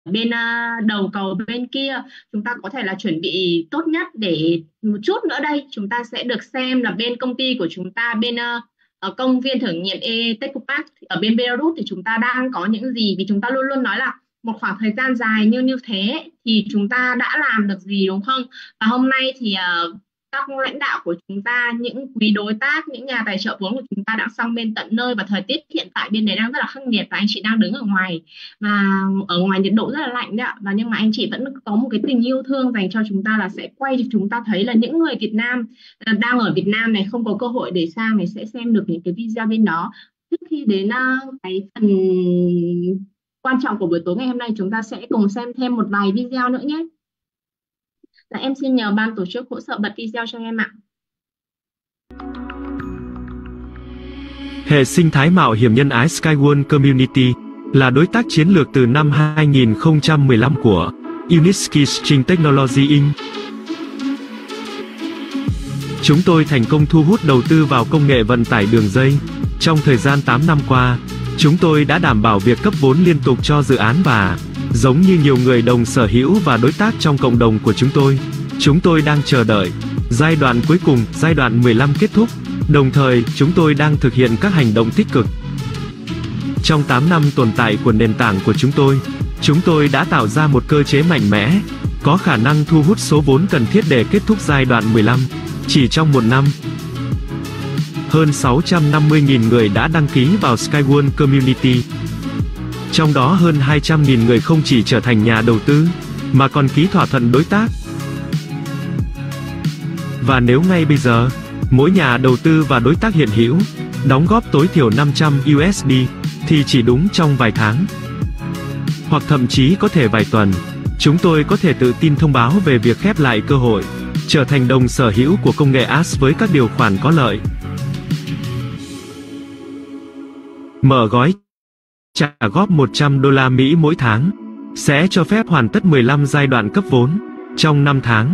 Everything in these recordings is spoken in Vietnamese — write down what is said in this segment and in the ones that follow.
bên đầu cầu bên kia. Chúng ta có thể là chuẩn bị tốt nhất để một chút nữa đây chúng ta sẽ được xem là bên công ty của chúng ta bên ở công viên thử nghiệm Techo Park ở bên Belarus thì chúng ta đang có những gì, vì chúng ta luôn luôn nói là một khoảng thời gian dài như như thế thì chúng ta đã làm được gì, đúng không? Và hôm nay thì các lãnh đạo của chúng ta, những quý đối tác, những nhà tài trợ vốn của chúng ta đã sang bên tận nơi, và thời tiết hiện tại bên đấy đang rất là khắc nghiệt và anh chị đang đứng ở ngoài, và ở ngoài nhiệt độ rất là lạnh đấy ạ. Và nhưng mà anh chị vẫn có một cái tình yêu thương dành cho chúng ta, là sẽ quay cho chúng ta thấy là những người Việt Nam đang ở Việt Nam này không có cơ hội để sang này sẽ xem được những cái video bên đó. Trước khi đến cái phần quan trọng của buổi tối ngày hôm nay, chúng ta sẽ cùng xem thêm một vài video nữa nhé. Là em xin nhờ ban tổ chức hỗ trợ bật video cho em ạ. Hệ sinh thái mạo hiểm nhân ái Skyward Community là đối tác chiến lược từ năm 2015 của Uniski String Technology Inc. Chúng tôi thành công thu hút đầu tư vào công nghệ vận tải đường dây. Trong thời gian 8 năm qua, chúng tôi đã đảm bảo việc cấp vốn liên tục cho dự án và, giống như nhiều người đồng sở hữu và đối tác trong cộng đồng của chúng tôi đang chờ đợi giai đoạn cuối cùng, giai đoạn 15 kết thúc. Đồng thời, chúng tôi đang thực hiện các hành động tích cực. Trong 8 năm tồn tại của nền tảng của chúng tôi đã tạo ra một cơ chế mạnh mẽ, có khả năng thu hút số vốn cần thiết để kết thúc giai đoạn 15. Chỉ trong một năm, hơn 650.000 người đã đăng ký vào Skyward Community. Trong đó hơn 200.000 người không chỉ trở thành nhà đầu tư, mà còn ký thỏa thuận đối tác. Và nếu ngay bây giờ, mỗi nhà đầu tư và đối tác hiện hữu đóng góp tối thiểu 500 USD, thì chỉ đúng trong vài tháng, hoặc thậm chí có thể vài tuần, chúng tôi có thể tự tin thông báo về việc khép lại cơ hội trở thành đồng sở hữu của công nghệ AS với các điều khoản có lợi. Mở gói trả góp 100 đô la Mỹ mỗi tháng sẽ cho phép hoàn tất 15 giai đoạn cấp vốn trong 5 tháng.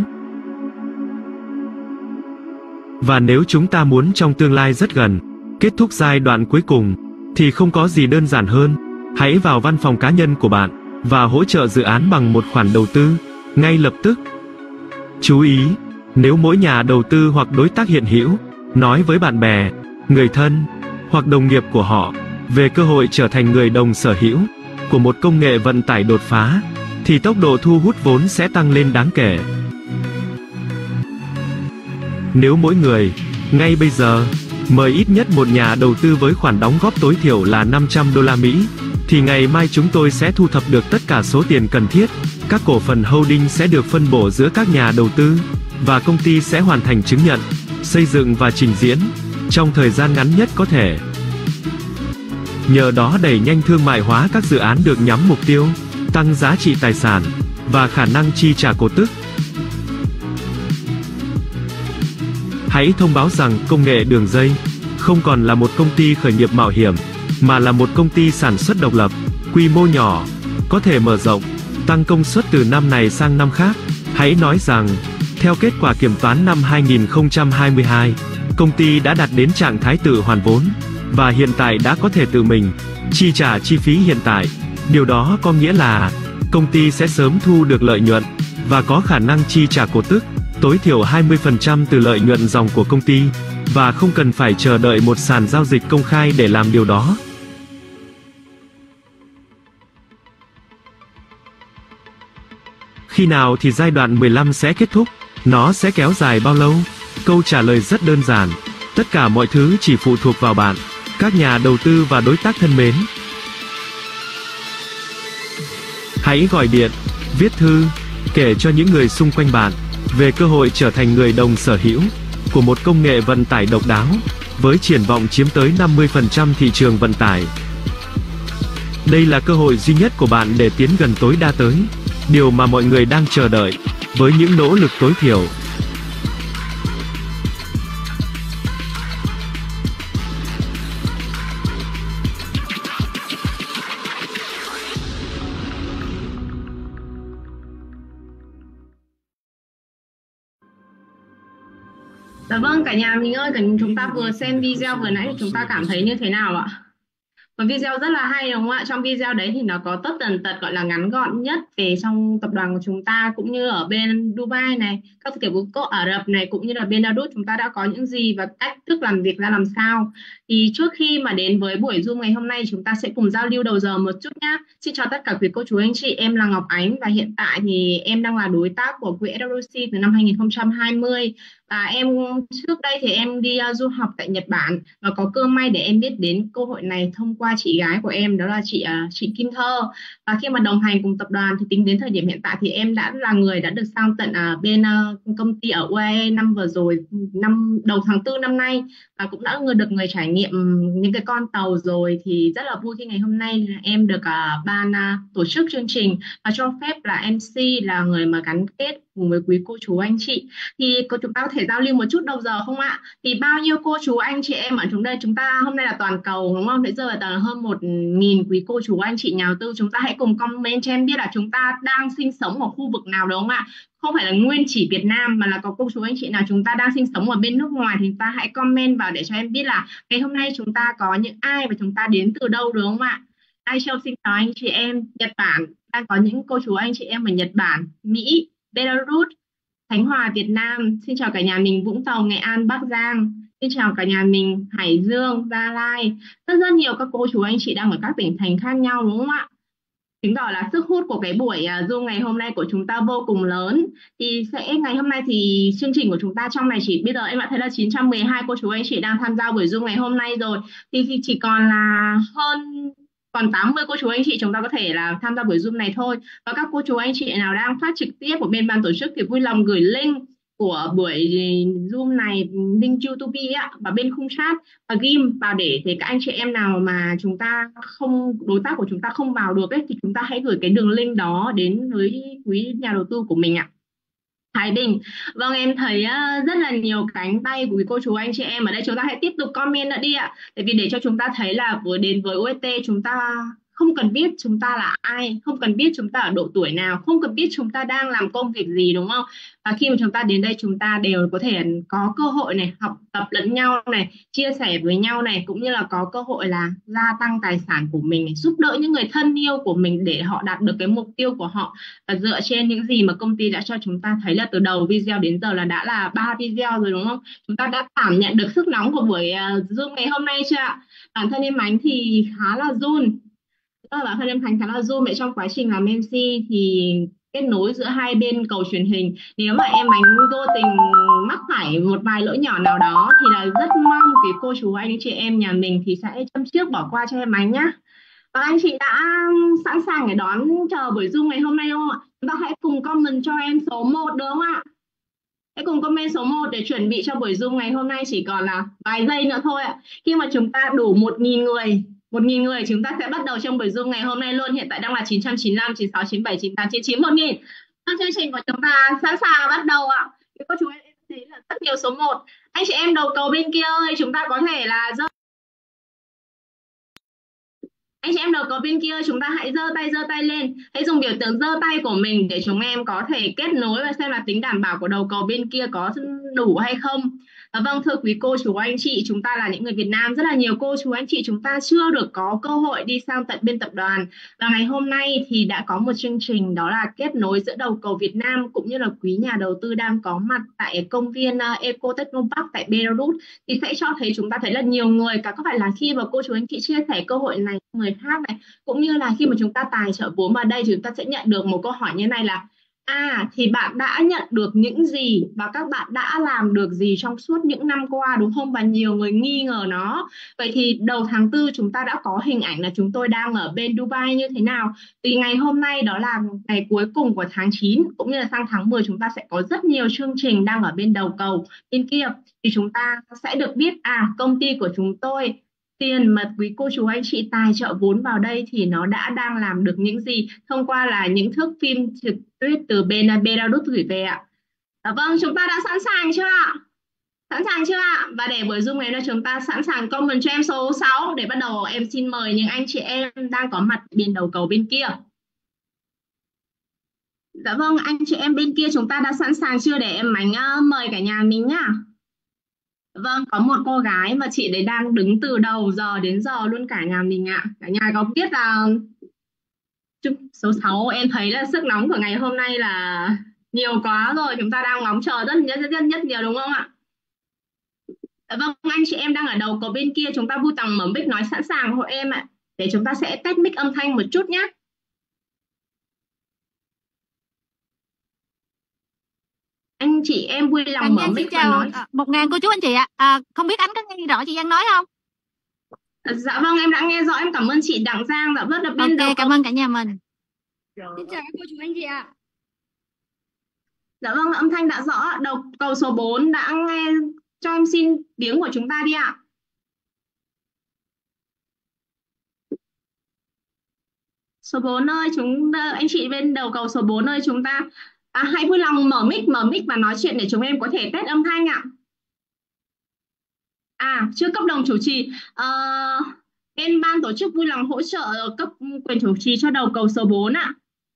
Và nếu chúng ta muốn trong tương lai rất gần kết thúc giai đoạn cuối cùng, thì không có gì đơn giản hơn. Hãy vào văn phòng cá nhân của bạn và hỗ trợ dự án bằng một khoản đầu tư ngay lập tức. Chú ý, nếu mỗi nhà đầu tư hoặc đối tác hiện hữu nói với bạn bè, người thân hoặc đồng nghiệp của họ về cơ hội trở thành người đồng sở hữu của một công nghệ vận tải đột phá, thì tốc độ thu hút vốn sẽ tăng lên đáng kể. Nếu mỗi người, ngay bây giờ, mời ít nhất một nhà đầu tư với khoản đóng góp tối thiểu là 500 đô la Mỹ, thì ngày mai chúng tôi sẽ thu thập được tất cả số tiền cần thiết. Các cổ phần holding sẽ được phân bổ giữa các nhà đầu tư, và công ty sẽ hoàn thành chứng nhận, xây dựng và trình diễn trong thời gian ngắn nhất có thể. Nhờ đó đẩy nhanh thương mại hóa các dự án được nhắm mục tiêu, tăng giá trị tài sản, và khả năng chi trả cổ tức. Hãy thông báo rằng công nghệ đường dây không còn là một công ty khởi nghiệp mạo hiểm, mà là một công ty sản xuất độc lập, quy mô nhỏ, có thể mở rộng, tăng công suất từ năm này sang năm khác. Hãy nói rằng, theo kết quả kiểm toán năm 2022, công ty đã đạt đến trạng thái tự hoàn vốn, và hiện tại đã có thể tự mình chi trả chi phí hiện tại. Điều đó có nghĩa là, công ty sẽ sớm thu được lợi nhuận, và có khả năng chi trả cổ tức tối thiểu 20% từ lợi nhuận ròng của công ty, và không cần phải chờ đợi một sàn giao dịch công khai để làm điều đó. Khi nào thì giai đoạn 15 sẽ kết thúc? Nó sẽ kéo dài bao lâu? Câu trả lời rất đơn giản. Tất cả mọi thứ chỉ phụ thuộc vào bạn, các nhà đầu tư và đối tác thân mến. Hãy gọi điện, viết thư, kể cho những người xung quanh bạn về cơ hội trở thành người đồng sở hữu của một công nghệ vận tải độc đáo, với triển vọng chiếm tới 50% thị trường vận tải. Đây là cơ hội duy nhất của bạn để tiến gần tối đa tới điều mà mọi người đang chờ đợi, với những nỗ lực tối thiểu. Dạ vâng cả nhà mình ơi, chúng ta vừa xem video vừa nãy thì chúng ta cảm thấy như thế nào ạ? Một video rất là hay đúng không ạ? Trong video đấy thì nó có tất tần tật gọi là ngắn gọn nhất về trong tập đoàn của chúng ta, cũng như ở bên Dubai này, các tiểu vương quốc Ả Rập này, cũng như là bên Belarus chúng ta đã có những gì và cách thức làm việc ra làm sao. Thì trước khi mà đến với buổi Zoom ngày hôm nay, chúng ta sẽ cùng giao lưu đầu giờ một chút nhá. Xin chào tất cả quý cô chú anh chị, em là Ngọc Ánh và hiện tại thì em đang là đối tác của quỹ SWC từ năm 2020. Và em trước đây thì em đi du học tại Nhật Bản và có cơ may để em biết đến cơ hội này thông qua chị gái của em, đó là chị Kim Thơ. Và khi mà đồng hành cùng tập đoàn thì tính đến thời điểm hiện tại thì em đã là người đã được sang tận bên công ty ở UAE năm vừa rồi, năm đầu tháng tư năm nay, và cũng đã được người trải nghiệm những cái con tàu rồi. Thì rất là vui khi ngày hôm nay em được ban tổ chức chương trình và cho phép là MC là người mà gắn kết cùng với quý cô chú anh chị. Thì chúng ta có thể giao lưu một chút đầu giờ không ạ? Thì bao nhiêu cô chú anh chị em ở chúng đây, chúng ta hôm nay là toàn cầu đúng không? Bây giờ là toàn hơn 1.000 quý cô chú anh chị nhà đầu tư. Chúng ta hãy cùng comment cho em biết là chúng ta đang sinh sống ở khu vực nào đúng không ạ? Không phải là nguyên chỉ Việt Nam mà là có cô chú anh chị nào chúng ta đang sinh sống ở bên nước ngoài thì chúng ta hãy comment vào để cho em biết là ngày hôm nay chúng ta có những ai và chúng ta đến từ đâu đúng không ạ? Ai Châu xin chào anh chị em. Nhật Bản đang có những cô chú anh chị em ở Nhật Bản, Mỹ, Belarus, Khánh Hòa, Việt Nam. Xin chào cả nhà mình Vũng Tàu, Nghệ An, Bắc Giang. Xin chào cả nhà mình Hải Dương, Gia Lai. Rất rất nhiều các cô chú anh chị đang ở các tỉnh thành khác nhau đúng không ạ? Chứng tỏ là sức hút của cái buổi Zoom ngày hôm nay của chúng ta vô cùng lớn. Thì ngày hôm nay thì chương trình của chúng ta trong này bây giờ em đã thấy là 912 cô chú anh chị đang tham gia buổi Zoom ngày hôm nay rồi. Thì chỉ còn là còn 80 cô chú anh chị chúng ta có thể là tham gia buổi Zoom này thôi. Và các cô chú anh chị nào đang phát trực tiếp của bên ban tổ chức thì vui lòng gửi link của buổi Zoom này, link YouTube ạ, và bên khung chat và ghim vào để các anh chị em nào mà chúng ta không, đối tác của chúng ta không vào được ấy, thì chúng ta hãy gửi cái đường link đó đến với quý nhà đầu tư của mình ạ. Thái Bình. Vâng, em thấy rất là nhiều cánh tay của quý cô chú anh chị em ở đây. Chúng ta hãy tiếp tục comment nữa đi ạ. Tại vì để cho chúng ta thấy là đến với UST chúng ta không cần biết chúng ta là ai, không cần biết chúng ta ở độ tuổi nào, không cần biết chúng ta đang làm công việc gì đúng không? Và khi mà chúng ta đến đây chúng ta đều có thể có cơ hội này, học tập lẫn nhau này, chia sẻ với nhau này, cũng như là có cơ hội là gia tăng tài sản của mình này, giúp đỡ những người thân yêu của mình để họ đạt được cái mục tiêu của họ. Và dựa trên những gì mà công ty đã cho chúng ta thấy là từ đầu video đến giờ là đã là 3 video rồi đúng không? Chúng ta đã cảm nhận được sức nóng của buổi Zoom ngày hôm nay chưa ạ? Bản thân em Ánh thì khá là run. Bản thân em Khánh khá là run. Vậy trong quá trình làm MC thì kết nối giữa hai bên cầu truyền hình, nếu mà em Ánh vô tình mắc phải một vài lỗi nhỏ nào đó thì là rất mong quý cô chú anh chị em nhà mình thì sẽ châm trước bỏ qua cho em Ánh nhá. Và anh chị đã sẵn sàng để đón chờ buổi Zoom ngày hôm nay không ạ? Chúng ta hãy cùng comment cho em số 1 được không ạ? Hãy cùng comment số 1 để chuẩn bị cho buổi Zoom ngày hôm nay, chỉ còn là vài giây nữa thôi ạ. Khi mà chúng ta đủ 1.000 người chúng ta sẽ bắt đầu trong buổi Zoom ngày hôm nay luôn. Hiện tại đang là 995, 96, 97, 98, 99, 1.000. Chương trình của chúng ta sẵn sàng bắt đầu ạ. Cô chú em thấy là rất nhiều số 1. Anh chị em đầu cầu bên kia ơi, chúng ta có thể là anh chị em đầu cầu bên kia chúng ta hãy giơ tay lên, hãy dùng biểu tượng giơ tay của mình để chúng em có thể kết nối và xem là tính đảm bảo của đầu cầu bên kia có đủ hay không. Vâng, thưa quý cô chú anh chị, chúng ta là những người Việt Nam, rất là nhiều cô chú anh chị chúng ta chưa được có cơ hội đi sang tận bên tập đoàn. Và ngày hôm nay thì đã có một chương trình đó là kết nối giữa đầu cầu Việt Nam cũng như là quý nhà đầu tư đang có mặt tại công viên Eco Technopark tại Belarus, thì sẽ cho thấy chúng ta thấy là nhiều người cả có phải là khi mà cô chú anh chị chia sẻ cơ hội này cho người khác này, cũng như là khi mà chúng ta tài trợ vốn vào đây thì chúng ta sẽ nhận được một câu hỏi như này là thì bạn đã nhận được những gì và các bạn đã làm được gì trong suốt những năm qua đúng không? Và nhiều người nghi ngờ nó. Vậy thì đầu tháng 4 chúng ta đã có hình ảnh là chúng tôi đang ở bên Dubai như thế nào. Thì ngày hôm nay đó là ngày cuối cùng của tháng 9 cũng như là sang tháng 10 chúng ta sẽ có rất nhiều chương trình đang ở bên đầu cầu bên kia. Thì chúng ta sẽ được biết công ty của chúng tôi, tiền mà quý cô chú anh chị tài trợ vốn vào đây thì nó đã đang làm được những gì thông qua là những thước phim trực tiếp từ bên Belarus gửi về ạ. Vâng, chúng ta đã sẵn sàng chưa ạ? Sẵn sàng chưa ạ? Và để buổi Zoom này là chúng ta sẵn sàng comment cho em số 6 để bắt đầu. Em xin mời những anh chị em đang có mặt bên đầu cầu bên kia. Dạ vâng, anh chị em bên kia chúng ta đã sẵn sàng chưa để em Ánh mời cả nhà mình nhá. Vâng, có một cô gái mà chị đấy đang đứng từ đầu giờ đến giờ luôn cả nhà mình ạ. Cả nhà có biết là số 6 em thấy là sức nóng của ngày hôm nay là nhiều quá rồi. Chúng ta đang ngóng chờ rất nhiều đúng không ạ? Vâng, anh chị em đang ở đầu cầu bên kia. Chúng ta vui lòng mở mic nói sẵn sàng hộ em ạ. Để chúng ta sẽ test mic âm thanh một chút nhé. Anh chị em vui Cả lòng mở nhà xin mic và chào nói. 1.000 cô chú anh chị ạ. Không biết anh có nghe rõ chị Giang nói không? Dạ vâng, em đã nghe rõ. Em cảm ơn chị Đặng Giang. Dạ vâng, ở bên đầu Ok, cầu. cảm ơn cả nhà mình. Xin chào các cô chú anh chị ạ. Dạ vâng, âm thanh đã rõ. Đầu cầu số 4 đã nghe, cho em xin tiếng của chúng ta đi ạ. Số 4 ơi, anh chị bên đầu cầu số 4 ơi, chúng ta hãy vui lòng mở mic và nói chuyện để chúng em có thể test âm thanh ạ. Chưa cấp đồng chủ trì. Bên ban tổ chức vui lòng hỗ trợ cấp quyền chủ trì cho đầu cầu số 4 ạ.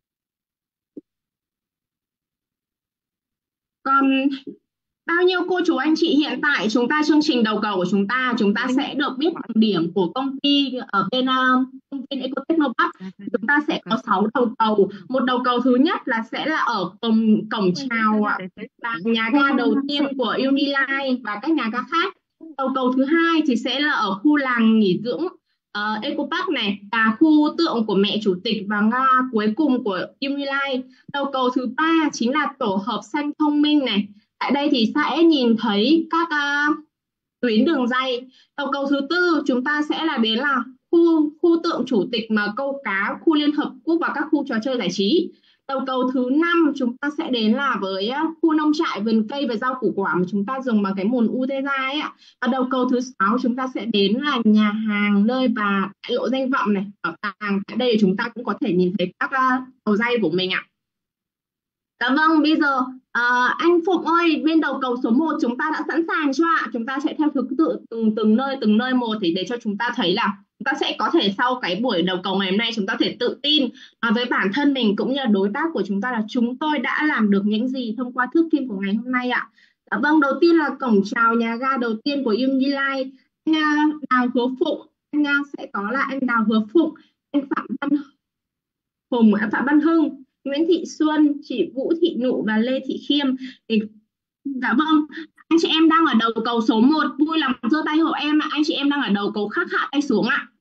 Còn bao nhiêu cô chú anh chị hiện tại chúng ta chương trình đầu cầu của chúng ta sẽ được biết bằng điểm của công ty ở bên công viên Ecotechnopark. Chúng ta sẽ có 6 đầu cầu. Một đầu cầu thứ nhất là sẽ là ở cổng chào và nhà ga đầu tiên của Uniline và các nhà ga khác. Đầu cầu thứ hai thì sẽ là ở khu làng nghỉ dưỡng Eco Park này và khu tượng của mẹ chủ tịch và ga cuối cùng của Uniline. Đầu cầu thứ ba chính là tổ hợp xanh thông minh này. Tại đây thì sẽ nhìn thấy các tuyến đường ray. Đầu cầu thứ tư chúng ta sẽ là đến là khu tượng chủ tịch mà câu cá, khu Liên Hợp Quốc và các khu trò chơi giải trí. Đầu cầu thứ năm chúng ta sẽ đến là với khu nông trại, vườn cây và rau củ quả mà chúng ta dùng bằng cái mùn Utera ấy ạ. Và đầu cầu thứ sáu chúng ta sẽ đến là nhà hàng, nơi và đại lộ danh vọng này, bảo tàng. Tại đây chúng ta cũng có thể nhìn thấy các tàu ray của mình ạ. Dạ vâng, bây giờ anh Phụng ơi, bên đầu cầu số 1 chúng ta đã sẵn sàng chưa ạ? Chúng ta sẽ theo thứ tự từng nơi một để cho chúng ta thấy là chúng ta sẽ có thể sau cái buổi đầu cầu ngày hôm nay chúng ta thể tự tin nói với bản thân mình cũng như là đối tác của chúng ta là chúng tôi đã làm được những gì thông qua thước phim của ngày hôm nay ạ. Dạ vâng, đầu tiên là cổng chào nhà ga đầu tiên của Uniline. Anh Đào Hứa Phụng, anh sẽ có là anh Đào Hứa Phụng, anh Phạm Văn Hùng, anh Phạm Văn Hưng, Nguyễn Thị Xuân, chị Vũ Thị Nụ và Lê Thị Khiêm. Dạ vâng, anh chị em đang ở đầu cầu số 1, vui lòng giơ tay hộ em ạ. Anh chị em đang ở đầu cầu khác hạ tay xuống ạ.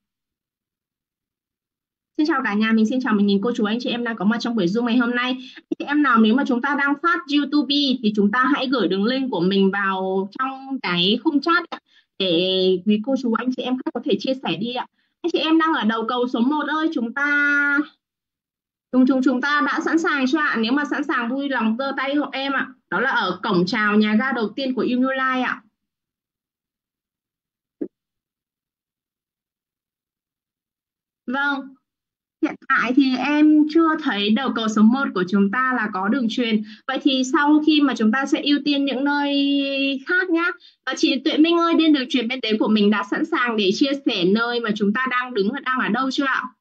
Xin chào cả nhà, mình xin chào 1000 cô chú anh chị em đang có mặt trong buổi Zoom ngày hôm nay. Anh chị em nào nếu mà chúng ta đang phát YouTube thì chúng ta hãy gửi đường link của mình vào trong cái khung chat để quý cô chú anh chị em khác có thể chia sẻ đi ạ. Anh chị em đang ở đầu cầu số 1 ơi, chúng ta đã sẵn sàng chưa ạ? Nếu mà sẵn sàng vui lòng giơ tay hộ em ạ. Đó là ở cổng chào nhà ga đầu tiên của Uniline ạ. Vâng, hiện tại thì em chưa thấy đầu cầu số 1 của chúng ta là có đường truyền. Vậy thì sau khi mà chúng ta sẽ ưu tiên những nơi khác nhá. Và chị Tuệ Minh ơi, bên đường truyền bên đấy của mình đã sẵn sàng để chia sẻ nơi mà chúng ta đang đứng và đang ở đâu chưa ạ?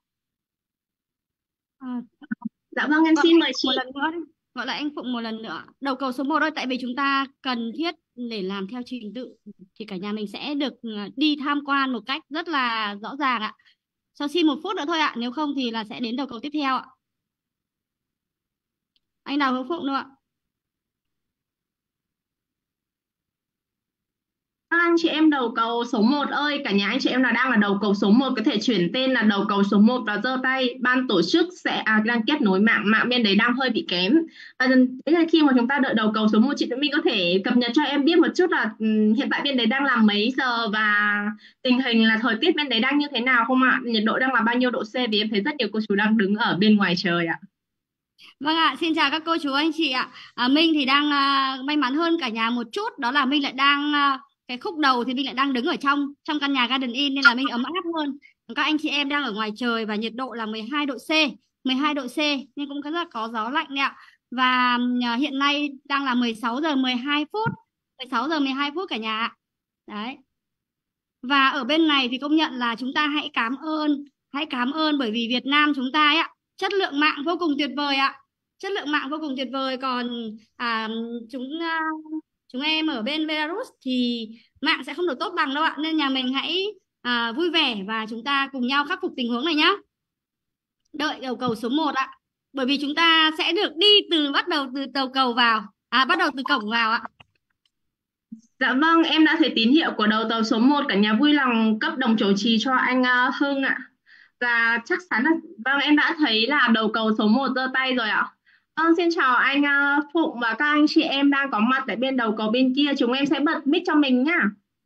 Dạ vâng, em xin mời chị. Một lần nữa đi. Gọi lại anh Phụng một lần nữa. Đầu cầu số 1 ơi, tại vì chúng ta cần thiết để làm theo trình tự thì cả nhà mình sẽ được đi tham quan một cách rất là rõ ràng ạ. Cho xin 1 phút nữa thôi ạ, nếu không thì là sẽ đến đầu cầu tiếp theo ạ. Anh Đào Hữu Phụng đâu ạ? Anh chị em đầu cầu số 1 ơi, cả nhà anh chị em nào đang ở đầu cầu số 1 có thể chuyển tên là đầu cầu số 1 và giơ tay. Ban tổ chức sẽ đang kết nối mạng bên đấy đang hơi bị kém. Và thế là khi mà chúng ta đợi đầu cầu số 1, chị Tuấn Minh có thể cập nhật cho em biết một chút là hiện tại bên đấy đang là mấy giờ và tình hình là thời tiết bên đấy đang như thế nào không ạ? Nhiệt độ đang là bao nhiêu độ C, vì em thấy rất nhiều cô chú đang đứng ở bên ngoài trời ạ. Vâng ạ, xin chào các cô chú anh chị ạ. Minh thì đang may mắn hơn cả nhà một chút, đó là Minh lại đang cái khúc đầu thì Minh lại đang đứng ở trong căn nhà Garden Inn nên là Minh ấm áp hơn. Các anh chị em đang ở ngoài trời và nhiệt độ là 12 độ C, 12 độ C nhưng cũng rất là có gió lạnh đấy ạ. Và hiện nay đang là 16 giờ 12 phút, 16 giờ 12 phút cả nhà ạ. Đấy. Và ở bên này thì công nhận là chúng ta hãy cảm ơn bởi vì Việt Nam chúng ta ấy ạ, chất lượng mạng vô cùng tuyệt vời ạ. Chất lượng mạng vô cùng tuyệt vời, còn chúng em ở bên Belarus thì mạng sẽ không được tốt bằng đâu ạ, nên nhà mình hãy vui vẻ và chúng ta cùng nhau khắc phục tình huống này nhá. Đợi đầu cầu số 1 ạ, bởi vì chúng ta sẽ được đi bắt đầu từ đầu cầu vào, bắt đầu từ cổng vào ạ. Dạ vâng, em đã thấy tín hiệu của đầu tàu số 1. Cả nhà vui lòng cấp đồng chủ trì cho anh Hưng ạ. Và chắc chắn là vâng, em đã thấy là đầu cầu số 1 giơ tay rồi ạ. Vâng, xin chào anh Phụng và các anh chị em đang có mặt tại bên đầu cầu bên kia. Chúng em sẽ bật mic cho mình nhá.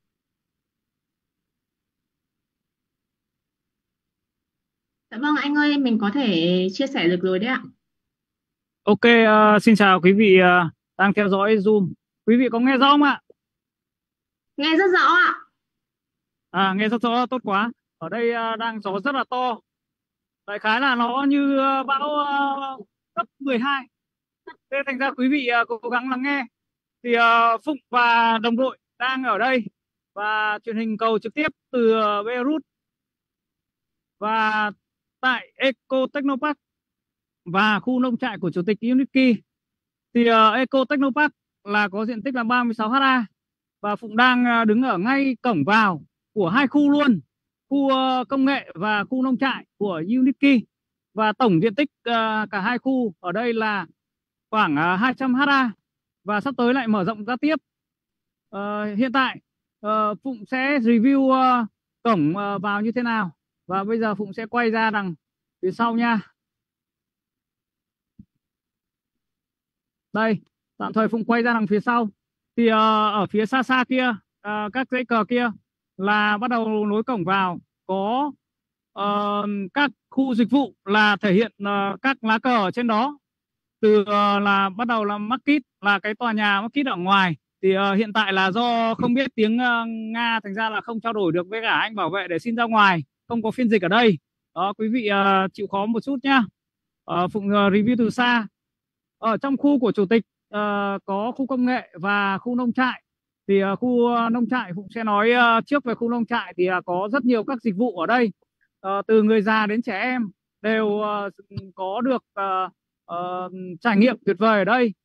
Dạ vâng anh ơi, mình có thể chia sẻ được rồi đấy ạ. Ok, xin chào quý vị đang theo dõi Zoom. Quý vị có nghe rõ không ạ? Nghe rất rõ ạ. Nghe rất rõ, tốt quá. Ở đây đang gió rất là to. Đại khái là nó như bão cấp 12. Thế thành ra quý vị cố gắng lắng nghe. Thì Phụng và đồng đội đang ở đây và truyền hình cầu trực tiếp từ Beirut và tại Eco Technopark và khu nông trại của Chủ tịch Unity. Thì Eco Technopark là có diện tích là 36 ha và Phụng đang đứng ở ngay cổng vào của hai khu luôn, khu công nghệ và khu nông trại của Unity, và tổng diện tích cả hai khu ở đây là khoảng 200 ha và sắp tới lại mở rộng ra tiếp. Hiện tại Phụng sẽ review cổng vào như thế nào, và bây giờ Phụng sẽ quay ra đằng phía sau nha. Đây, tạm thời Phụng quay ra đằng phía sau. Thì ở phía xa xa kia, các dãy cờ kia là bắt đầu nối cổng vào, có các khu dịch vụ là thể hiện các lá cờ ở trên đó. Từ là bắt đầu là Market, là cái tòa nhà Market ở ngoài. Thì hiện tại là do không biết tiếng Nga, thành ra là không trao đổi được với cả anh bảo vệ để xin ra ngoài, không có phiên dịch ở đây. Đó, quý vị chịu khó một chút nhá. Phụng review từ xa. Ở trong khu của Chủ tịch có khu công nghệ và khu nông trại. Thì khu nông trại Phụng sẽ nói trước về khu nông trại. Thì có rất nhiều các dịch vụ ở đây, từ người già đến trẻ em đều có được trải nghiệm tuyệt vời ở đây.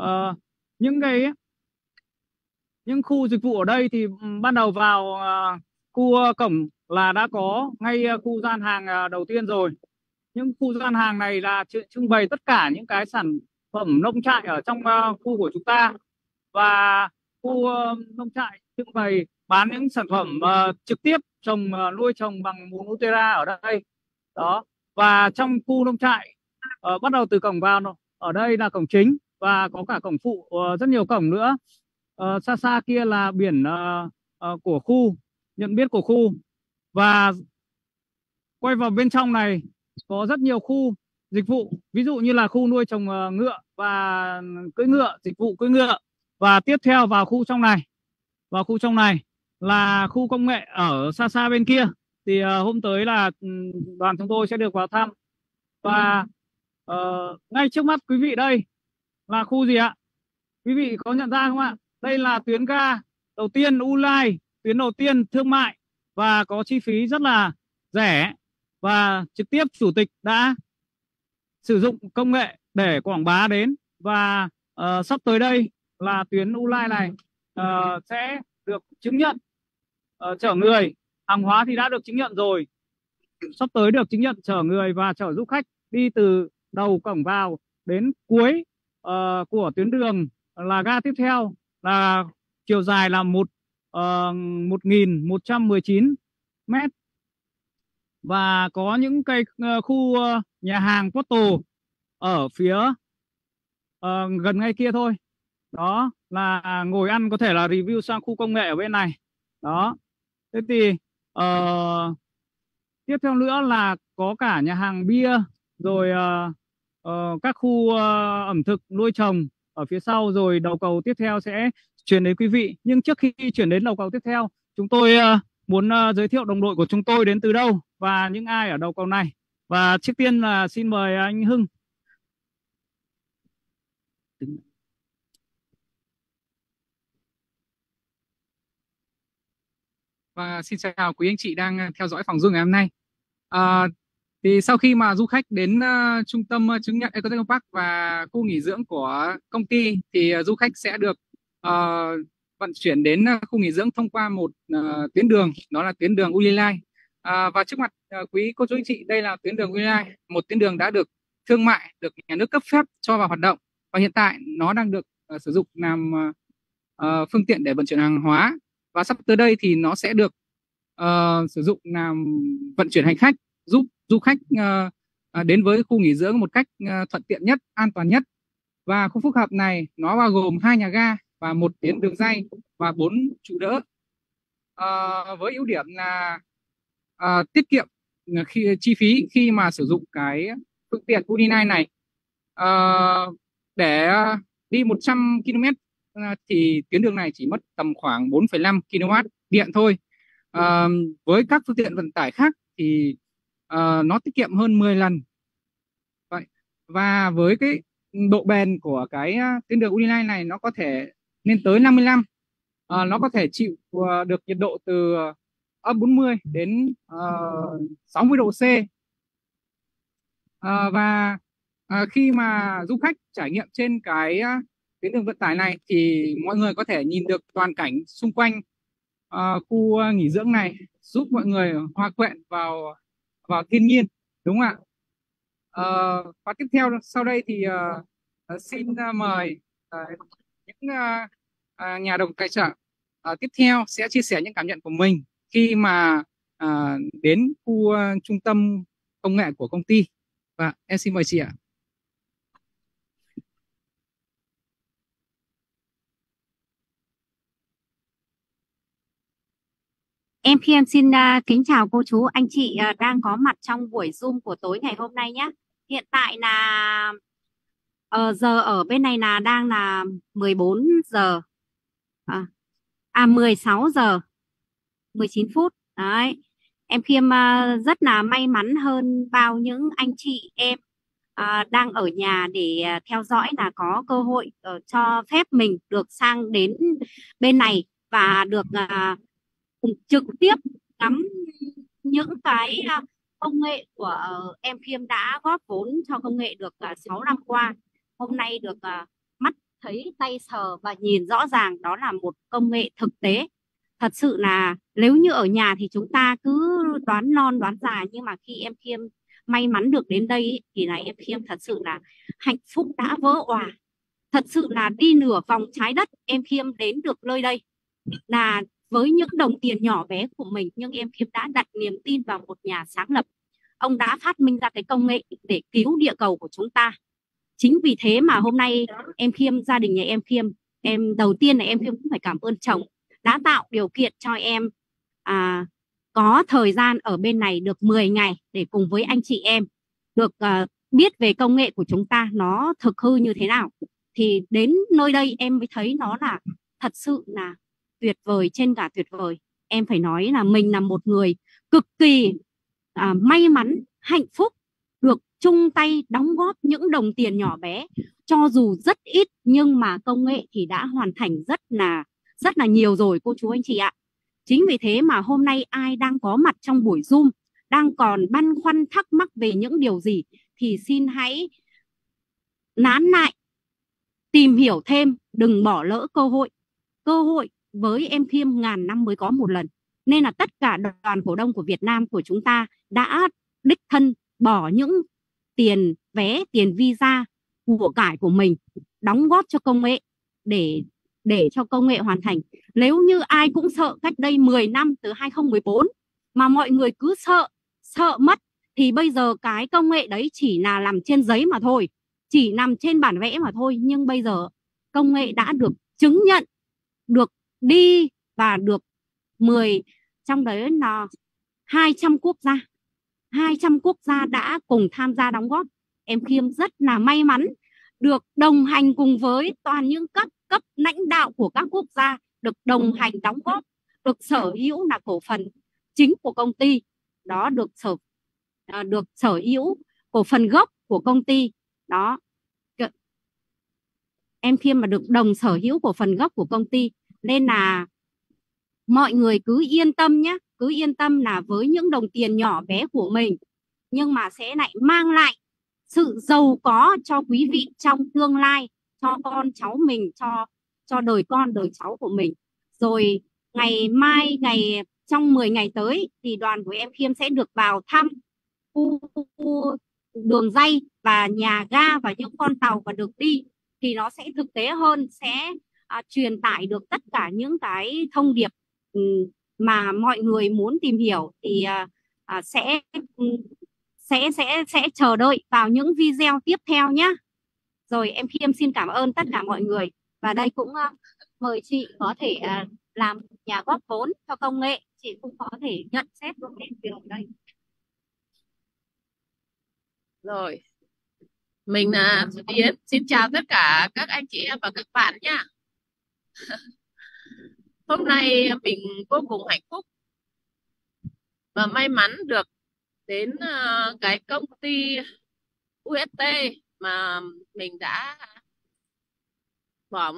Những khu dịch vụ ở đây thì ban đầu vào khu cổng là đã có ngay khu gian hàng đầu tiên rồi. Những khu gian hàng này là trưng bày tất cả những cái sản phẩm nông trại ở trong khu của chúng ta, và khu nông trại trưng bày bán những sản phẩm trực tiếp nuôi trồng bằng mùn Nutella ở đây. Đó, và trong khu nông trại bắt đầu từ cổng vào, ở đây là cổng chính và có cả cổng phụ, rất nhiều cổng nữa. Xa xa kia là biển của khu, nhận biết của khu. Và quay vào bên trong này có rất nhiều khu dịch vụ, ví dụ như là khu nuôi trồng ngựa và cưỡi ngựa, dịch vụ cưỡi ngựa. Và tiếp theo vào khu trong này là khu công nghệ ở xa xa bên kia. Thì hôm tới là đoàn chúng tôi sẽ được vào thăm. Và ngay trước mắt quý vị đây là khu gì ạ? Quý vị có nhận ra không ạ? Đây là tuyến ga đầu tiên U-Line, tuyến đầu tiên thương mại và có chi phí rất là rẻ. Và trực tiếp Chủ tịch đã sử dụng công nghệ để quảng bá đến. Và sắp tới đây là tuyến U-Line này sẽ được chứng nhận chở người. Hàng hóa thì đã được chứng nhận rồi, sắp tới được chứng nhận chở người và chở du khách đi từ đầu cổng vào đến cuối của tuyến đường là ga tiếp theo, là chiều dài là 1.119 mét. Và có những cái khu nhà hàng Portal ở phía gần ngay kia thôi. Đó là ngồi ăn, có thể là review sang khu công nghệ ở bên này. Đó. Thế thì tiếp theo nữa là có cả nhà hàng bia, rồi các khu ẩm thực nuôi trồng ở phía sau. Rồi đầu cầu tiếp theo sẽ chuyển đến quý vị. Nhưng trước khi chuyển đến đầu cầu tiếp theo, chúng tôi muốn giới thiệu đồng đội của chúng tôi đến từ đâu và những ai ở đầu cầu này. Và trước tiên là xin mời anh Hưng. Và xin chào quý anh chị đang theo dõi phòng Zoom ngày hôm nay. Thì sau khi mà du khách đến trung tâm chứng nhận Eco Technopark và khu nghỉ dưỡng của công ty, thì du khách sẽ được ờ, vận chuyển đến khu nghỉ dưỡng thông qua một tuyến đường, đó là tuyến đường Uli Lai. Và trước mặt quý cô chú anh chị, đây là tuyến đường Uli Lai, một tuyến đường đã được thương mại, được nhà nước cấp phép cho vào hoạt động, và hiện tại nó đang được sử dụng làm phương tiện để vận chuyển hàng hóa, và sắp tới đây thì nó sẽ được sử dụng làm vận chuyển hành khách, giúp du khách đến với khu nghỉ dưỡng một cách thuận tiện nhất, an toàn nhất. Và khu phức hợp này nó bao gồm 2 nhà ga và 1 tuyến đường ray và 4 trụ đỡ. Với ưu điểm là tiết kiệm chi phí khi mà sử dụng cái phương tiện Uni9 này. Để đi 100 km thì tuyến đường này chỉ mất tầm khoảng 4,5 kW điện thôi. Với các phương tiện vận tải khác thì nó tiết kiệm hơn 10 lần. Vậy. Và với cái độ bền của cái tuyến đường Uni9 này nó có thể lên tới 50 năm. Nó có thể chịu được nhiệt độ từ âm 40 đến 60 độ C. Và khi mà du khách trải nghiệm trên cái tuyến đường vận tải này thì mọi người có thể nhìn được toàn cảnh xung quanh khu nghỉ dưỡng này, giúp mọi người hòa quyện vào thiên nhiên, đúng không ạ? Và tiếp theo sau đây thì xin mời những nhà đồng tài trợ tiếp theo sẽ chia sẻ những cảm nhận của mình khi mà đến khu trung tâm công nghệ của công ty. Và em xin mời chị ạ. Em xin kính chào cô chú, anh chị đang có mặt trong buổi Zoom của tối ngày hôm nay nhé. Hiện tại là giờ ở bên này là đang là 14 giờ 16 giờ 19 phút. Đấy. Em Khiêm rất là may mắn hơn bao những anh chị em đang ở nhà để theo dõi là có cơ hội cho phép mình được sang đến bên này và được trực tiếp ngắm những cái công nghệ của em Khiêm đã góp vốn cho công nghệ được 6 năm qua. Hôm nay được mắt thấy tay sờ và nhìn rõ ràng đó là một công nghệ thực tế. Thật sự là nếu như ở nhà thì chúng ta cứ đoán non đoán dài, nhưng mà khi em Khiêm may mắn được đến đây ý, thì là em Khiêm thật sự là hạnh phúc đã vỡ òa. Thật sự là đi nửa vòng trái đất em Khiêm đến được nơi đây là với những đồng tiền nhỏ bé của mình, nhưng em Khiêm đã đặt niềm tin vào một nhà sáng lập. Ông đã phát minh ra cái công nghệ để cứu địa cầu của chúng ta. Chính vì thế mà hôm nay em Khiêm, gia đình nhà em Khiêm, em đầu tiên là em Khiêm cũng phải cảm ơn chồng đã tạo điều kiện cho em có thời gian ở bên này được 10 ngày để cùng với anh chị em được biết về công nghệ của chúng ta nó thực hư như thế nào. Thì đến nơi đây em mới thấy nó là thật sự là tuyệt vời trên cả tuyệt vời. Em phải nói là mình là một người cực kỳ may mắn, hạnh phúc được chung tay đóng góp những đồng tiền nhỏ bé, cho dù rất ít nhưng mà công nghệ thì đã hoàn thành rất là nhiều rồi cô chú anh chị ạ. Chính vì thế mà hôm nay ai đang có mặt trong buổi Zoom đang còn băn khoăn thắc mắc về những điều gì thì xin hãy nán lại, tìm hiểu thêm, đừng bỏ lỡ cơ hội. Cơ hội với em Khiêm ngàn năm mới có một lần. Nên là tất cả đoàn cổ đông của Việt Nam của chúng ta đã đích thân bỏ những tiền vé, tiền visa của cải của mình đóng góp cho công nghệ để cho công nghệ hoàn thành. Nếu như ai cũng sợ cách đây 10 năm từ 2014 mà mọi người cứ sợ mất thì bây giờ cái công nghệ đấy chỉ là nằm trên giấy mà thôi, chỉ nằm trên bản vẽ mà thôi. Nhưng bây giờ công nghệ đã được chứng nhận, được đi và được trong đấy là 200 quốc gia đã cùng tham gia đóng góp. Em Khiêm rất là may mắn được đồng hành cùng với toàn những các cấp lãnh đạo của các quốc gia, được đồng hành đóng góp, được sở hữu là cổ phần chính của công ty đó, được sở hữu cổ phần gốc của công ty đó. Em Khiêm mà được đồng sở hữu cổ phần gốc của công ty, nên là mọi người cứ yên tâm nhé, cứ yên tâm là với những đồng tiền nhỏ bé của mình nhưng mà sẽ lại mang lại sự giàu có cho quý vị trong tương lai, cho con cháu mình, cho đời con đời cháu của mình. Rồi trong 10 ngày tới thì đoàn của em Khiêm sẽ được vào thăm khu đường ray và nhà ga và những con tàu và được đi, thì nó sẽ thực tế hơn, sẽ truyền tải được tất cả những cái thông điệp mà mọi người muốn tìm hiểu. Thì sẽ chờ đợi vào những video tiếp theo nhé. Rồi em Khiêm xin cảm ơn tất cả mọi người, và đây cũng mời chị có thể làm nhà góp vốn cho công nghệ, chị cũng có thể nhận xét luôn việc ở đây. Rồi, mình là Yến. Xin chào tất cả các anh chị em và các bạn nhá. Hôm nay mình vô cùng hạnh phúc và may mắn được đến cái công ty UST mà mình đã bỏ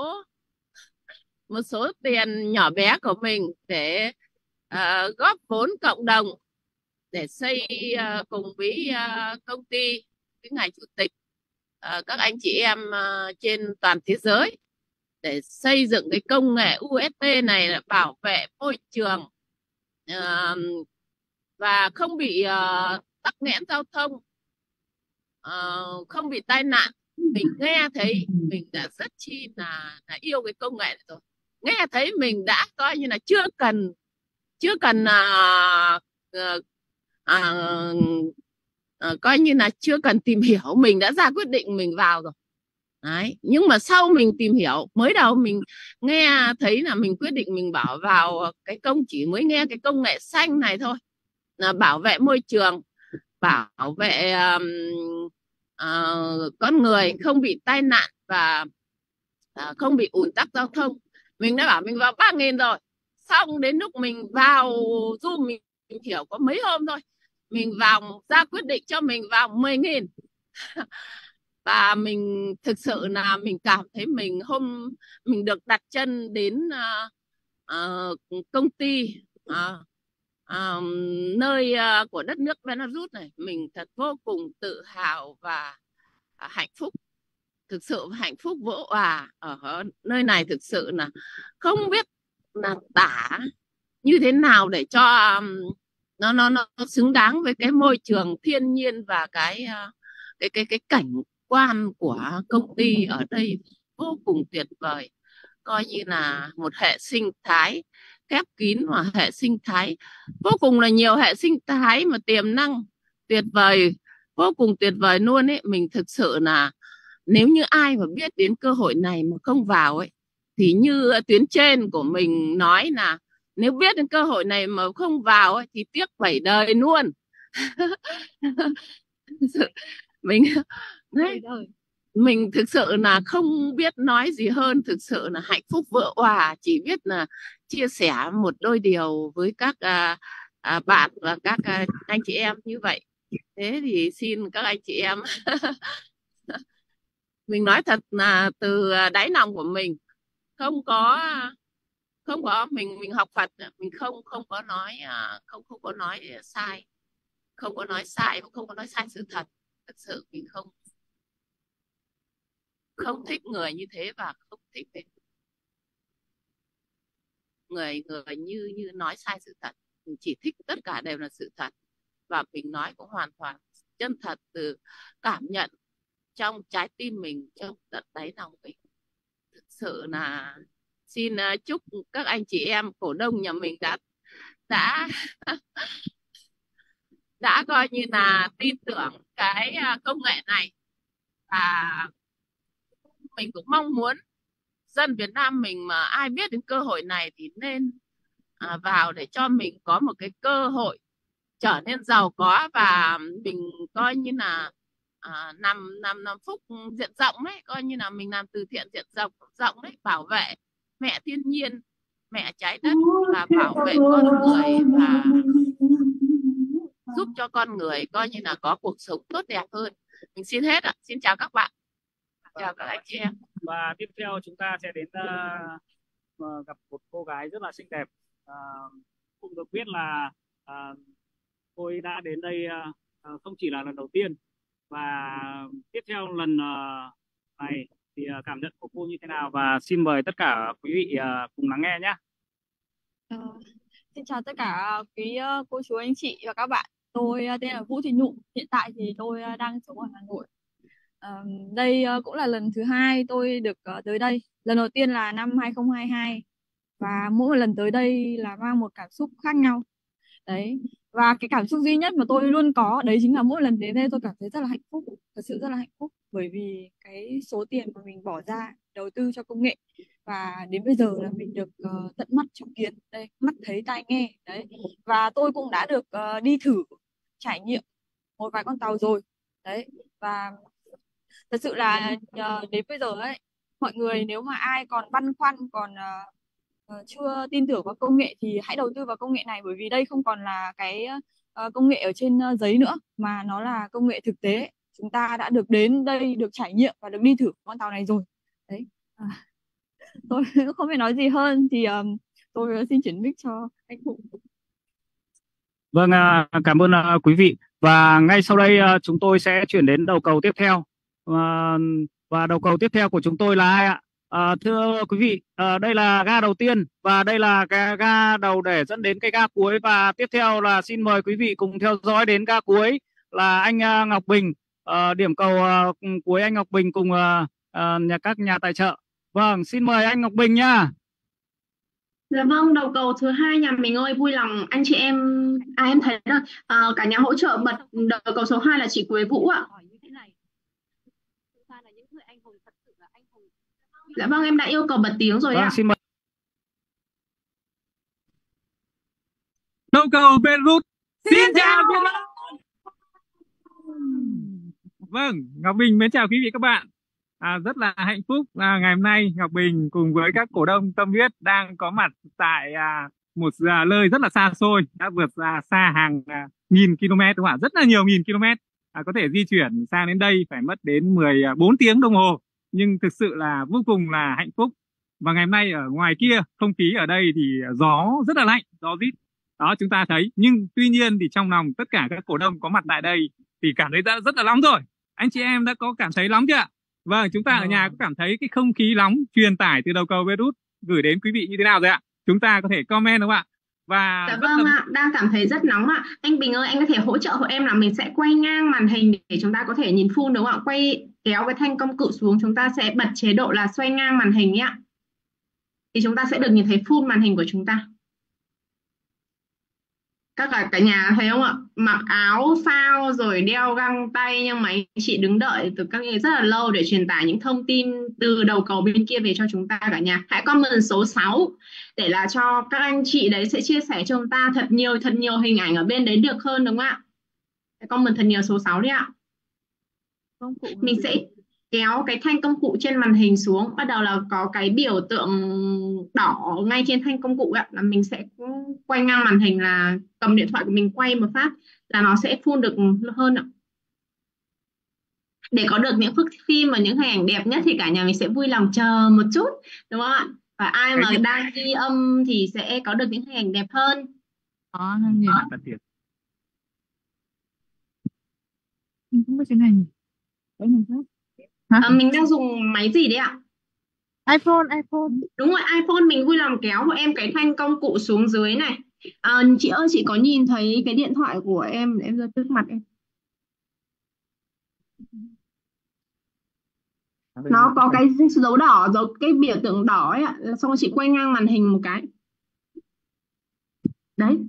một số tiền nhỏ bé của mình để góp vốn cộng đồng để xây cùng với công ty, cái ngài chủ tịch, các anh chị em trên toàn thế giới để xây dựng cái công nghệ UST này là bảo vệ môi trường và không bị tắc nghẽn giao thông, không bị tai nạn. Mình nghe thấy mình đã rất chi là yêu cái công nghệ này rồi. Nghe thấy mình đã coi như là chưa cần coi như là chưa cần tìm hiểu, mình đã ra quyết định mình vào rồi. Đấy. Nhưng mà sau mình tìm hiểu, mới đầu mình nghe thấy là mình quyết định mình bảo vào cái chỉ mới nghe cái công nghệ xanh này thôi, là bảo vệ môi trường, bảo vệ con người không bị tai nạn và không bị ùn tắc giao thông. Mình đã bảo mình vào 3.000 rồi. Xong đến lúc mình vào Zoom mình hiểu có mấy hôm thôi, mình vào ra quyết định cho mình vào 10.000. Và mình thực sự là mình cảm thấy mình được đặt chân đến công ty nơi của đất nước Belarus này, mình thật vô cùng tự hào và hạnh phúc, thực sự hạnh phúc vỡ òa ở nơi này. Thực sự là không biết là tả như thế nào để cho nó xứng đáng với cái môi trường thiên nhiên và cái cảnh quan của công ty ở đây vô cùng tuyệt vời, coi như là một hệ sinh thái khép kín và hệ sinh thái vô cùng là nhiều hệ sinh thái mà tiềm năng tuyệt vời, vô cùng tuyệt vời luôn ấy. Mình thực sự là nếu như ai mà biết đến cơ hội này mà không vào ấy, thì như tuyến trên của mình nói là nếu biết đến cơ hội này mà không vào ấy, thì tiếc 7 đời luôn. Mình thực sự là không biết nói gì hơn, thực sự là hạnh phúc vỡ òa, chỉ biết là chia sẻ một đôi điều với các bạn và các anh chị em như vậy. Thế thì xin các anh chị em mình nói thật là từ đáy lòng của mình, không có mình học Phật, mình không có nói không có nói sai, không có nói sai và không có nói sai sự thật. Thật sự mình không thích người như thế, và không thích người như nói sai sự thật. Mình chỉ thích tất cả đều là sự thật, và mình nói cũng hoàn toàn chân thật từ cảm nhận trong trái tim mình, trong tận đáy lòng mình. Thực sự là xin chúc các anh chị em cổ đông nhà mình đã đã coi như là tin tưởng cái công nghệ này, và mình cũng mong muốn dân Việt Nam mình mà ai biết đến cơ hội này thì nên vào để cho mình có một cái cơ hội trở nên giàu có, và mình coi như là làm phúc diện rộng đấy, coi như là mình làm từ thiện diện rộng đấy, bảo vệ mẹ thiên nhiên, mẹ trái đất, và bảo vệ con người, và giúp cho con người coi như là có cuộc sống tốt đẹp hơn. Mình xin hết ạ. Xin chào các bạn, chào các anh chị em. Và tiếp theo chúng ta sẽ đến gặp một cô gái rất là xinh đẹp. Cũng được biết là cô ấy đã đến đây không chỉ là lần đầu tiên, và tiếp theo lần này thì cảm nhận của cô như thế nào, và xin mời tất cả quý vị cùng lắng nghe nhé. Xin chào tất cả quý cô chú anh chị và các bạn. Tôi tên là Vũ Thị Nhụ. Hiện tại thì tôi đang sống ở Hà Nội. Đây cũng là lần thứ hai tôi được tới đây. Lần đầu tiên là năm 2022 và mỗi một lần tới đây là mang một cảm xúc khác nhau. Đấy. Và cái cảm xúc duy nhất mà tôi luôn có đấy chính là mỗi lần đến đây tôi cảm thấy rất là hạnh phúc, thật sự rất là hạnh phúc, bởi vì cái số tiền mà mình bỏ ra đầu tư cho công nghệ và đến bây giờ là mình được tận mắt chứng kiến đây, mắt thấy tai nghe đấy. Và tôi cũng đã được đi thử trải nghiệm một vài con tàu rồi đấy. Và thật sự là đến bây giờ ấy, mọi người nếu mà ai còn băn khoăn, còn chưa tin tưởng vào công nghệ thì hãy đầu tư vào công nghệ này, bởi vì đây không còn là cái công nghệ ở trên giấy nữa mà nó là công nghệ thực tế. Chúng ta đã được đến đây, được trải nghiệm và được đi thử con tàu này rồi đấy. Tôi không biết nói gì hơn thì tôi xin chuyển mic cho anh Phụ. Vâng, cảm ơn quý vị. Và ngay sau đây chúng tôi sẽ chuyển đến đầu cầu tiếp theo. Và đầu cầu tiếp theo của chúng tôi là ai ạ? Thưa quý vị, đây là ga đầu tiên và đây là cái ga đầu để dẫn đến cái ga cuối, và tiếp theo là xin mời quý vị cùng theo dõi đến ga cuối là anh Ngọc Bình, điểm cầu cuối anh Ngọc Bình cùng các nhà tài trợ. Vâng, xin mời anh Ngọc Bình nha. Dạ vâng, đầu cầu thứ hai nhà mình ơi, vui lòng anh chị em, em thấy rồi, cả nhà hỗ trợ bật đầu cầu số 2 là chị Quế Vũ ạ. Dạ vâng, em đã yêu cầu bật tiếng rồi Vâng, ạ. xin mời. Đầu cầu Beirut. Xin chào Việt Nam. Vâng, Ngọc Bình mến chào quý vị các bạn. Rất là hạnh phúc ngày hôm nay Ngọc Bình cùng với các cổ đông tâm huyết đang có mặt tại một nơi rất là xa xôi, đã vượt ra xa hàng nghìn km, đúng không ạ? Rất là nhiều nghìn km. Có thể di chuyển sang đến đây phải mất đến 14 tiếng đồng hồ, nhưng thực sự là vô cùng là hạnh phúc. Và ngày hôm nay ở ngoài kia không khí ở đây thì gió rất là lạnh, gió rít đó chúng ta thấy, nhưng tuy nhiên thì trong lòng tất cả các cổ đông có mặt tại đây thì cảm thấy đã rất là nóng rồi. Anh chị em đã có cảm thấy nóng chưa ạ? Vâng, chúng ta ở nhà có cảm thấy cái không khí nóng truyền tải từ đầu cầu Beirut gửi đến quý vị như thế nào rồi ạ? Chúng ta có thể comment đúng không ạ? Và dạ vâng ạ, đang cảm thấy rất nóng ạ. Anh Bình ơi, anh có thể hỗ trợ hộ em là mình sẽ quay ngang màn hình để chúng ta có thể nhìn full đúng không ạ? Quay kéo cái thanh công cụ xuống, chúng ta sẽ bật chế độ là xoay ngang màn hình nhé ạ. Thì chúng ta sẽ được nhìn thấy full màn hình của chúng ta. Cả nhà thấy không ạ? Mặc áo phao rồi đeo găng tay, nhưng mà anh chị đứng đợi từ các ngày rất là lâu để truyền tải những thông tin từ đầu cầu bên kia về cho chúng ta cả nhà. Hãy comment số 6 để là cho các anh chị đấy sẽ chia sẻ cho chúng ta thật nhiều hình ảnh ở bên đấy được hơn, đúng không ạ? Hãy comment thật nhiều số 6 đi ạ. Mình sẽ kéo cái thanh công cụ trên màn hình xuống, bắt đầu là có cái biểu tượng đỏ ngay trên thanh công cụ ạ, là mình sẽ quay ngang màn hình, là cầm điện thoại của mình quay một phát là nó sẽ full được hơn ạ. Để có được những thước phim và những hình ảnh đẹp nhất thì cả nhà mình sẽ vui lòng chờ một chút, đúng không ạ? Và ai mà đang ghi âm thì sẽ có được những hình ảnh đẹp hơn. Mình không biết cái này. Mình đang dùng máy gì đấy ạ? iPhone. Đúng rồi, iPhone. Mình vui lòng kéo hộ em cái thanh công cụ xuống dưới này. Chị ơi, chị có nhìn thấy cái điện thoại của em để em giơ trước mặt em. Nó có cái dấu đỏ, cái biểu tượng đỏ ấy ạ. Xong rồi chị quay ngang màn hình một cái. Đấy.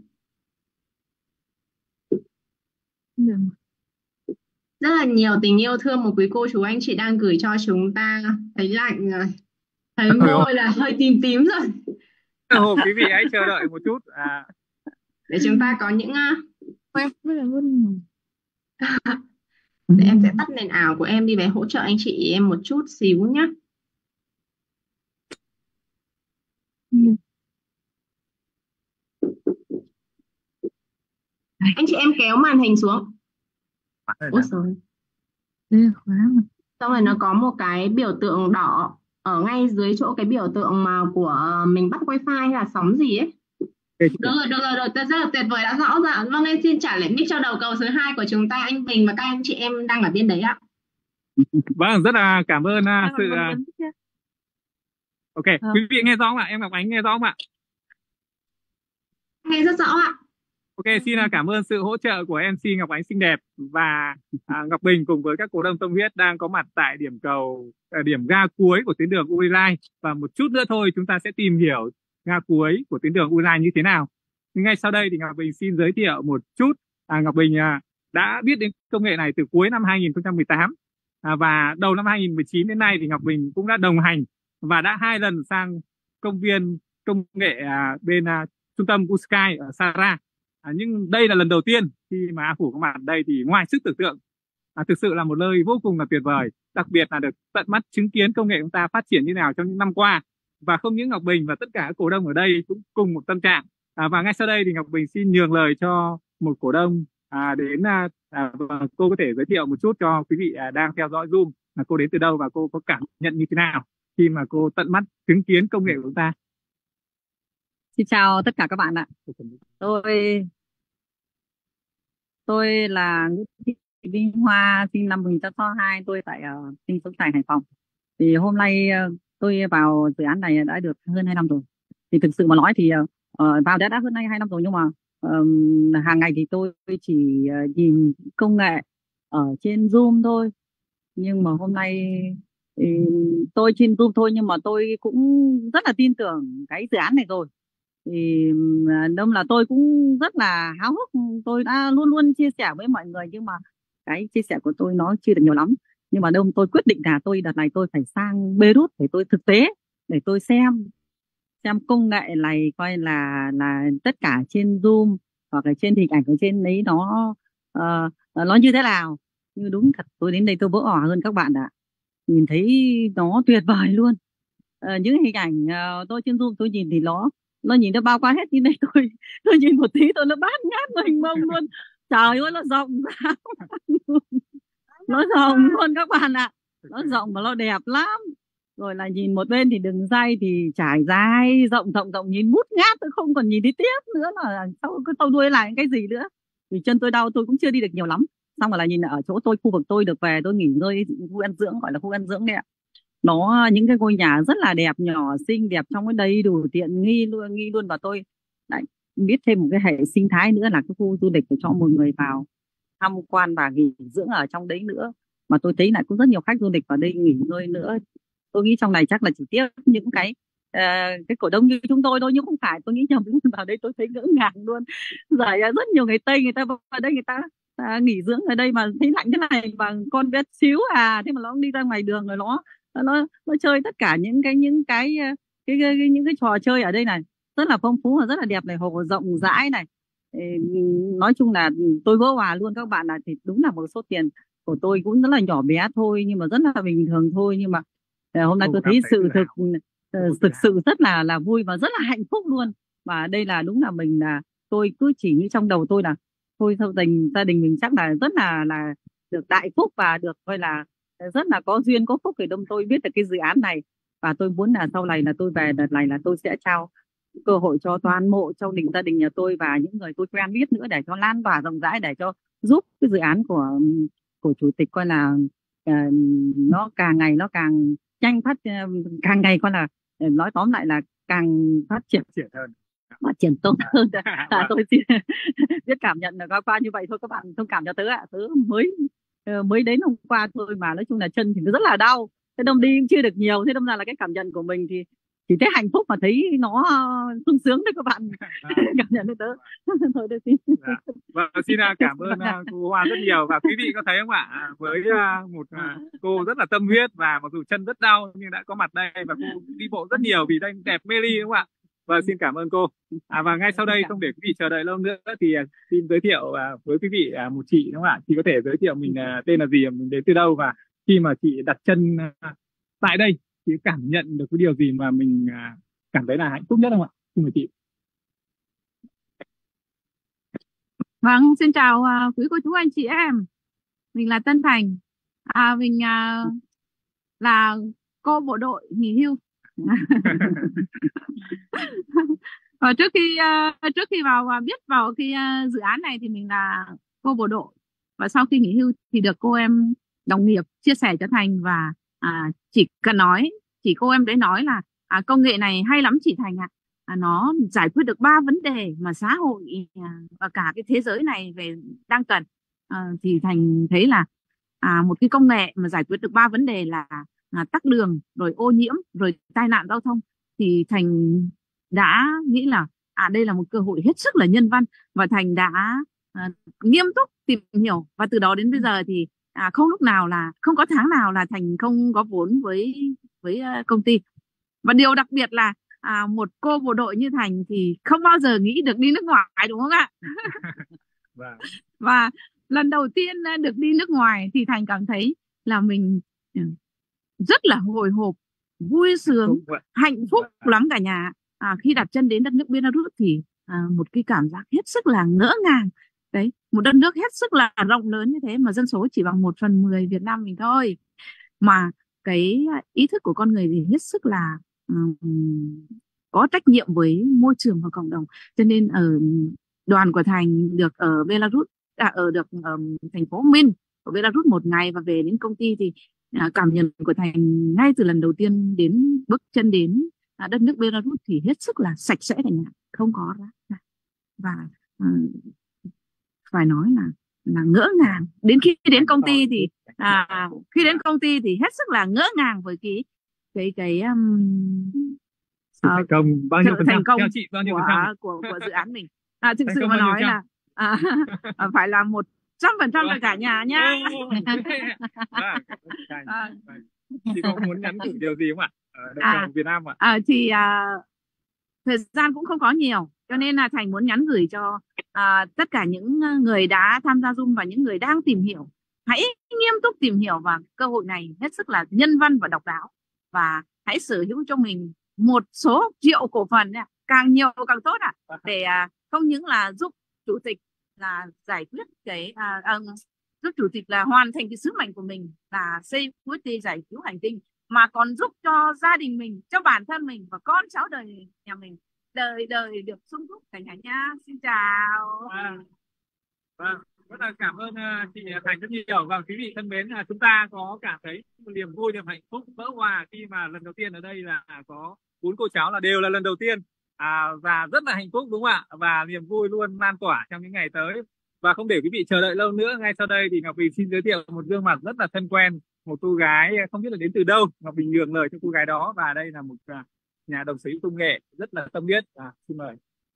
Rất là nhiều tình yêu thương một quý cô chú anh chị đang gửi cho chúng ta. Thấy lạnh rồi, thấy môi là hơi tím tím rồi. Quý vị hãy chờ đợi một chút để chúng ta có những để em sẽ tắt nền ảo của em đi và hỗ trợ anh chị em một chút xíu nhé. Anh chị em kéo màn hình xuống. Ôi trời. Xong rồi nó có một cái biểu tượng đỏ ở ngay dưới chỗ cái biểu tượng mà của mình bắt wifi hay là sóng gì ấy. Được rồi, rất là tuyệt vời, đã rõ ra. Vâng, em xin trả lại mic cho đầu cầu thứ 2 của chúng ta, anh Bình và các anh chị em đang ở bên đấy ạ. Vâng, rất là cảm ơn sự Vâng. ok. Quý vị nghe rõ không ạ? Em Ngọc Ánh nghe rõ không ạ? Nghe rất rõ ạ. Ok, xin cảm ơn sự hỗ trợ của MC Ngọc Ánh xinh đẹp và Ngọc Bình cùng với các cổ đông tâm huyết đang có mặt tại điểm ga cuối của tuyến đường Uri Line. Và một chút nữa thôi chúng ta sẽ tìm hiểu ga cuối của tuyến đường Uri Line như thế nào. Nhưng ngay sau đây thì Ngọc Bình xin giới thiệu một chút. Ngọc Bình đã biết đến công nghệ này từ cuối năm 2018 và đầu năm 2019 đến nay thì Ngọc Bình cũng đã đồng hành và đã 2 lần sang công viên công nghệ bên trung tâm Busky ở Sara. Nhưng đây là lần đầu tiên khi mà A Phủ có mặt ở đây thì ngoài sức tưởng tượng, thực sự là một nơi vô cùng là tuyệt vời, đặc biệt là được tận mắt chứng kiến công nghệ chúng ta phát triển như nào trong những năm qua. Và không những Ngọc Bình và tất cả các cổ đông ở đây cũng cùng một tâm trạng. Và ngay sau đây thì Ngọc Bình xin nhường lời cho một cổ đông đến và cô có thể giới thiệu một chút cho quý vị đang theo dõi Zoom là cô đến từ đâu và cô có cảm nhận như thế nào khi mà cô tận mắt chứng kiến công nghệ của chúng ta. Xin chào tất cả các bạn ạ. Tôi là Nguyễn Thị Vinh Hoa, sinh năm 1962, tôi sinh sống tại Hải Phòng. Thì hôm nay tôi vào dự án này đã được hơn 2 năm rồi. Thì thực sự mà nói thì vào đã hơn 2 năm rồi, nhưng mà hàng ngày thì tôi chỉ nhìn công nghệ ở trên Zoom thôi. Nhưng mà hôm nay tôi trên Zoom thôi, nhưng mà tôi cũng rất là tin tưởng cái dự án này rồi. Thì đâm là tôi cũng rất là háo hức, tôi đã luôn luôn chia sẻ với mọi người, nhưng mà cái chia sẻ của tôi nó chưa được nhiều lắm. Nhưng mà tôi quyết định là đợt này tôi phải sang Beirut để tôi thực tế, để tôi xem công nghệ này coi là tất cả trên Zoom hoặc là trên hình ảnh ở trên đấy nó như thế nào. Nhưng đúng thật tôi đến đây tôi vỡ òa hơn các bạn ạ. Nhìn thấy nó tuyệt vời luôn. Những hình ảnh tôi trên Zoom tôi nhìn thì nó nhìn nó bao quát hết, như này tôi nhìn một tí tôi nó bát ngát mênh mông luôn. Trời ơi, nó rộng ra nó rộng luôn các bạn ạ. Nó rộng và nó đẹp lắm. Rồi là nhìn một bên thì đường ray thì trải dài rộng, nhìn mút ngát, tôi không còn nhìn đi tiếp nữa là sau cứ tàu đuôi lại cái gì nữa. Vì chân tôi đau, tôi cũng chưa đi được nhiều lắm. Xong rồi là nhìn ở chỗ khu vực tôi được về, tôi nghỉ ngơi khu ăn dưỡng, gọi là khu ăn dưỡng đấy ạ. Nó những cái ngôi nhà rất là đẹp, nhỏ xinh đẹp, trong cái đầy đủ tiện nghi luôn. Và tôi lại biết thêm một cái hệ sinh thái nữa là cái khu du lịch để cho mọi người vào tham quan và nghỉ dưỡng ở trong đấy nữa. Mà tôi thấy lại cũng rất nhiều khách du lịch vào đây nghỉ ngơi nữa. Tôi nghĩ trong này chắc là chỉ tiếp những cái cổ đông như chúng tôi thôi, nhưng không phải, tôi nghĩ nhầm vào đây tôi thấy ngỡ ngàng luôn. Rồi rất nhiều người Tây người ta vào đây, người ta nghỉ dưỡng ở đây mà thấy lạnh thế này mà con bé xíu thế mà nó đi ra ngoài đường rồi nó chơi tất cả những cái trò chơi ở đây này rất là phong phú và rất là đẹp này, hồ rộng rãi này. Nói chung là tôi vỡ hòa luôn các bạn ạ. Thì đúng là một số tiền của tôi cũng rất là nhỏ bé thôi, nhưng mà rất là bình thường thôi, nhưng mà hôm nay tôi thấy thực sự rất là vui và rất là hạnh phúc luôn. Và đây là đúng là tôi cứ chỉ như trong đầu tôi là thôi gia đình mình chắc là rất là được đại phúc và được coi là rất là có duyên có phúc để tôi biết được cái dự án này. Và tôi muốn là sau này là tôi về đợt này là tôi sẽ trao cơ hội cho toàn bộ trong gia đình nhà tôi và những người tôi quen biết nữa, để cho lan tỏa rộng rãi, để cho giúp cái dự án của chủ tịch coi là nó càng ngày nó càng nhanh càng ngày coi là nói tóm lại là càng phát triển tốt hơn. Tôi xin biết cảm nhận là qua như vậy thôi các bạn thông cảm cho tớ ạ. Tớ mới đến hôm qua thôi mà nói chung là chân thì nó rất là đau, thế đâm đi cũng chưa được nhiều, thế đâm ra là cái cảm nhận của mình thì chỉ thấy hạnh phúc mà thấy nó sung sướng đấy các bạn. Cảm nhận được tớ thôi tôi xin. Vâng, xin cảm ơn cô Hoa rất nhiều. Và quý vị có thấy không ạ, với một cô rất là tâm huyết và mặc dù chân rất đau nhưng đã có mặt đây và cô đi bộ rất nhiều vì đây đẹp mê ly đúng không ạ. Và xin cảm ơn cô. Và ngay sau đây không để quý vị chờ đợi lâu nữa thì xin giới thiệu với quý vị một chị đúng không ạ. Chị có thể giới thiệu mình tên là gì, mình đến từ đâu, và khi mà chị đặt chân tại đây thì cảm nhận được cái điều gì mà mình cảm thấy là hạnh phúc nhất không ạ? Xin mời chị. Vâng, xin chào quý cô chú anh chị em. Mình là Tân Thành. Mình là cô bộ đội nghỉ hưu. Và trước khi biết vào cái dự án này thì mình là cô bộ đội, và sau khi nghỉ hưu thì được cô em đồng nghiệp chia sẻ cho Thành và chỉ cần nói, chỉ cô em đấy nói là công nghệ này hay lắm chị Thành ạ. Nó giải quyết được 3 vấn đề mà xã hội và cả cái thế giới này đang cần. Thì Thành thấy là một cái công nghệ mà giải quyết được 3 vấn đề là tắc đường, rồi ô nhiễm, rồi tai nạn giao thông, thì Thành đã nghĩ là đây là một cơ hội hết sức là nhân văn, và Thành đã nghiêm túc tìm hiểu, và từ đó đến bây giờ thì không có tháng nào là Thành không có vốn với công ty. Và điều đặc biệt là một cô bộ đội như Thành thì không bao giờ nghĩ được đi nước ngoài, đúng không ạ? Và lần đầu tiên được đi nước ngoài thì Thành cảm thấy là mình rất là hồi hộp, vui sướng, hạnh phúc lắm cả nhà. Khi đặt chân đến đất nước Belarus thì một cái cảm giác hết sức là ngỡ ngàng. Đấy, một đất nước hết sức là rộng lớn như thế mà dân số chỉ bằng 1/10 Việt Nam mình thôi. Mà cái ý thức của con người thì hết sức là có trách nhiệm với môi trường và cộng đồng. Cho nên ở đoàn của Thành được ở Belarus, ở thành phố Minsk ở Belarus một ngày, và về đến công ty thì cảm nhận của Thành ngay từ lần đầu tiên bước chân đến đất nước Belarus thì hết sức là sạch sẽ cả nhà, không có rác thải. Và phải nói là ngỡ ngàng đến khi đến công ty thì hết sức là ngỡ ngàng với cái thành công bao nhiêu thành công theo chị, bao nhiêu của dự án mình. Thực sự mà nói là phải là 100% là cả nhà nhá. Chị có muốn nhắn gửi điều gì không ạ? Ở Việt Nam ạ? Thì thời gian cũng không có nhiều, cho nên là Thành muốn nhắn gửi cho tất cả những người đã tham gia Zoom và những người đang tìm hiểu. Hãy nghiêm túc tìm hiểu, và cơ hội này hết sức là nhân văn và độc đáo. Và hãy sở hữu cho mình một số triệu cổ phần, càng nhiều càng tốt để không những là giúp chủ tịch là giải quyết giúp chủ tịch là hoàn thành cái sứ mệnh của mình là xây quyết đi giải cứu hành tinh, mà còn giúp cho gia đình mình, cho bản thân mình và con cháu đời nhà mình đời được sung túc cả nhà nha. Xin chào. Rất là cảm ơn chị Thành rất nhiều. Và quý vị thân mến, chúng ta có cảm thấy một niềm vui, niềm hạnh phúc vỡ hòa khi mà lần đầu tiên ở đây là có 4 cô cháu là đều là lần đầu tiên, và rất là hạnh phúc, đúng không ạ? Và niềm vui luôn lan tỏa trong những ngày tới. Và không để quý vị chờ đợi lâu nữa, ngay sau đây thì Ngọc Bình xin giới thiệu một gương mặt rất là thân quen, một cô gái không biết là đến từ đâu. Ngọc Bình nhường lời cho cô gái đó, và đây là một nhà đồng sở hữu công nghệ rất là tâm huyết. Xin mời.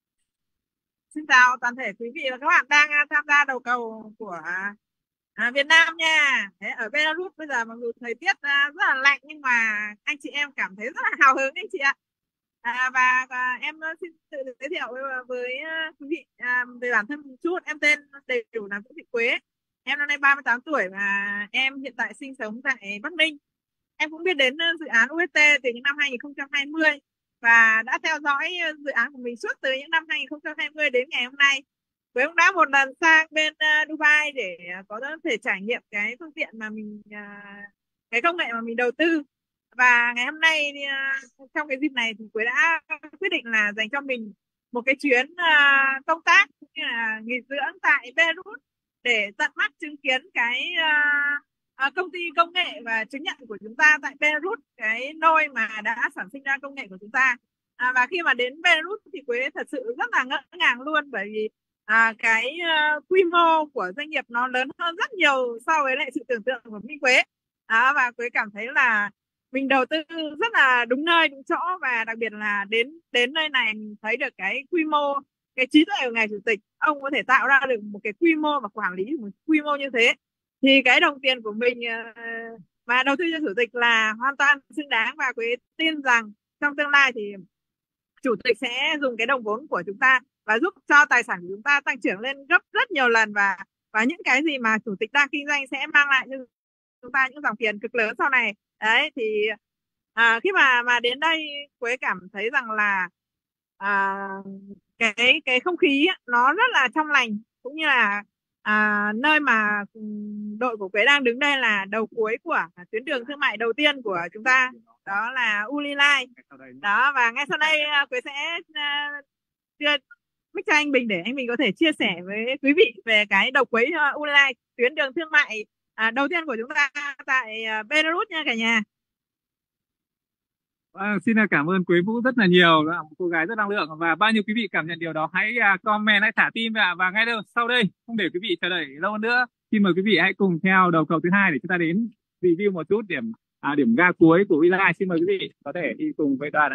Xin chào toàn thể quý vị và các bạn đang tham gia đầu cầu của Việt Nam nha. Ở Belarus bây giờ mặc dù thời tiết rất là lạnh, nhưng mà anh chị em cảm thấy rất là hào hứng anh chị ạ. Và em xin tự giới thiệu với quý vị về bản thân một chút. Em tên đầy đủ là Vũ Thị Quế. Em năm nay 38 tuổi và em hiện tại sinh sống tại Bắc Ninh. Em cũng biết đến dự án UST từ những năm 2020 và đã theo dõi dự án của mình suốt từ những năm 2020 đến ngày hôm nay. Với cũng đã một lần sang bên Dubai để có thể trải nghiệm cái phương tiện mà mình cái công nghệ mà mình đầu tư. Và ngày hôm nay trong cái dịp này thì Quế đã quyết định là dành cho mình một cái chuyến công tác cũng như là nghỉ dưỡng tại Belarus để tận mắt chứng kiến cái công ty công nghệ và chứng nhận của chúng ta tại Belarus, cái nơi mà đã sản sinh ra công nghệ của chúng ta. Và khi mà đến Belarus thì Quế thật sự rất là ngỡ ngàng luôn, bởi vì cái quy mô của doanh nghiệp nó lớn hơn rất nhiều so với lại sự tưởng tượng của Minh Quế. Và Quế cảm thấy là mình đầu tư rất là đúng nơi đúng chỗ, và đặc biệt là đến nơi này mình thấy được cái quy mô, cái trí tuệ của ngài chủ tịch. Ông có thể tạo ra được một cái quy mô và quản lý một quy mô như thế, thì cái đồng tiền của mình mà đầu tư cho chủ tịch là hoàn toàn xứng đáng. Và Quế tin rằng trong tương lai thì chủ tịch sẽ dùng cái đồng vốn của chúng ta và giúp cho tài sản của chúng ta tăng trưởng lên gấp rất nhiều lần, và những cái gì mà chủ tịch đang kinh doanh sẽ mang lại cho chúng ta những dòng tiền cực lớn sau này. Đấy thì khi mà đến đây Quế cảm thấy rằng là cái không khí nó rất là trong lành, cũng như là nơi mà đội của Quế đang đứng đây là đầu cuối của tuyến đường thương mại đầu tiên của chúng ta, đó là Ulilai đó. Và ngay sau đây Quế sẽ đưa mic cho anh Bình để anh Bình có thể chia sẻ với quý vị về cái đầu cuối Ulilai, tuyến đường thương mại đầu tiên của chúng ta tại Belarus nha cả nhà. Xin cảm ơn Quế Vũ rất là nhiều, là một cô gái rất năng lượng, và bao nhiêu quý vị cảm nhận điều đó hãy comment, hãy thả tim vào. Và ngay đâu sau đây, không để quý vị chờ đợi lâu nữa, xin mời quý vị hãy cùng theo đầu cầu thứ hai để chúng ta đến review một chút điểm ga cuối của WeLife. Xin mời quý vị có thể đi cùng với đoàn ạ.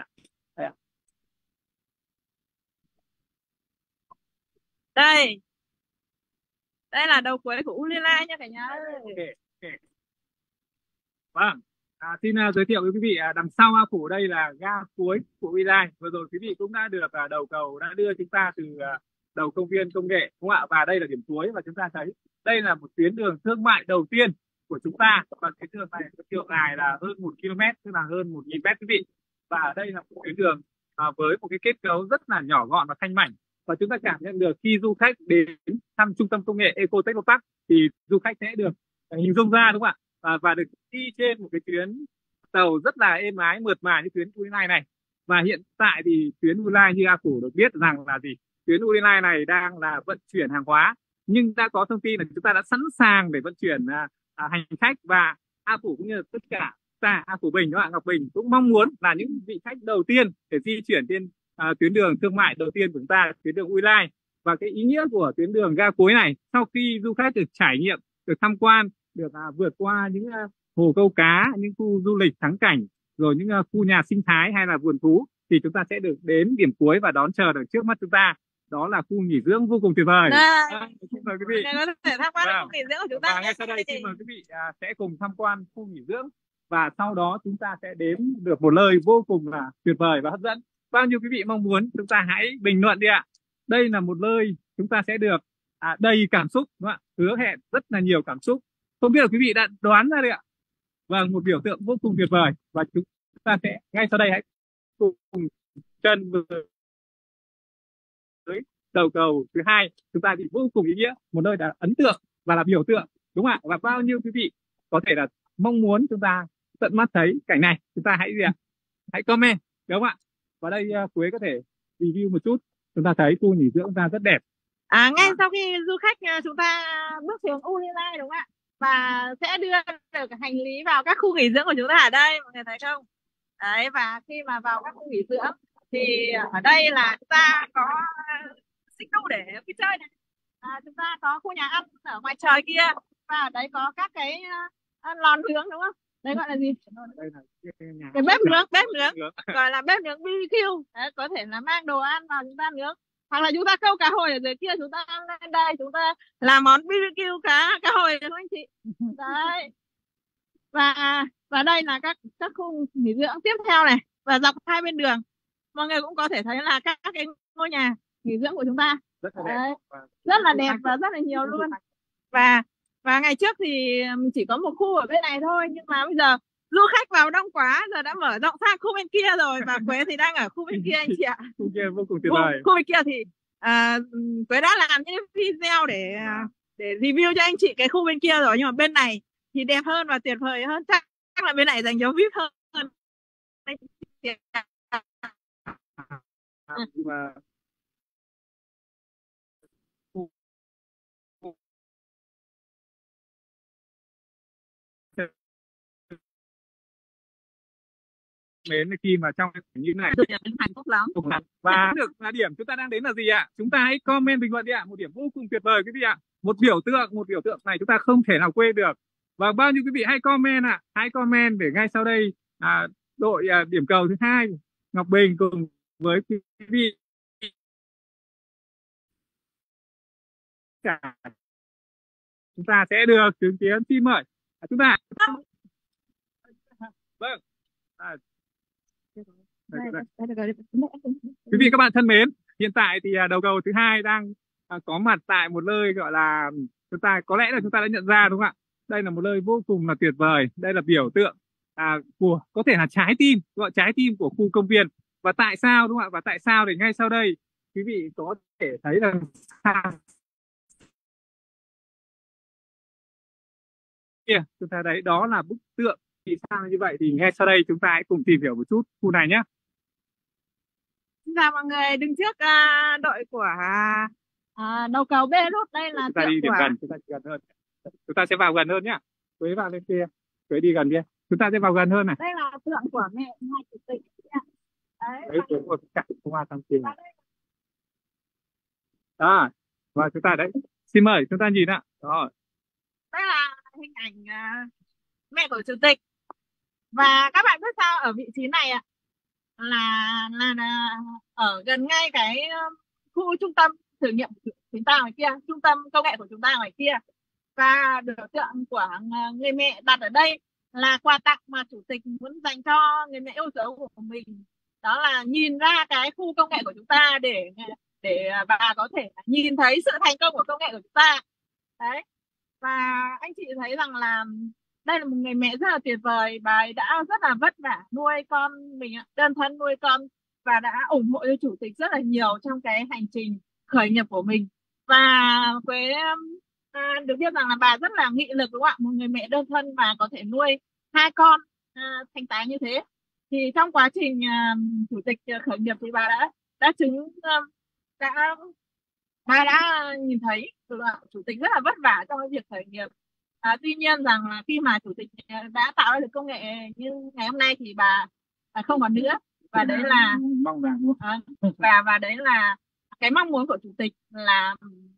Đây là đầu cuối của Ulila nha cả nhà ơi. Okay. Vâng, xin giới thiệu với quý vị, đằng sau A Phủ đây là ga cuối của WeLife. Vừa rồi quý vị cũng đã được đầu cầu đã đưa chúng ta từ đầu công viên công nghệ, đúng không ạ? Và đây là điểm cuối, và chúng ta thấy đây là một tuyến đường thương mại đầu tiên của chúng ta, và tuyến đường này có chiều dài là hơn 1 km, tức là hơn 1.000 mét quý vị. Và đây là một tuyến đường với một cái kết cấu rất là nhỏ gọn và thanh mảnh, và chúng ta cảm nhận được khi du khách đến thăm trung tâm công nghệ Eco Techno Park thì du khách sẽ được hình dung ra, đúng không ạ? Và được đi trên một cái tuyến tàu rất là êm ái mượt mà như tuyến WeLife này. Và hiện tại thì tuyến WeLife như A Phủ được biết rằng là tuyến WeLife này đang là vận chuyển hàng hóa, nhưng đã có thông tin là chúng ta đã sẵn sàng để vận chuyển hành khách. Và A Phủ cũng như là tất cả A Phủ Bình, các bạn Ngọc Bình cũng mong muốn là những vị khách đầu tiên để di chuyển trên tuyến đường thương mại đầu tiên của chúng ta, tuyến đường WeLife. Và cái ý nghĩa của tuyến đường ga cuối này, sau khi du khách được trải nghiệm, được tham quan, được vượt qua những hồ câu cá, những khu du lịch thắng cảnh, rồi những khu nhà sinh thái hay là vườn thú, thì chúng ta sẽ được đến điểm cuối và đón chờ được trước mắt chúng ta, đó là khu nghỉ dưỡng vô cùng tuyệt vời. Xin mời quý vị có thể tham quan khu nghỉ dưỡng của chúng ta. Và ngay sau đây xin mời quý vị sẽ cùng tham quan khu nghỉ dưỡng, và sau đó chúng ta sẽ đến được một nơi vô cùng là tuyệt vời và hấp dẫn. Bao nhiêu quý vị mong muốn, chúng ta hãy bình luận đi ạ. Đây là một nơi chúng ta sẽ được đầy cảm xúc, đúng không ạ? Hứa hẹn rất là nhiều cảm xúc. Không biết là quý vị đã đoán ra được ạ? Vâng, một biểu tượng vô cùng tuyệt vời, và chúng ta sẽ ngay sau đây hãy cùng chân với đầu cầu thứ hai. Chúng ta thì vô cùng ý nghĩa, một nơi đã ấn tượng và là biểu tượng, đúng không ạ? Và bao nhiêu quý vị có thể là mong muốn chúng ta tận mắt thấy cảnh này, chúng ta hãy gì ạ? Hãy comment, đúng không ạ? Và đây Quế có thể review một chút. Chúng ta thấy khu nghỉ dưỡng ta rất đẹp. Ngay sau khi du khách chúng ta bước xuống Ulila, đúng không ạ? Và sẽ đưa được hành lý vào các khu nghỉ dưỡng của chúng ta ở đây, mọi người thấy không? Đấy, và khi mà vào các khu nghỉ dưỡng thì ở đây là chúng ta có xích đu để vui chơi này. Chúng ta có khu nhà ăn ở ngoài trời kia, và ở đấy có các cái lò nướng, đúng không? Đây gọi là gì? Đây là cái bếp nướng gọi là bếp nướng BBQ. Đấy, có thể là mang đồ ăn vào chúng ta nướng, hoặc là chúng ta câu cá hồi ở dưới kia, chúng ta ăn lên đây, chúng ta làm món BBQ cá hồi, đúng không anh chị? Đấy. Và đây là các khu nghỉ dưỡng tiếp theo này, và dọc hai bên đường mọi người cũng có thể thấy là các cái ngôi nhà nghỉ dưỡng của chúng ta rất là đẹp, rất là đẹp và rất là nhiều luôn. Và ngày trước thì chỉ có một khu ở bên này thôi, nhưng mà bây giờ du khách vào đông quá, giờ đã mở rộng sang khu bên kia rồi, và Quế thì đang ở khu bên kia anh chị ạ. Khu kia vô cùng tuyệt vời. Khu bên kia thì Quế đã làm những video để review cho anh chị cái khu bên kia rồi, nhưng mà bên này thì đẹp hơn và tuyệt vời hơn, chắc là bên này dành cho VIP hơn. Và mến khi mà trong như này hạnh phúc lắm. Và được là điểm chúng ta đang đến là gì ạ? Chúng ta hãy comment bình luận đi ạ. Một điểm vô cùng tuyệt vời quý vị ạ. Một biểu tượng này chúng ta không thể nào quên được. Và bao nhiêu quý vị hãy comment ạ, hãy comment để ngay sau đây đội điểm cầu thứ hai Ngọc Bình cùng với quý vị cả chúng ta sẽ được chứng kiến. Xin mời chúng ta. Vâng. Quý vị các bạn thân mến, hiện tại thì đầu cầu thứ hai đang có mặt tại một nơi gọi là chúng ta có lẽ là chúng ta đã nhận ra, đúng không ạ? Đây là một nơi vô cùng là tuyệt vời. Đây là biểu tượng của có thể là trái tim, gọi trái tim của khu công viên. Và tại sao, đúng không ạ? Và tại sao thì ngay sau đây quý vị có thể thấy là chúng ta thấy đó là bức tượng. Vì sao như vậy thì ngay sau đây chúng ta hãy cùng tìm hiểu một chút khu này nhé. Xin chào mọi người, đứng trước đội của đầu cầu Belarus. Đây là chúng ta đi điểm gần, chúng ta gần hơn. Chúng ta sẽ vào gần hơn nhá. Quế vào lên kia, Quế đi gần kia. Chúng ta sẽ vào gần hơn này. Đây là tượng của mẹ hai chủ tịch ạ. Đấy, Quế một cả công an tam kỳ. Đó, và chúng ta đấy. Xin mời chúng ta nhìn ạ. Đó. Đây là hình ảnh mẹ của chủ tịch. Và các bạn biết sao ở vị trí này ạ, là ở gần ngay cái khu trung tâm thử nghiệm của chúng ta ngoài kia, trung tâm công nghệ của chúng ta ngoài kia. Và biểu tượng của người mẹ đặt ở đây là quà tặng mà chủ tịch muốn dành cho người mẹ yêu dấu của mình. Đó là nhìn ra cái khu công nghệ của chúng ta để bà có thể nhìn thấy sự thành công của công nghệ của chúng ta. Đấy. Và anh chị thấy rằng là đây là một người mẹ rất là tuyệt vời. Bà ấy đã rất là vất vả nuôi con mình, đơn thân nuôi con, và đã ủng hộ cho chủ tịch rất là nhiều trong cái hành trình khởi nghiệp của mình. Và Quế được biết rằng là bà rất là nghị lực, đúng không ạ? Một người mẹ đơn thân mà có thể nuôi hai con thành tài như thế. Thì trong quá trình chủ tịch khởi nghiệp thì bà đã bà đã nhìn thấy là chủ tịch rất là vất vả trong cái việc khởi nghiệp. Tuy nhiên rằng là khi mà chủ tịch đã tạo ra được công nghệ như ngày hôm nay thì bà không còn nữa. Và đấy là và đấy là cái mong muốn của chủ tịch là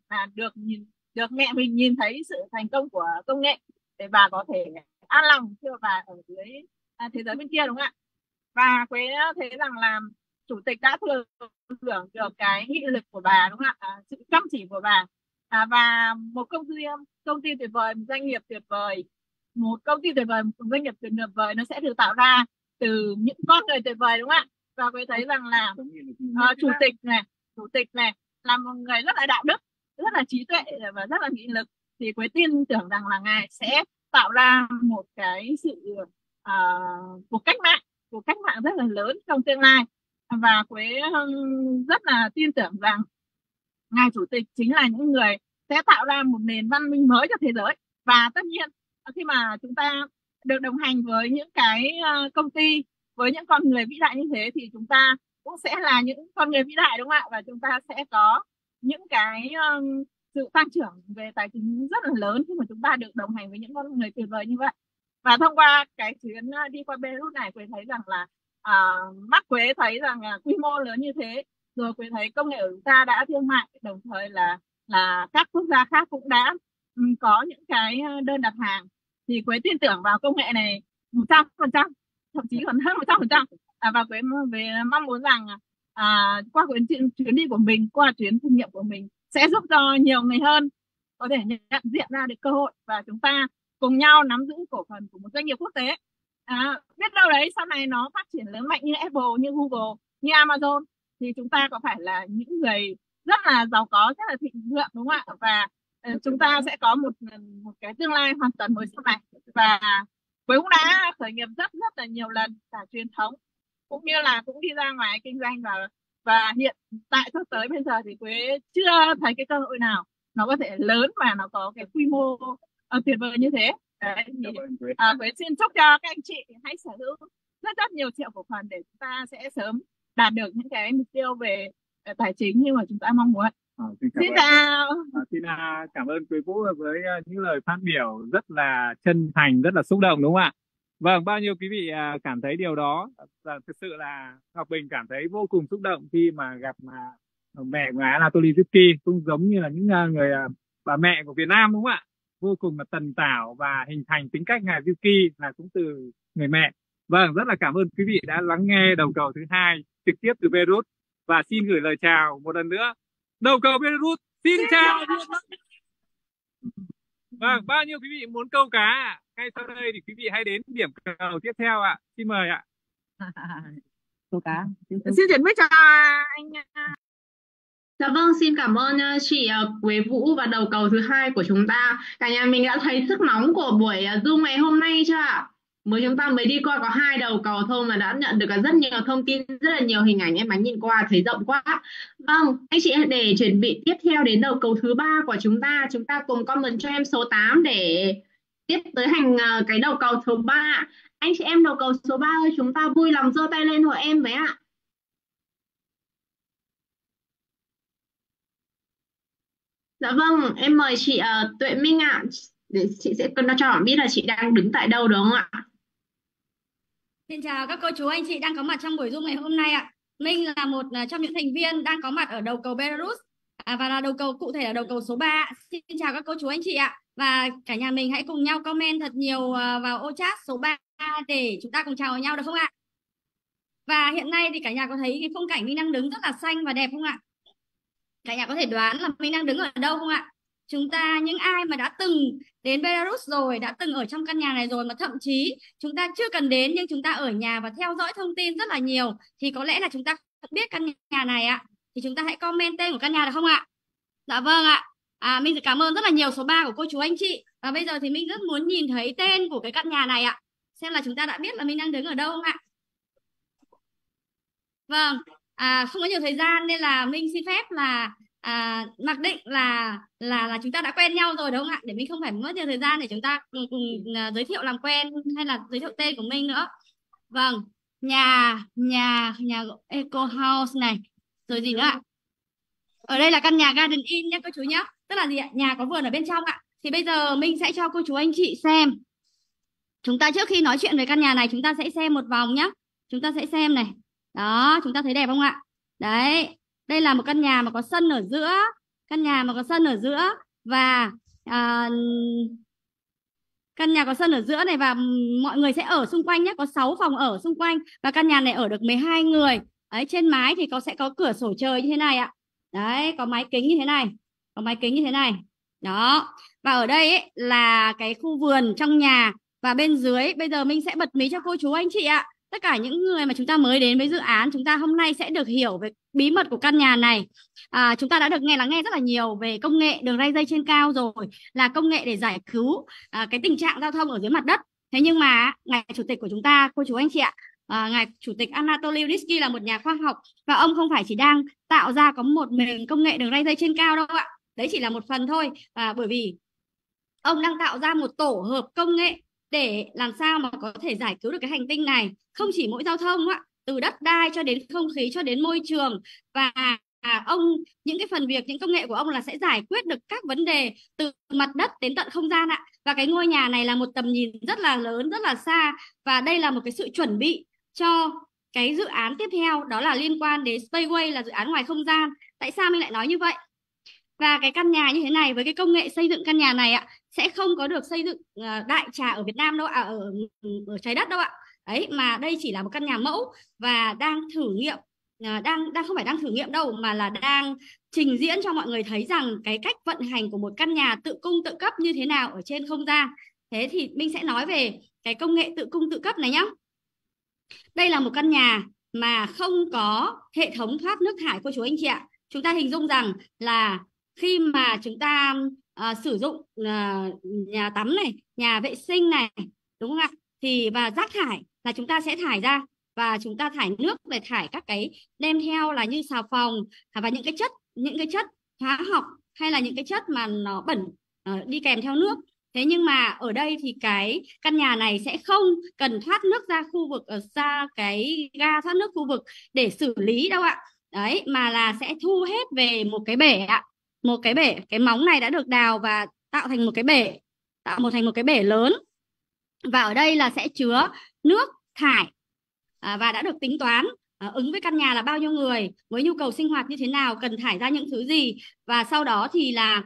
được mẹ mình nhìn thấy sự thành công của công nghệ để bà có thể an lòng khi mà bà ở dưới thế giới bên kia, đúng không ạ? Và Quế thấy rằng là chủ tịch đã thừa hưởng được cái nghị lực của bà, đúng không ạ? Sự chăm chỉ của bà. Và một công ty tuyệt vời, một doanh nghiệp tuyệt vời, một công ty tuyệt vời, một doanh nghiệp tuyệt vời nó sẽ được tạo ra từ những con người tuyệt vời, đúng không ạ? Và Quế thấy rằng là chủ tịch này là một người rất là đạo đức, rất là trí tuệ và rất là nghị lực. Thì Quế tin tưởng rằng là ngài sẽ tạo ra một cái cuộc cách mạng rất là lớn trong tương lai. Và Quế rất là tin tưởng rằng ngài chủ tịch chính là những người sẽ tạo ra một nền văn minh mới cho thế giới. Và tất nhiên khi mà chúng ta được đồng hành với những cái công ty, với những con người vĩ đại như thế, thì chúng ta cũng sẽ là những con người vĩ đại, đúng không ạ? Và chúng ta sẽ có những cái sự tăng trưởng về tài chính rất là lớn khi mà chúng ta được đồng hành với những con người tuyệt vời như vậy. Và thông qua cái chuyến đi qua Belarus này, Quế thấy rằng là mắt Quế thấy rằng là quy mô lớn như thế, rồi Quế thấy công nghệ của chúng ta đã thương mại, đồng thời là các quốc gia khác cũng đã có những cái đơn đặt hàng. Thì Quế tin tưởng vào công nghệ này 100%, thậm chí còn hơn 100%. Và Quế mong muốn rằng qua chuyến đi của mình, qua chuyến thử nghiệm của mình sẽ giúp cho nhiều người hơn có thể nhận diện ra được cơ hội, và chúng ta cùng nhau nắm giữ cổ phần của một doanh nghiệp quốc tế. Biết đâu đấy sau này nó phát triển lớn mạnh như Apple, như Google, như Amazon, thì chúng ta có phải là những người rất là giàu có, rất là thịnh vượng, đúng không ạ? Và chúng ta sẽ có một cái tương lai hoàn toàn mới sau này. Và Quế cũng đã khởi nghiệp rất là nhiều lần, cả truyền thống cũng như là cũng đi ra ngoài kinh doanh, và hiện tại cho tới bây giờ thì Quế chưa thấy cái cơ hội nào nó có thể lớn và nó có cái quy mô tuyệt vời như thế. Đấy, thì Quế xin chúc cho các anh chị hãy sở hữu rất nhiều triệu cổ phần để chúng ta sẽ sớm đạt được những cái mục tiêu về tài chính như mà chúng ta mong muốn. Xin chào. Xin cảm ơn Quế Vũ với những lời phát biểu rất là chân thành, rất là xúc động, đúng không ạ? Vâng, bao nhiêu quý vị cảm thấy điều đó. Thực sự là Ngọc Bình cảm thấy vô cùng xúc động khi mà gặp mẹ của Anatoly Zhivky, cũng giống như là những người bà mẹ của Việt Nam, đúng không ạ? Vô cùng là tần tảo, và hình thành tính cách ngài Zhivky là cũng từ người mẹ. Vâng, rất là cảm ơn quý vị đã lắng nghe đầu cầu thứ hai trực tiếp từ Beirut, và xin gửi lời chào một lần nữa. Đầu cầu Beirut, xin chào. Vâng, bao nhiêu quý vị muốn câu cá ạ? Ngay sau đây thì quý vị hãy đến điểm cầu tiếp theo ạ. Xin mời ạ. Câu cá. Xin chuyển mic cho anh. Dạ vâng, xin cảm ơn chị Quế Vũ và đầu cầu thứ hai của chúng ta. Cả nhà mình đã thấy sức nóng của buổi Zoom ngày hôm nay chưa ạ? Chúng ta mới đi qua có 2 đầu cầu thôi mà đã nhận được rất nhiều thông tin, rất là nhiều hình ảnh, em ánh nhìn qua thấy rộng quá. Vâng, anh chị để chuẩn bị tiếp theo đến đầu cầu thứ 3 của chúng ta cùng comment cho em số 8 để tiếp tới hành cái đầu cầu số 3. Anh chị em đầu cầu số 3 ơi, chúng ta vui lòng giơ tay lên hộ em với ạ. Dạ vâng, em mời chị Tuệ Minh ạ. Để chị sẽ cho bạn biết là chị đang đứng tại đâu, đúng không ạ? Xin chào các cô chú anh chị đang có mặt trong buổi Zoom ngày hôm nay ạ. Minh là một trong những thành viên đang có mặt ở đầu cầu Belarus và là đầu cầu, cụ thể là đầu cầu số 3. Xin chào các cô chú anh chị ạ. Và cả nhà mình hãy cùng nhau comment thật nhiều vào ô chat số 3 để chúng ta cùng chào nhau được không ạ? Và hiện nay thì cả nhà có thấy cái khung cảnh Minh đang đứng rất là xanh và đẹp không ạ? Cả nhà có thể đoán là Minh đang đứng ở đâu không ạ? Chúng ta, những ai mà đã từng đến Belarus rồi, đã từng ở trong căn nhà này rồi, mà thậm chí chúng ta chưa cần đến nhưng chúng ta ở nhà và theo dõi thông tin rất là nhiều, thì có lẽ là chúng ta cũng biết căn nhà này ạ. Thì chúng ta hãy comment tên của căn nhà được không ạ? Dạ vâng ạ. Minh cảm ơn rất là nhiều số 3 của cô chú anh chị. Và bây giờ thì Minh rất muốn nhìn thấy tên của cái căn nhà này ạ. Xem là chúng ta đã biết là Minh đang đứng ở đâu không ạ? Vâng, không có nhiều thời gian nên là Minh xin phép là mặc định là chúng ta đã quen nhau rồi đúng không ạ? Để mình không phải mất nhiều thời gian để chúng ta cùng giới thiệu làm quen hay là giới thiệu tên của mình nữa. Vâng, nhà Eco House này, rồi gì nữa ạ? Ở đây là căn nhà Garden Inn nhé cô chú nhé. Tức là gì ạ? Nhà có vườn ở bên trong ạ. Thì bây giờ mình sẽ cho cô chú anh chị xem. Chúng ta trước khi nói chuyện về căn nhà này chúng ta sẽ xem một vòng nhé. Chúng ta sẽ xem này. Đó, chúng ta thấy đẹp không ạ? Đấy, đây là một căn nhà mà có sân ở giữa. Căn nhà mà có sân ở giữa. Và căn nhà có sân ở giữa này và mọi người sẽ ở xung quanh nhé. Có 6 phòng ở xung quanh. Và căn nhà này ở được 12 người. Đấy, trên mái thì sẽ có cửa sổ trời như thế này ạ. Đấy, có mái kính như thế này. Có mái kính như thế này. Đó. Và ở đây ấy, là cái khu vườn trong nhà. Và bên dưới, bây giờ mình sẽ bật mí cho cô chú anh chị ạ. Tất cả những người mà chúng ta mới đến với dự án, chúng ta hôm nay sẽ được hiểu về bí mật của căn nhà này. Chúng ta đã được lắng nghe rất là nhiều về công nghệ đường ray dây trên cao rồi, là công nghệ để giải cứu cái tình trạng giao thông ở dưới mặt đất. Thế nhưng mà ngài chủ tịch của chúng ta, cô chú anh chị ạ, ngài chủ tịch Anatoly Litsky là một nhà khoa học, và ông không phải chỉ đang tạo ra có một mình công nghệ đường ray dây trên cao đâu ạ. Đấy chỉ là một phần thôi, bởi vì ông đang tạo ra một tổ hợp công nghệ để làm sao mà có thể giải cứu được cái hành tinh này, không chỉ mỗi giao thông ạ, từ đất đai cho đến không khí cho đến môi trường. Và những cái phần việc, những công nghệ của ông là sẽ giải quyết được các vấn đề từ mặt đất đến tận không gian ạ. Và cái ngôi nhà này là một tầm nhìn rất là lớn, rất là xa, và đây là một cái sự chuẩn bị cho cái dự án tiếp theo, đó là liên quan đến Spaceway, là dự án ngoài không gian. Tại sao mình lại nói như vậy? Và cái căn nhà như thế này, với cái công nghệ xây dựng căn nhà này ạ, sẽ không có được xây dựng đại trà ở Việt Nam đâu ạ, ở trái đất đâu ạ. Đấy, mà đây chỉ là một căn nhà mẫu và đang thử nghiệm, đang không phải đang thử nghiệm đâu, mà là đang trình diễn cho mọi người thấy rằng cái cách vận hành của một căn nhà tự cung tự cấp như thế nào ở trên không gian. Thế thì mình sẽ nói về cái công nghệ tự cung tự cấp này nhé. Đây là một căn nhà mà không có hệ thống thoát nước thải cô chú anh chị ạ. Chúng ta hình dung rằng là khi mà chúng ta sử dụng nhà tắm này, nhà vệ sinh này, đúng không ạ? Thì và rác thải là chúng ta sẽ thải ra, và chúng ta thải nước để thải các cái đem theo là như xà phòng và những cái chất hóa học hay là những cái chất mà nó bẩn đi kèm theo nước. Thế nhưng mà ở đây thì cái căn nhà này sẽ không cần thoát nước ra khu vực, ra cái ga thoát nước khu vực để xử lý đâu ạ. Đấy, mà là sẽ thu hết về một cái bể ạ. Một cái bể, cái móng này đã được đào và tạo thành một cái bể, thành một cái bể lớn. Và ở đây là sẽ chứa nước thải và đã được tính toán ứng với căn nhà là bao nhiêu người, với nhu cầu sinh hoạt như thế nào, cần thải ra những thứ gì. Và sau đó thì là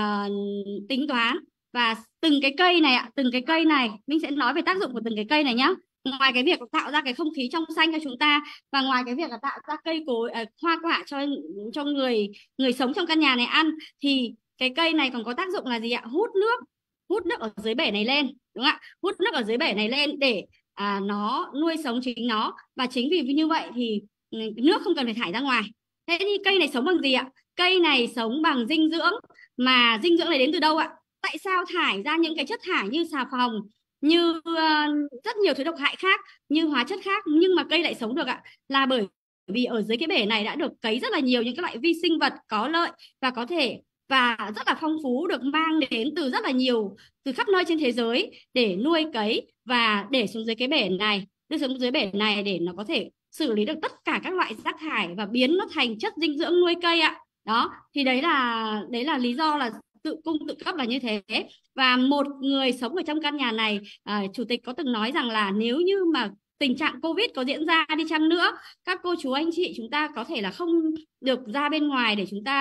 tính toán. Và từng cái cây này ạ, từng cái cây này mình sẽ nói về tác dụng của từng cái cây này nhá. Ngoài cái việc tạo ra cái không khí trong xanh cho chúng ta, và ngoài cái việc là tạo ra cây cối, hoa quả cho người sống trong căn nhà này ăn, thì cái cây này còn có tác dụng là gì ạ? Hút nước ở dưới bể này lên, đúng không ạ? Hút nước ở dưới bể này lên để nó nuôi sống chính nó. Và chính vì như vậy thì nước không cần phải thải ra ngoài. Thế thì cây này sống bằng gì ạ? Cây này sống bằng dinh dưỡng. Mà dinh dưỡng này đến từ đâu ạ? Tại sao thải ra những cái chất thải như xà phòng, như rất nhiều thứ độc hại khác, như hóa chất khác, nhưng mà cây lại sống được ạ? Là bởi vì ở dưới cái bể này đã được cấy rất là nhiều những cái loại vi sinh vật có lợi và có thể và rất là phong phú, được mang đến từ rất là nhiều, từ khắp nơi trên thế giới để nuôi cấy và để xuống dưới cái bể này, đưa xuống dưới bể này để nó có thể xử lý được tất cả các loại rác thải và biến nó thành chất dinh dưỡng nuôi cây ạ. Đó, thì đấy là lý do là tự cung tự cấp là như thế. Và một người sống ở trong căn nhà này, chủ tịch có từng nói rằng là nếu như mà tình trạng Covid có diễn ra đi chăng nữa, các cô chú anh chị chúng ta có thể là không được ra bên ngoài để chúng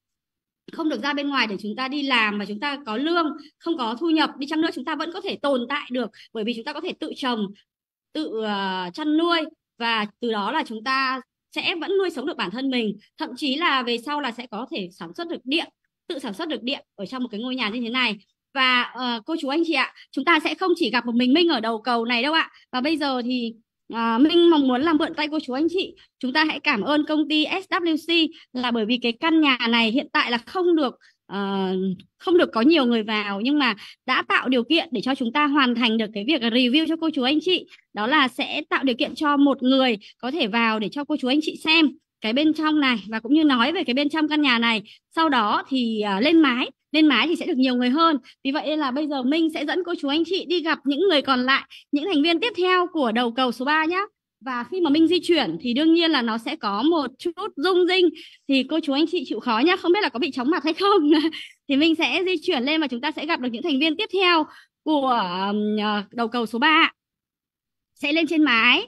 ta đi làm và chúng ta có lương, không có thu nhập đi chăng nữa, chúng ta vẫn có thể tồn tại được, bởi vì chúng ta có thể tự trồng, tự chăn nuôi, và từ đó là chúng ta sẽ vẫn nuôi sống được bản thân mình, thậm chí là về sau là sẽ có thể sản xuất được điện, tự sản xuất được điện ở trong một cái ngôi nhà như thế này. Và cô chú anh chị ạ, chúng ta sẽ không chỉ gặp một mình Minh ở đầu cầu này đâu ạ. Và bây giờ thì Minh mong muốn là mượn tay cô chú anh chị, chúng ta hãy cảm ơn công ty SWC, là bởi vì cái căn nhà này hiện tại là không được có nhiều người vào, nhưng mà đã tạo điều kiện để cho chúng ta hoàn thành được cái việc review cho cô chú anh chị. Đó là sẽ tạo điều kiện cho một người có thể vào để cho cô chú anh chị xem cái bên trong này, và cũng như nói về cái bên trong căn nhà này. Sau đó thì lên mái thì sẽ được nhiều người hơn. Vì vậy là bây giờ Minh sẽ dẫn cô chú anh chị đi gặp những người còn lại, những thành viên tiếp theo của đầu cầu số 3 nhé. Và khi mà Minh di chuyển thì đương nhiên là nó sẽ có một chút rung rinh, thì cô chú anh chị chịu khó nhé, không biết là có bị chóng mặt hay không. Thì Minh sẽ di chuyển lên và chúng ta sẽ gặp được những thành viên tiếp theo của đầu cầu số 3. Sẽ lên trên mái.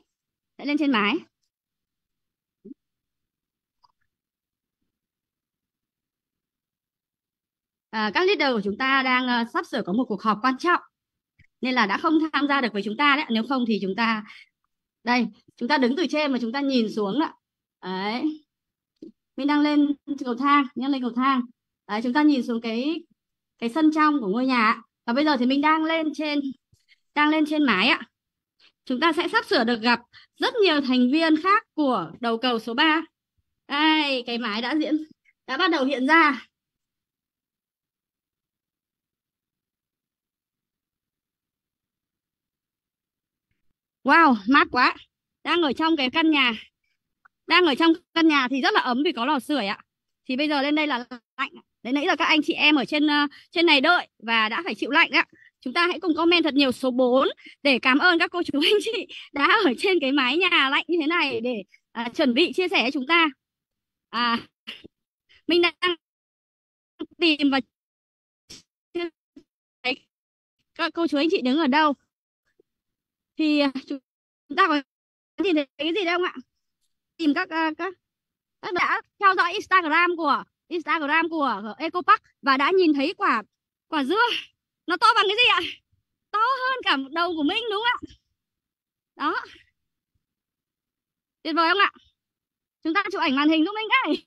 Các leader của chúng ta đang sắp sửa có một cuộc họp quan trọng, nên là đã không tham gia được với chúng ta đấy. Nếu không thì chúng ta đứng từ trên mà chúng ta nhìn xuống đó. Đấy. Mình đang lên cầu thang, Đấy, chúng ta nhìn xuống cái sân trong của ngôi nhà. Và bây giờ thì mình đang lên trên mái ạ. Chúng ta sẽ sắp sửa được gặp rất nhiều thành viên khác của đầu cầu số 3. Đây, cái mái đã bắt đầu hiện ra. Wow, mát quá. Đang ở trong căn nhà thì rất là ấm vì có lò sưởi ạ. Thì bây giờ lên đây là lạnh. Đấy, nãy là các anh chị em ở trên này đợi và đã phải chịu lạnh ạ. Chúng ta hãy cùng comment thật nhiều số 4 để cảm ơn các cô chú anh chị đã ở trên cái mái nhà lạnh như thế này để chuẩn bị chia sẻ với chúng ta. Mình đang tìm và các cô chú anh chị đứng ở đâu. Thì chúng ta có nhìn thấy cái gì đâu ạ? Tìm các đã theo dõi Instagram của Eco Park và đã nhìn thấy quả dưa. Nó to bằng cái gì ạ? To hơn cả đầu của Minh đúng không ạ? Đó. Tuyệt vời không ạ? Chúng ta chụp ảnh màn hình giúp Minh cái.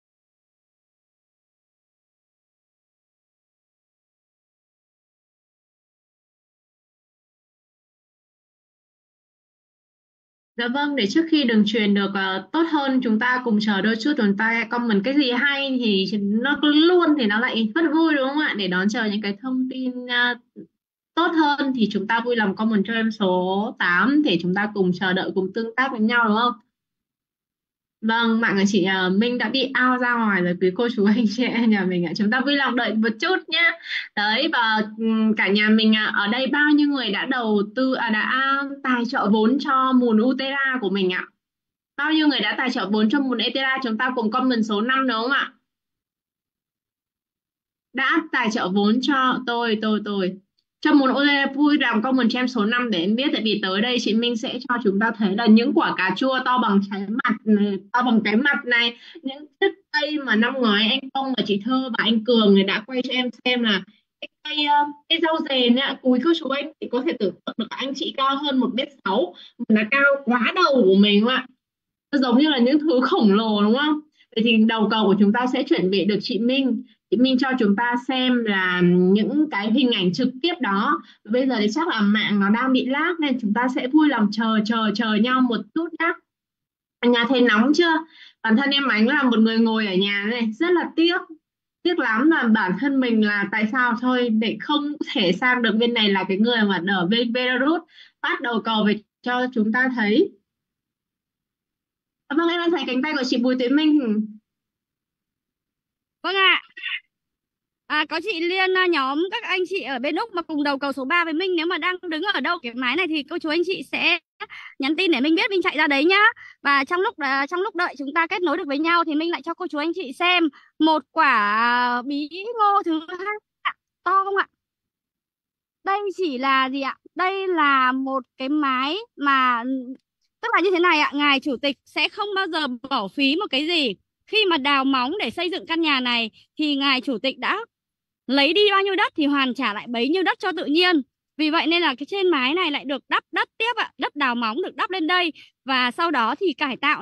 Dạ vâng, để trước khi đường truyền được tốt hơn, chúng ta cùng chờ đôi chút, chúng ta comment cái gì hay thì nó luôn thì nó lại rất vui đúng không ạ? Để đón chờ những cái thông tin tốt hơn thì chúng ta vui lòng comment cho em số 8 để chúng ta cùng chờ đợi, cùng tương tác với nhau đúng không? Vâng, mạng của chị Minh đã bị out ra ngoài rồi quý cô chú anh chị em nhà mình ạ. Chúng ta vui lòng đợi một chút nhé. Đấy, và cả nhà mình ở đây bao nhiêu người đã đầu tư đã tài trợ vốn cho Moon Utera của mình ạ? Bao nhiêu người đã tài trợ vốn cho Moon Utera? Chúng ta cùng comment số 5 đúng không ạ? Đã tài trợ vốn cho tôi cho Moon Utera, vui lòng comment cho em số 5 để em biết, tại vì tới đây chị Minh sẽ cho chúng ta thấy là những quả cà chua to bằng cái mặt này, những chiếc cây mà năm ngoái anh Công và chị Thơ và anh Cường đã quay cho em xem là cái rau dền ạ. Quý cô chú anh thì có thể tưởng tượng được anh chị cao hơn 1m6 mà nó cao quá đầu của mình ạ. Nó giống như là những thứ khổng lồ đúng không? Vậy thì đầu cầu của chúng ta sẽ chuẩn bị được chị Minh cho chúng ta xem là những cái hình ảnh trực tiếp đó. Bây giờ thì chắc là mạng nó đang bị lag nên chúng ta sẽ vui lòng chờ nhau một chút nhé. Nhà thấy nóng chưa? Bản thân em Ánh là một người ngồi ở nhà này, rất là tiếc lắm là bản thân mình là tại sao thôi để không thể sang được bên này, là cái người mà ở bên Belarus phát đầu cầu về cho chúng ta thấy. Vâng, em đang thấy cánh tay của chị Bùi Tuyết Minh. Vâng ạ. Có chị Liên, nhóm các anh chị ở bên Úc mà cùng đầu cầu số 3 với Minh, nếu mà đang đứng ở đâu cái mái này thì cô chú anh chị sẽ nhắn tin để mình biết, mình chạy ra đấy nhá. Và trong lúc đợi chúng ta kết nối được với nhau thì mình lại cho cô chú anh chị xem một quả bí ngô thứ hai ạ. To không ạ? Đây chỉ là gì ạ? Đây là một cái mái mà tức là như thế này ạ, ngài chủ tịch sẽ không bao giờ bỏ phí một cái gì. Khi mà đào móng để xây dựng căn nhà này thì ngài chủ tịch đã lấy đi bao nhiêu đất thì hoàn trả lại bấy nhiêu đất cho tự nhiên. Vì vậy nên là cái trên mái này lại được đắp đất tiếp ạ, đất đào móng được đắp lên đây và sau đó thì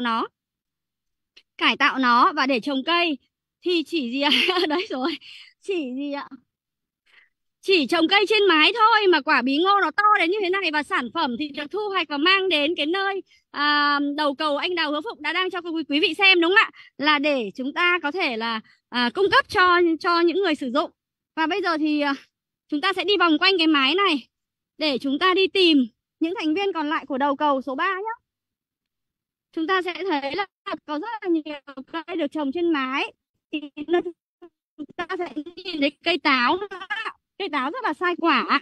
cải tạo nó và để trồng cây thì chỉ gì ạ? Đấy rồi. Chỉ gì ạ? Chỉ trồng cây trên mái thôi mà quả bí ngô nó to đến như thế này và sản phẩm thì được thu hoạch và mang đến cái nơi đầu cầu anh Đào Hữu Phụng đã đang cho quý vị xem, đúng không ạ? Là để chúng ta có thể là cung cấp cho những người sử dụng. Và bây giờ thì chúng ta sẽ đi vòng quanh cái mái này để chúng ta đi tìm những thành viên còn lại của đầu cầu số 3 nhé. Chúng ta sẽ thấy là có rất là nhiều cây được trồng trên mái. Thì chúng ta sẽ nhìn thấy cây táo nữa. Cây táo rất là sai quả.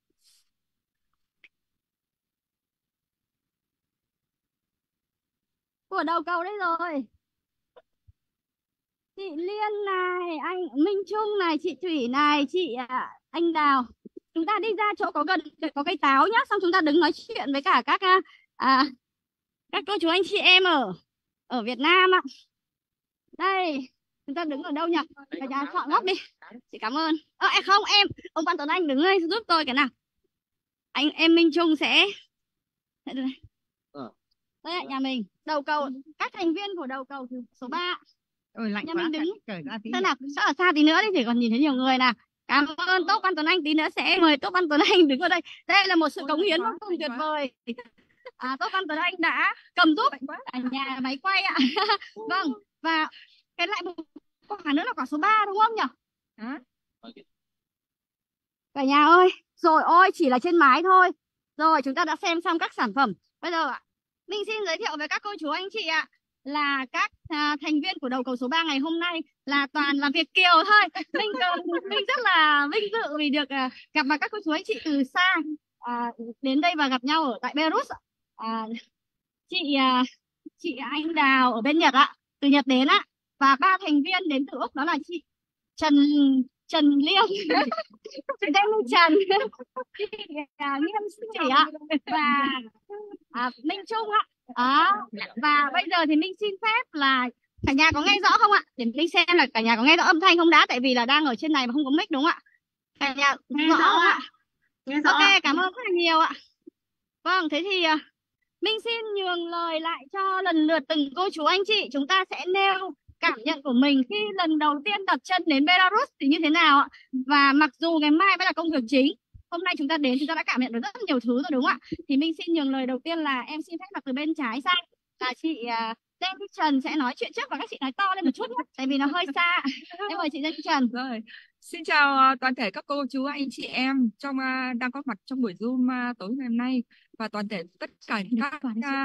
Của đầu cầu đây rồi. Chị Liên này, anh Minh Trung này, chị Thủy này, chị anh Đào. Chúng ta đi ra chỗ có cây táo nhá, xong chúng ta đứng nói chuyện với cả các cô chú anh chị em ở Việt Nam ạ. Đây, chúng ta đứng ở đâu nhỉ? Cả nhà chọn góc đi. Chị cảm ơn. Không em, ông Văn Tuấn Anh đứng đây giúp tôi cái nào. Em Minh Trung sẽ đây ạ, nhà mình đầu cầu, các thành viên của đầu cầu số 3. Lạnh nhà quá, mình đứng cởi ra tí. xem nào, chắc là xa tí nữa đi thì còn nhìn thấy nhiều người nào. Cảm ơn Tốt Văn Tuấn Anh, tí nữa sẽ mời Tốt Văn Tuấn Anh đứng ở đây. Đây là một sự cống hiến vô cùng tuyệt vời. Tốt Văn Tuấn Anh đã cầm giúp cả nhà máy quay ạ. Vâng, và cái lại một quả nữa là quả số 3 đúng không nhỉ? Cả nhà ơi, rồi ôi chỉ là trên mái thôi. Rồi chúng ta đã xem xong các sản phẩm. Bây giờ mình xin giới thiệu với các cô chú anh chị ạ, là các thành viên của đầu cầu số 3 ngày hôm nay là toàn là Việt kiều thôi. Mình rất là vinh dự vì được gặp mặt các cô chú anh chị từ xa đến đây và gặp nhau ở tại Belarus. Chị Anh Đào ở bên Nhật ạ, từ Nhật đến ạ, và 3 thành viên đến từ Úc, đó là chị Trần Liên, chị tên là Trần, chị Nghiêm Chỉ ạ, và Minh Trung ạ. Và bây giờ thì mình xin phép là cả nhà có nghe rõ không ạ? Để mình xem là cả nhà có nghe rõ âm thanh không đã, tại vì là đang ở trên này mà không có mic đúng không ạ? Cả nhà nghe rõ không ạ? Nghe rõ. Ok, cảm ơn rất là nhiều ạ. Vâng, thế thì mình xin nhường lời lại cho lần lượt từng cô chú anh chị. Chúng ta sẽ nêu cảm nhận của mình khi lần đầu tiên đặt chân đến Belarus thì như thế nào ạ? Và mặc dù ngày mai mới là công việc chính, hôm nay chúng ta đến chúng ta đã cảm nhận được rất nhiều thứ rồi đúng không ạ? Thì mình xin nhường lời đầu tiên là em xin phép là từ bên trái sang là chị Đen Thị Trần sẽ nói chuyện trước và các chị nói to lên một chút nhé, tại vì nó hơi xa. Em mời chị Đen Thị Trần. Rồi, xin chào toàn thể các cô chú anh chị em đang có mặt trong buổi Zoom tối ngày hôm nay, và toàn thể tất cả các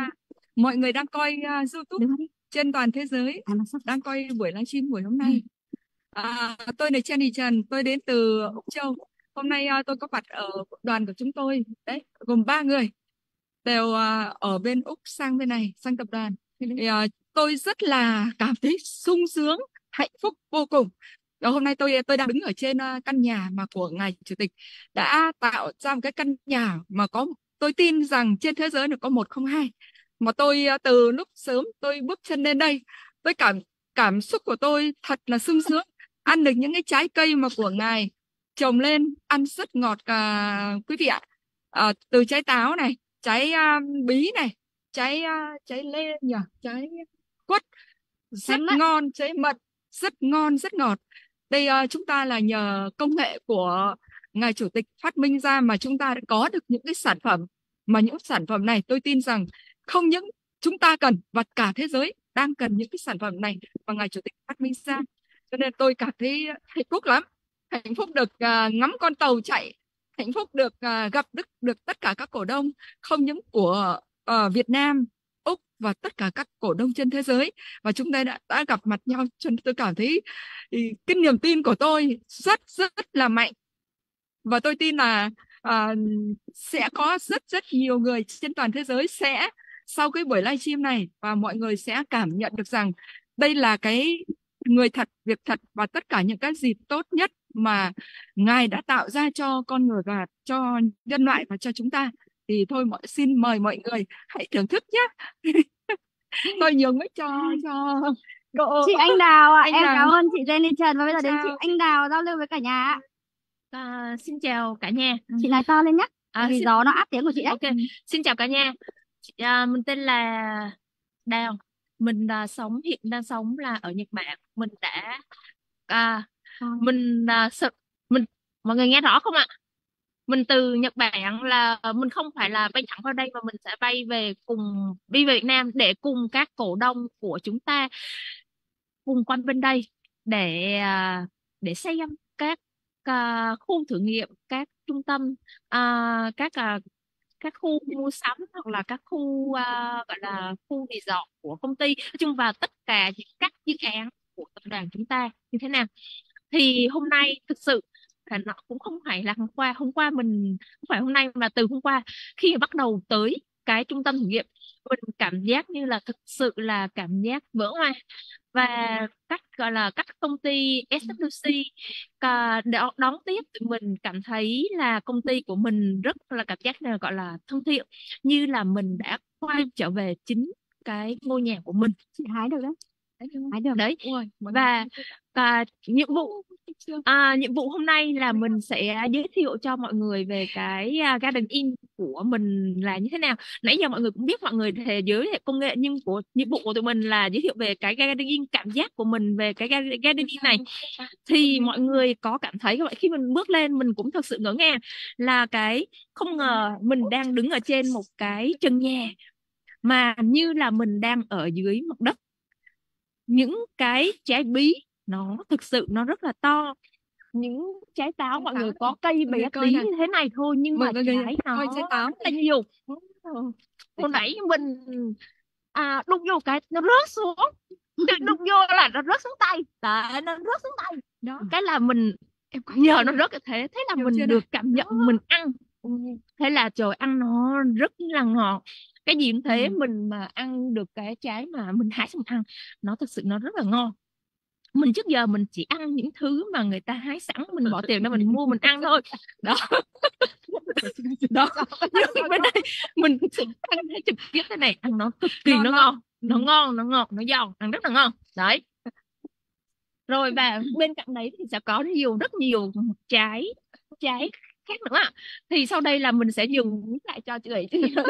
mọi người đang coi YouTube trên toàn thế giới đang coi buổi livestream buổi hôm nay. Tôi là Đen Thị Trần, tôi đến từ Úc Châu. Hôm nay tôi có mặt ở đoàn của chúng tôi đấy, gồm 3 người đều ở bên Úc sang bên này, sang tập đoàn. Thì, tôi rất là cảm thấy sung sướng, hạnh phúc vô cùng. Hôm nay tôi đang đứng ở trên căn nhà mà của ngài chủ tịch đã tạo ra một cái căn nhà mà tôi tin rằng trên thế giới này có một không hai. Mà tôi từ lúc sớm tôi bước chân lên đây, tôi cảm xúc của tôi thật là sung sướng, ăn được những cái trái cây mà của ngài trồng lên ăn rất ngọt quý vị ạ. Từ trái táo này, trái bí này, trái lê nhỉ, trái quất rất ngon, trái mận rất ngon, rất ngọt. Đây chúng ta là nhờ công nghệ của ngài chủ tịch phát minh ra mà chúng ta đã có được những cái sản phẩm, mà những sản phẩm này tôi tin rằng không những chúng ta cần và cả thế giới đang cần những cái sản phẩm này mà ngài chủ tịch phát minh ra. Cho nên tôi cảm thấy hạnh phúc lắm, hạnh phúc được ngắm con tàu chạy, hạnh phúc được gặp được tất cả các cổ đông, không những của Việt Nam, Úc và tất cả các cổ đông trên thế giới, và chúng ta đã gặp mặt nhau. Cho nên tôi cảm thấy cái niềm tin của tôi rất là mạnh, và tôi tin là à, sẽ có rất rất nhiều người trên toàn thế giới sẽ sau cái buổi livestream này, và mọi người sẽ cảm nhận được rằng đây là cái người thật, việc thật và tất cả những cái dịp tốt nhất mà Ngài đã tạo ra cho con người và cho nhân loại và cho chúng ta. Thì thôi xin mời mọi người hãy thưởng thức nhé. Tôi nhường mic cho cậu Chị Anh Đào ạ, anh em Đào. cảm ơn chị Jenny Trần, và bây giờ đến chị Chào. Anh Đào giao lưu với cả nhà ạ. Xin chào cả nhà. Chị nói to lên nhé, vì xin- gió nó áp tiếng của chị đấy. Ok, xin chào cả nhà. Mình tên là Đào. Mình hiện đang sống là ở Nhật Bản. Mình đã mình mọi người nghe rõ không ạ? Mình từ Nhật Bản là mình không phải là bay thẳng vào đây, mà mình sẽ đi về Việt Nam để cùng các cổ đông của chúng ta cùng quanh bên đây để xem các khu thử nghiệm, các trung tâm, các khu mua sắm, hoặc là các khu gọi là khu resort của công ty, nói chung và tất cả những các dự án của tập đoàn chúng ta như thế nào. Thì hôm nay thực sự là nó cũng không phải là hôm qua mình không phải hôm nay, mà từ hôm qua khi mà bắt đầu tới cái trung tâm thử nghiệm, mình cảm giác như là thực sự là cảm giác vỡ hòa. Và các công ty SWC đón tiếp tụi mình, cảm thấy là công ty của mình rất là cảm giác là gọi là thân thiện, như là mình đã quay trở về chính cái ngôi nhà của mình. Chị hái được đấy. Hái được. Đấy. Và nhiệm vụ hôm nay là mình sẽ giới thiệu cho mọi người về cái Garden Inn của mình là như thế nào. Nãy giờ mọi người cũng biết, mọi người thể giới thiệu công nghệ, nhưng nhiệm vụ của tụi mình là giới thiệu về cái Garden Inn, cảm giác của mình về cái Garden Inn này. Thì mọi người có cảm thấy các bạn, khi mình bước lên mình cũng thật sự ngỡ ngàng, là không ngờ mình đang đứng ở trên một cái chân nhà mà như là mình đang ở dưới mặt đất. Những cái trái bí nó thực sự nó rất là to, những trái táo mọi người có cây bé tí như thế này thôi, nhưng mà trái nó rất là nhiều. Hồi nãy mình đụng vô cái nó rớt xuống, đụng vô là nó rớt xuống tay, đấy, nó rớt xuống tay đó. Cái là mình nhờ nó rớt thế là mình được cảm nhận mình ăn. Thế là trời, ăn nó rất là ngọt. Cái gì cũng thế, mình mà ăn được cái trái mà mình hái xong ăn, nó thực sự nó rất là ngon. Mình trước giờ mình chỉ ăn những thứ mà người ta hái sẵn, mình bỏ tiền ra mình mua mình ăn thôi đó. Đó, nhưng bên đây mình thực sự ăn trực tiếp thế này, ăn nó cực kỳ nó ngon, nó ngon, nó ngọt, nó giòn, ăn rất là ngon đấy. Rồi và bên cạnh đấy thì sẽ có rất nhiều trái khác nữa ạ. Thì sau đây là mình sẽ dừng lại cho chị ấy.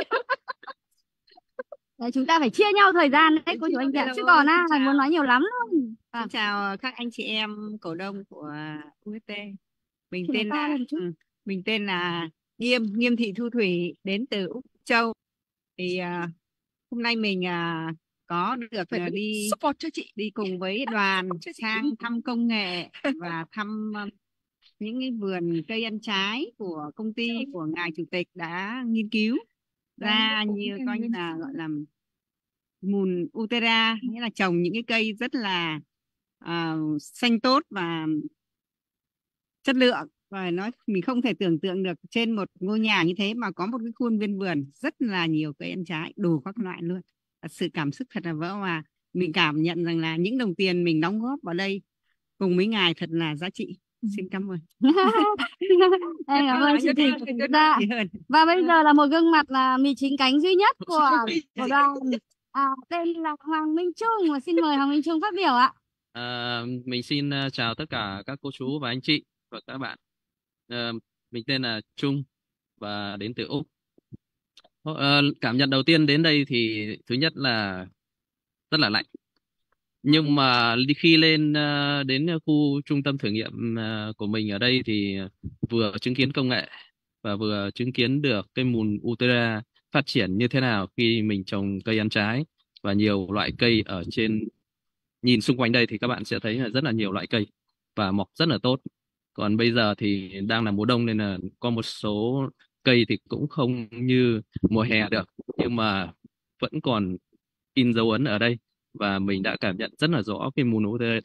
Đấy, chúng ta phải chia nhau thời gian đấy cô chú anh chị ạ, chứ còn là muốn nói nhiều lắm luôn. Xin chào các anh chị em cổ đông của UFT. Mình Chị tên nói to là lên một chút. mình tên là Nghiêm Thị Thu Thủy, đến từ Úc Châu. Thì hôm nay mình có được đi support cho chị, đi cùng với đoàn sang thăm công nghệ và thăm những cái vườn cây ăn trái của công ty của ngài chủ tịch đã nghiên cứu ra, như coi như là gọi là mùn Utera, nghĩa là trồng những cái cây rất là xanh tốt và chất lượng. Và mình không thể tưởng tượng được trên một ngôi nhà như thế mà có một cái khuôn viên vườn rất là nhiều cây ăn trái đủ các loại luôn. Sự cảm xúc thật là vỡ hòa. Mình cảm nhận rằng là những đồng tiền mình đóng góp vào đây cùng với ngài thật là giá trị. Xin cảm ơn. Em cảm ơn chị Thủy. Dạ. Và bây giờ là một gương mặt là mì chính cánh duy nhất của đoàn, tên là Hoàng Minh Trung, và xin mời Hoàng Minh Trung phát biểu ạ. Mình xin chào tất cả các cô chú và anh chị và các bạn. Mình tên là Trung và đến từ Úc. Cảm nhận đầu tiên đến đây thì thứ nhất là rất là lạnh. Nhưng mà khi lên đến khu trung tâm thử nghiệm của mình ở đây thì vừa chứng kiến công nghệ và vừa chứng kiến được cây mùn Utera phát triển như thế nào khi mình trồng cây ăn trái và nhiều loại cây ở trên. Nhìn xung quanh đây thì các bạn sẽ thấy là rất là nhiều loại cây và mọc rất là tốt. Còn bây giờ thì đang là mùa đông nên là có một số cây thì cũng không như mùa hè được, nhưng mà vẫn còn in dấu ấn ở đây và mình đã cảm nhận rất là rõ cái mùn Utera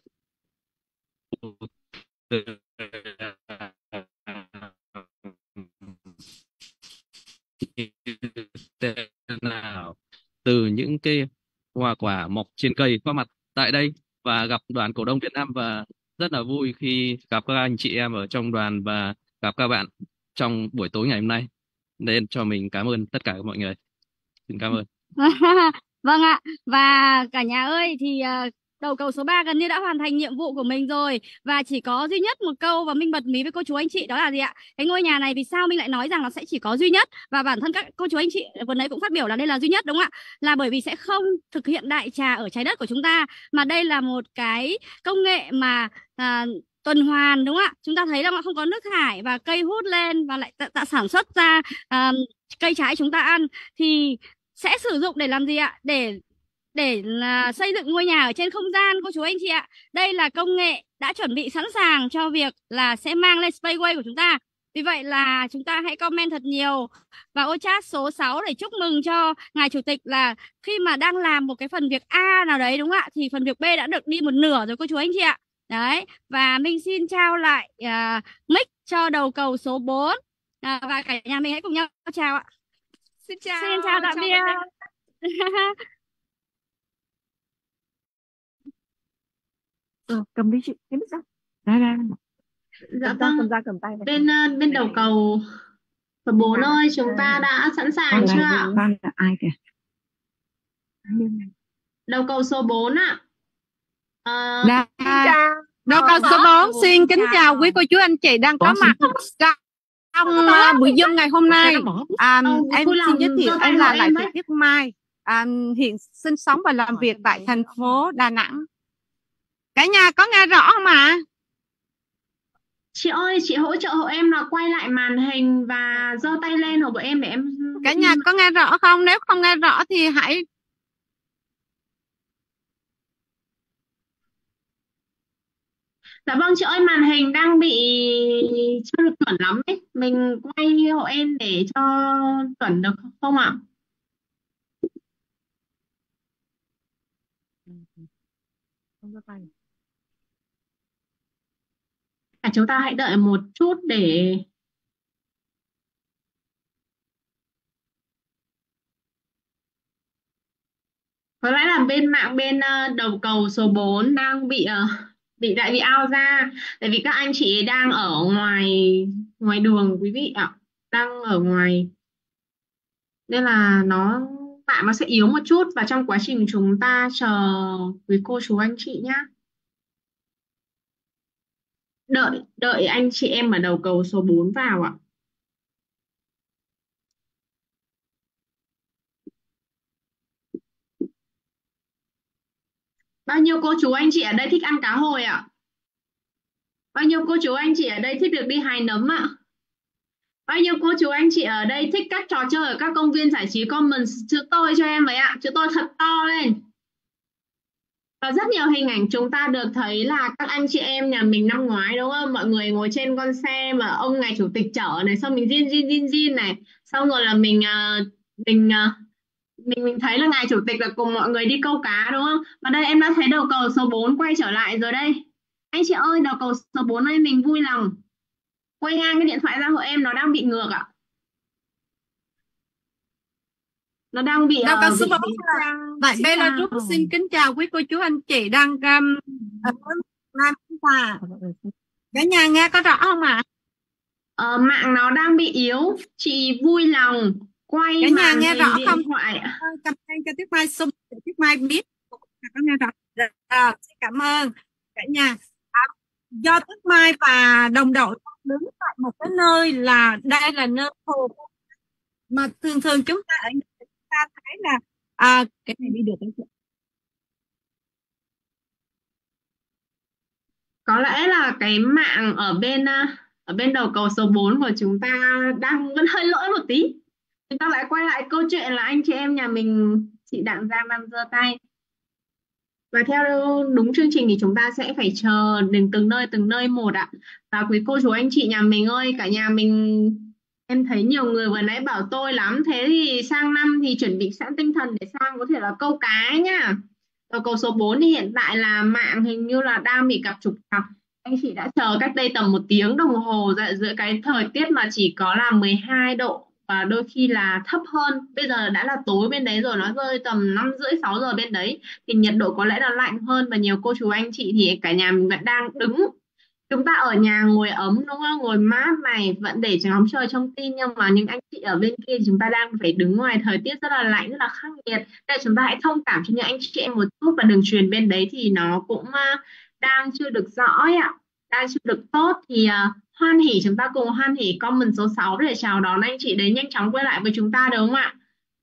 như thế nào, từ những cái hoa quả mọc trên cây có mặt tại đây và gặp đoàn cổ đông Việt Nam, và rất là vui khi gặp các anh chị em ở trong đoàn và gặp các bạn trong buổi tối ngày hôm nay. Nên cho mình cảm ơn tất cả mọi người. Xin cảm ơn. Vâng ạ, và cả nhà ơi thì đầu cầu số 3 gần như đã hoàn thành nhiệm vụ của mình rồi, và chỉ có duy nhất một câu và Minh bật mí với cô chú anh chị, đó là gì ạ? Cái ngôi nhà này vì sao mình lại nói rằng nó sẽ chỉ có duy nhất, và bản thân các cô chú anh chị vừa nãy cũng phát biểu là đây là duy nhất, đúng không ạ? Là bởi vì sẽ không thực hiện đại trà ở trái đất của chúng ta, mà đây là một cái công nghệ mà tuần hoàn, đúng không ạ? Chúng ta thấy rằng không có nước thải và cây hút lên và lại tạo sản xuất ra cây trái chúng ta ăn, thì sẽ sử dụng để làm gì ạ? Để xây dựng ngôi nhà ở trên không gian, cô chú anh chị ạ. Đây là công nghệ đã chuẩn bị sẵn sàng cho việc là sẽ mang lên Spaceway của chúng ta. Vì vậy là chúng ta hãy comment thật nhiều vào ô chat số 6 để chúc mừng cho ngài chủ tịch, là khi mà đang làm một cái phần việc A nào đấy, đúng không ạ, thì phần việc B đã được đi một nửa rồi cô chú anh chị ạ. Đấy, và mình xin trao lại mic cho đầu cầu số 4 và cả nhà mình hãy cùng nhau chào ạ. Xin chào. Xin chào tạm biệt. Cầm đi chị, cái mic ra. Ra. Dạ Cầm vâng. cầm tay này. Bên đầu cầu số 4 ơi, chúng ta đã sẵn sàng chưa ạ? Con là ai kìa? Đầu cầu số 4 ạ. Đầu cầu số 4 xin kính chào quý cô chú anh chị đang có mặt trong buổi Zoom ngày hôm nay. Em xin giới thiệu em là Lại Thị Tuyết Mai, hiện sinh sống và làm việc tại thành phố Đà Nẵng. Cả nhà có nghe rõ không ạ? Chị ơi, chị hỗ trợ hộ em là quay lại màn hình và giơ tay lên hộ em để em. Cả nhà có nghe rõ không? Nếu không nghe rõ thì hãy. Dạ vâng chị ơi, màn hình đang bị chưa được chuẩn lắm ấy. Mình quay hộ em để cho chuẩn được không ạ? Chúng ta hãy đợi một chút để có lẽ là bên đầu cầu số 4 đang bị lại bị out ra, tại vì các anh chị đang ở ngoài đường quý vị ạ, đang ở ngoài nên là mạng nó sẽ yếu một chút, và trong quá trình chúng ta chờ quý cô chú anh chị nhá, đợi anh chị em ở đầu cầu số 4 vào ạ. Bao nhiêu cô chú anh chị ở đây thích ăn cá hồi ạ? Bao nhiêu cô chú anh chị ở đây thích được đi hái nấm ạ? Bao nhiêu cô chú anh chị ở đây thích các trò chơi ở các công viên giải trí Commons chữ tôi cho em với ạ, chữ tôi thật to lên. Và rất nhiều hình ảnh chúng ta được thấy là các anh chị em nhà mình năm ngoái, đúng không? Mọi người ngồi trên con xe mà ông ngài chủ tịch chở này, xong mình zin này, xong rồi là mình thấy là ngài chủ tịch là cùng mọi người đi câu cá, đúng không? Và đây em đã thấy đầu cầu số 4 quay trở lại rồi đây. Anh chị ơi, đầu cầu số 4 này mình vui lòng quay ngang cái điện thoại ra hộ em, nó đang bị ngược ạ. Nó đang bị Đầu cầu số 4 tại Belarus. Xin kính chào quý cô chú anh chị đang ở Nam và cả nhà nghe có rõ không ạ? Mạng nó đang bị yếu, chị vui lòng quay cả nhà màn nghe hình rõ điện không? thoại. Cảm ơn cho Tuyết Mai xung để Tuyết Mai biết có nghe rõ. Xin cảm ơn cả nhà. Do Tuyết Mai và đồng đội đứng tại một cái nơi là đây là nơi hồ mà thường chúng ta ở chúng ta thấy là cái này đi được không? Có lẽ là cái mạng ở bên đầu cầu số 4 của chúng ta vẫn hơi lỗi một tí. Chúng ta lại quay lại câu chuyện là anh chị em nhà mình, chị Đặng Giang đang giơ tay. Và theo đúng chương trình thì chúng ta sẽ phải chờ đến từng nơi một ạ. Và quý cô chú anh chị nhà mình ơi, cả nhà mình, em thấy nhiều người vừa nãy bảo tôi lắm, thế thì sang năm thì chuẩn bị sẵn tinh thần để sang có thể là câu cá nhá. Ở cầu số 4 thì hiện tại là mạng hình như là đang bị gặp trục trặc. Anh chị đã chờ cách đây tầm 1 tiếng đồng hồ giữa cái thời tiết mà chỉ có là 12 độ và đôi khi là thấp hơn. Bây giờ đã là tối bên đấy rồi, nó rơi tầm 5:30 6 giờ bên đấy thì nhiệt độ có lẽ là lạnh hơn, và nhiều cô chú anh chị thì cả nhà mình vẫn đang đứng. Chúng ta ở nhà ngồi ấm đúng không, ngồi mát này, vẫn để ngóng trời trong tin, nhưng mà những anh chị ở bên kia thì chúng ta đang phải đứng ngoài thời tiết rất là lạnh, rất là khắc nghiệt. Nên chúng ta hãy thông cảm cho những anh chị em một chút, và đường truyền bên đấy thì nó cũng đang chưa được rõ ấy ạ, đang chưa được tốt. Thì hoan hỉ, chúng ta cùng hoan hỉ comment số 6 để chào đón anh chị đấy nhanh chóng quay lại với chúng ta, đúng không ạ?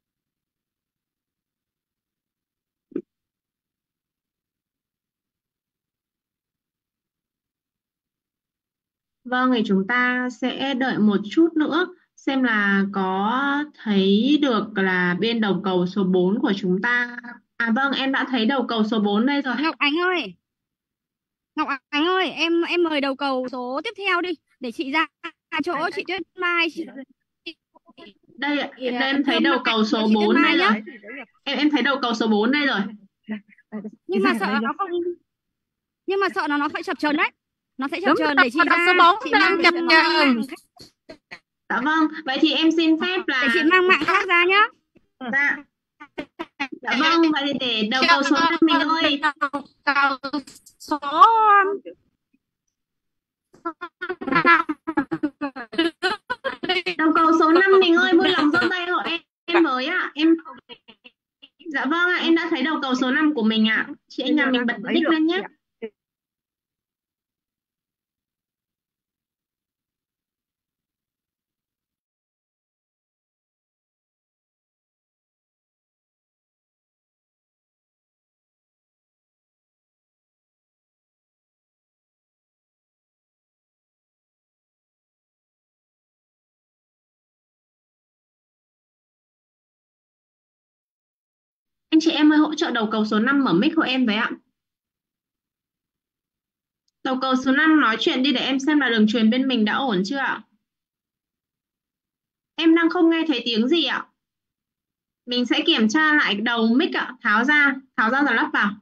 Vâng, thì chúng ta sẽ đợi một chút nữa xem là có thấy được là bên đầu cầu số 4 của chúng ta. À vâng, em đã thấy đầu cầu số 4 đây rồi. Ngọc Ánh ơi, Ngọc Ánh ơi, em mời đầu cầu số tiếp theo đi để chị ra chỗ chị Tuyết Mai. Đây, Thì, đây em thấy đầu cầu số chị Tuyết 4 Mai đây nhá. rồi. Em thấy đầu cầu số 4 đây rồi. Nhưng mà sợ nó không, nhưng mà sợ nó phải chập chờn đấy, nó sẽ chập Đúng chờn rồi, để chị đầu ra, số 4 chị đang mang chập mạng chờn. Dạ vâng, vậy thì em xin phép để là chị mang mạng khác ra nhá. dạ. Dạ vâng, vậy thì để đầu cầu số 5 mình ơi. Cầu số Đầu cầu số 5 mình ơi, vui lòng giơ tay hộ em với ạ. Em dạ vâng ạ, em đã thấy đầu cầu số 5 của mình ạ. Chị anh nhà mình bật mic lên nhé. Anh chị em ơi, hỗ trợ đầu cầu số 5 mở mic hộ em với ạ. Đầu cầu số 5 nói chuyện đi để em xem là đường truyền bên mình đã ổn chưa ạ. Em đang không nghe thấy tiếng gì ạ. Mình sẽ kiểm tra lại đầu mic ạ, tháo ra rồi lắp vào.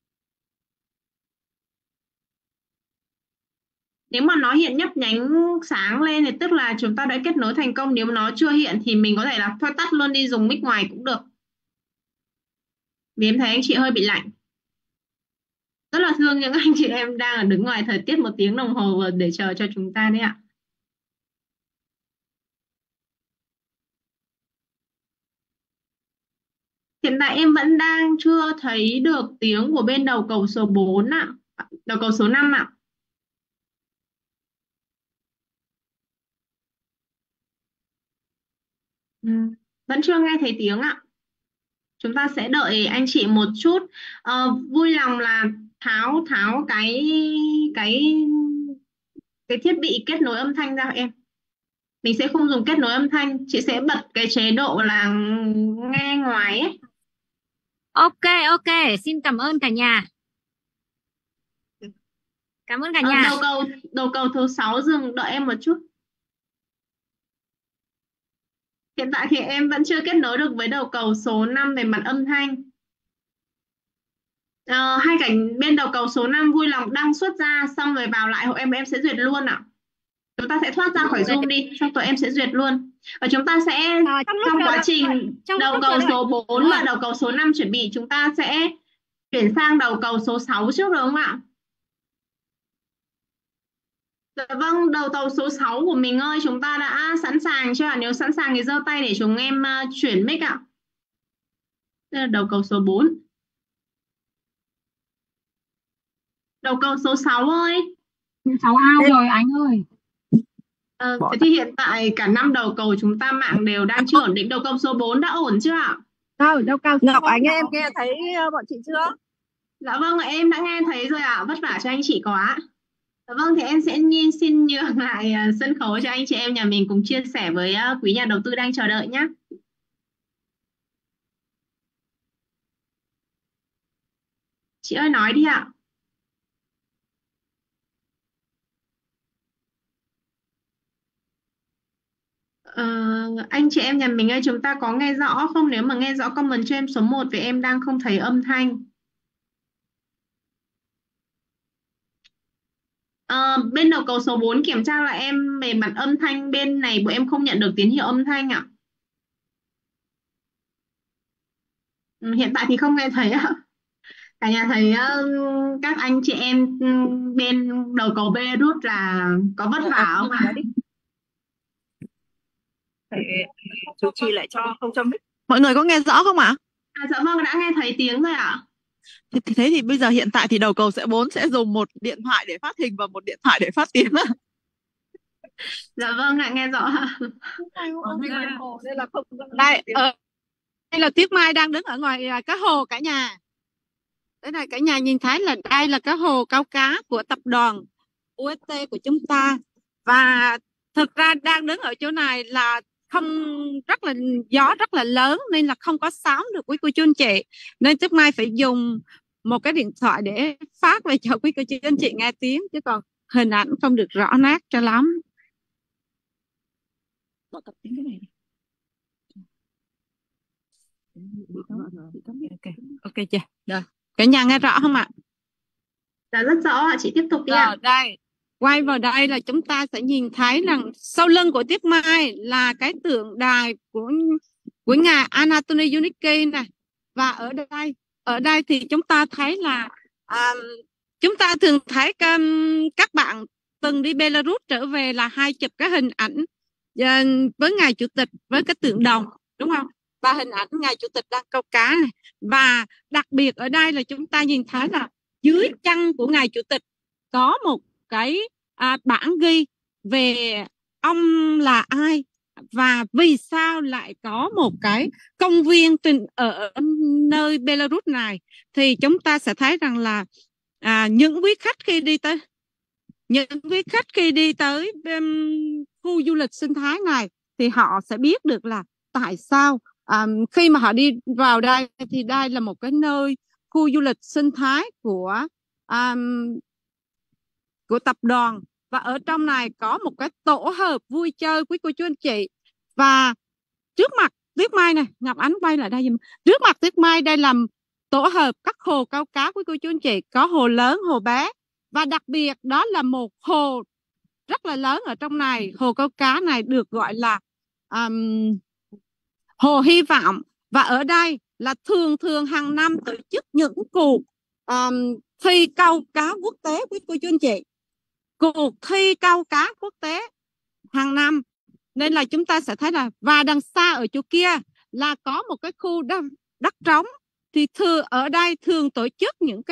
Nếu mà nó hiện nhấp nhánh sáng lên thì tức là chúng ta đã kết nối thành công. Nếu mà nó chưa hiện thì mình có thể là thôi tắt luôn đi, dùng mic ngoài cũng được. Vì em thấy anh chị hơi bị lạnh. Rất là thương những anh chị em đang ở đứng ngoài thời tiết 1 tiếng đồng hồ để chờ cho chúng ta đấy ạ. Hiện tại em vẫn đang chưa thấy được tiếng của bên đầu cầu số 4 ạ. Đầu cầu số 5 ạ. Vẫn chưa nghe thấy tiếng ạ. Chúng ta sẽ đợi anh chị một chút. Vui lòng là tháo cái thiết bị kết nối âm thanh ra em. Mình sẽ không dùng kết nối âm thanh, chị sẽ bật cái chế độ là nghe ngoài ấy. Ok, xin cảm ơn cả nhà. Cảm ơn cả nhà. Đầu cầu số 6 dừng, đợi em một chút. Hiện tại thì em vẫn chưa kết nối được với đầu cầu số 5 về mặt âm thanh. Hai cảnh bên đầu cầu số 5 vui lòng đăng xuất ra xong rồi vào lại hộ em sẽ duyệt luôn ạ. Chúng ta sẽ thoát ra khỏi Zoom đi, xong tụi em sẽ duyệt luôn. Và chúng ta sẽ trong quá trình đầu cầu số 4 và đầu cầu số 5 chuẩn bị, chúng ta sẽ chuyển sang đầu cầu số 6 trước đúng không ạ? Dạ vâng, đầu tàu số 6 của mình ơi, chúng ta đã sẵn sàng chưa ạ? Nếu sẵn sàng thì giơ tay để chúng em chuyển mic ạ. Đây là đầu cầu số 4. Đầu cầu số 6 ơi. 6 ao rồi anh ơi. Thế thì hiện tại cả 5 đầu cầu chúng ta mạng đều đang chưa ổn định. Đầu cầu số 4 đã ổn chưa ạ? Đâu cao Ngọc Ánh em nghe thấy bọn chị chưa? Dạ vâng, em đã nghe thấy rồi ạ. Vất vả cho anh chị quá. Dạ vâng, thì em sẽ xin nhường lại sân khấu cho anh chị em nhà mình cùng chia sẻ với quý nhà đầu tư đang chờ đợi nhé. Chị ơi nói đi ạ. Anh chị em nhà mình ơi, chúng ta có nghe rõ không? Nếu mà nghe rõ comment cho em số 1 vì em đang không thấy âm thanh. Bên đầu cầu số 4 kiểm tra lại em về mặt âm thanh, bên này bọn em không nhận được tín hiệu âm thanh ạ. Hiện tại thì không nghe thấy ạ. Cả nhà thấy các anh chị em bên đầu cầu Beirut là có vất vả không ạ? Chú Chi lại cho không cho mic. Mọi người có nghe rõ không ạ? Dạ vâng, đã nghe thấy tiếng rồi ạ. Thế thì bây giờ hiện tại thì đầu cầu sẽ dùng một điện thoại để phát hình và một điện thoại để phát tiếng. Dạ vâng ạ, nghe rõ ạ. Đây là Tuyết Mai đang đứng ở ngoài cái hồ cả nhà. Đây này, cả nhà nhìn thấy là đây là cái hồ câu cá của tập đoàn UST của chúng ta. Và thực ra đang đứng ở chỗ này là gió rất là lớn nên là không có sóng được quý cô chú anh chị. Nên Tuyết Mai phải dùng một cái điện thoại để phát về cho quý cô chú anh chị nghe tiếng, chứ còn hình ảnh không được rõ nét cho lắm. Bỏ tập tiếng cái này đi. Ok chưa? Rồi. Cả nhà nghe rõ không ạ? Dạ rất rõ ạ, chị tiếp tục đi ạ. Đây, quay vào đây là chúng ta sẽ nhìn thấy rằng sau lưng của Tuyết Mai là cái tượng đài của ngài Anatoly Yunisky này. Và ở đây thì chúng ta thấy là chúng ta thường thấy các bạn từng đi Belarus trở về là hay chụp cái hình ảnh với ngài chủ tịch với cái tượng đồng, đúng không? Và hình ảnh ngài chủ tịch đang câu cá này. Và đặc biệt ở đây là chúng ta nhìn thấy là dưới chân của ngài chủ tịch có một cái bảng ghi về ông là ai và vì sao lại có một cái công viên ở nơi Belarus này. Thì chúng ta sẽ thấy rằng là những quý khách khi đi tới khu du lịch sinh thái này thì họ sẽ biết được là tại sao khi mà họ đi vào đây thì đây là một cái nơi khu du lịch sinh thái của tập đoàn. Và ở trong này có một cái tổ hợp vui chơi quý cô chú anh chị. Và trước mặt Tuyết Mai này, Ngọc Ánh quay lại đây. Trước mặt Tuyết Mai đây là tổ hợp các hồ câu cá quý cô chú anh chị. Có hồ lớn, hồ bé. Và đặc biệt đó là một hồ rất là lớn ở trong này. Hồ câu cá này được gọi là Hồ Hy Vọng. Và ở đây là thường hàng năm tổ chức những cuộc thi câu cá quốc tế quý cô chú anh chị. Cuộc thi câu cá quốc tế hàng năm. Nên là chúng ta sẽ thấy là, và đằng xa ở chỗ kia là có một cái khu đất trống. Thì ở đây thường tổ chức những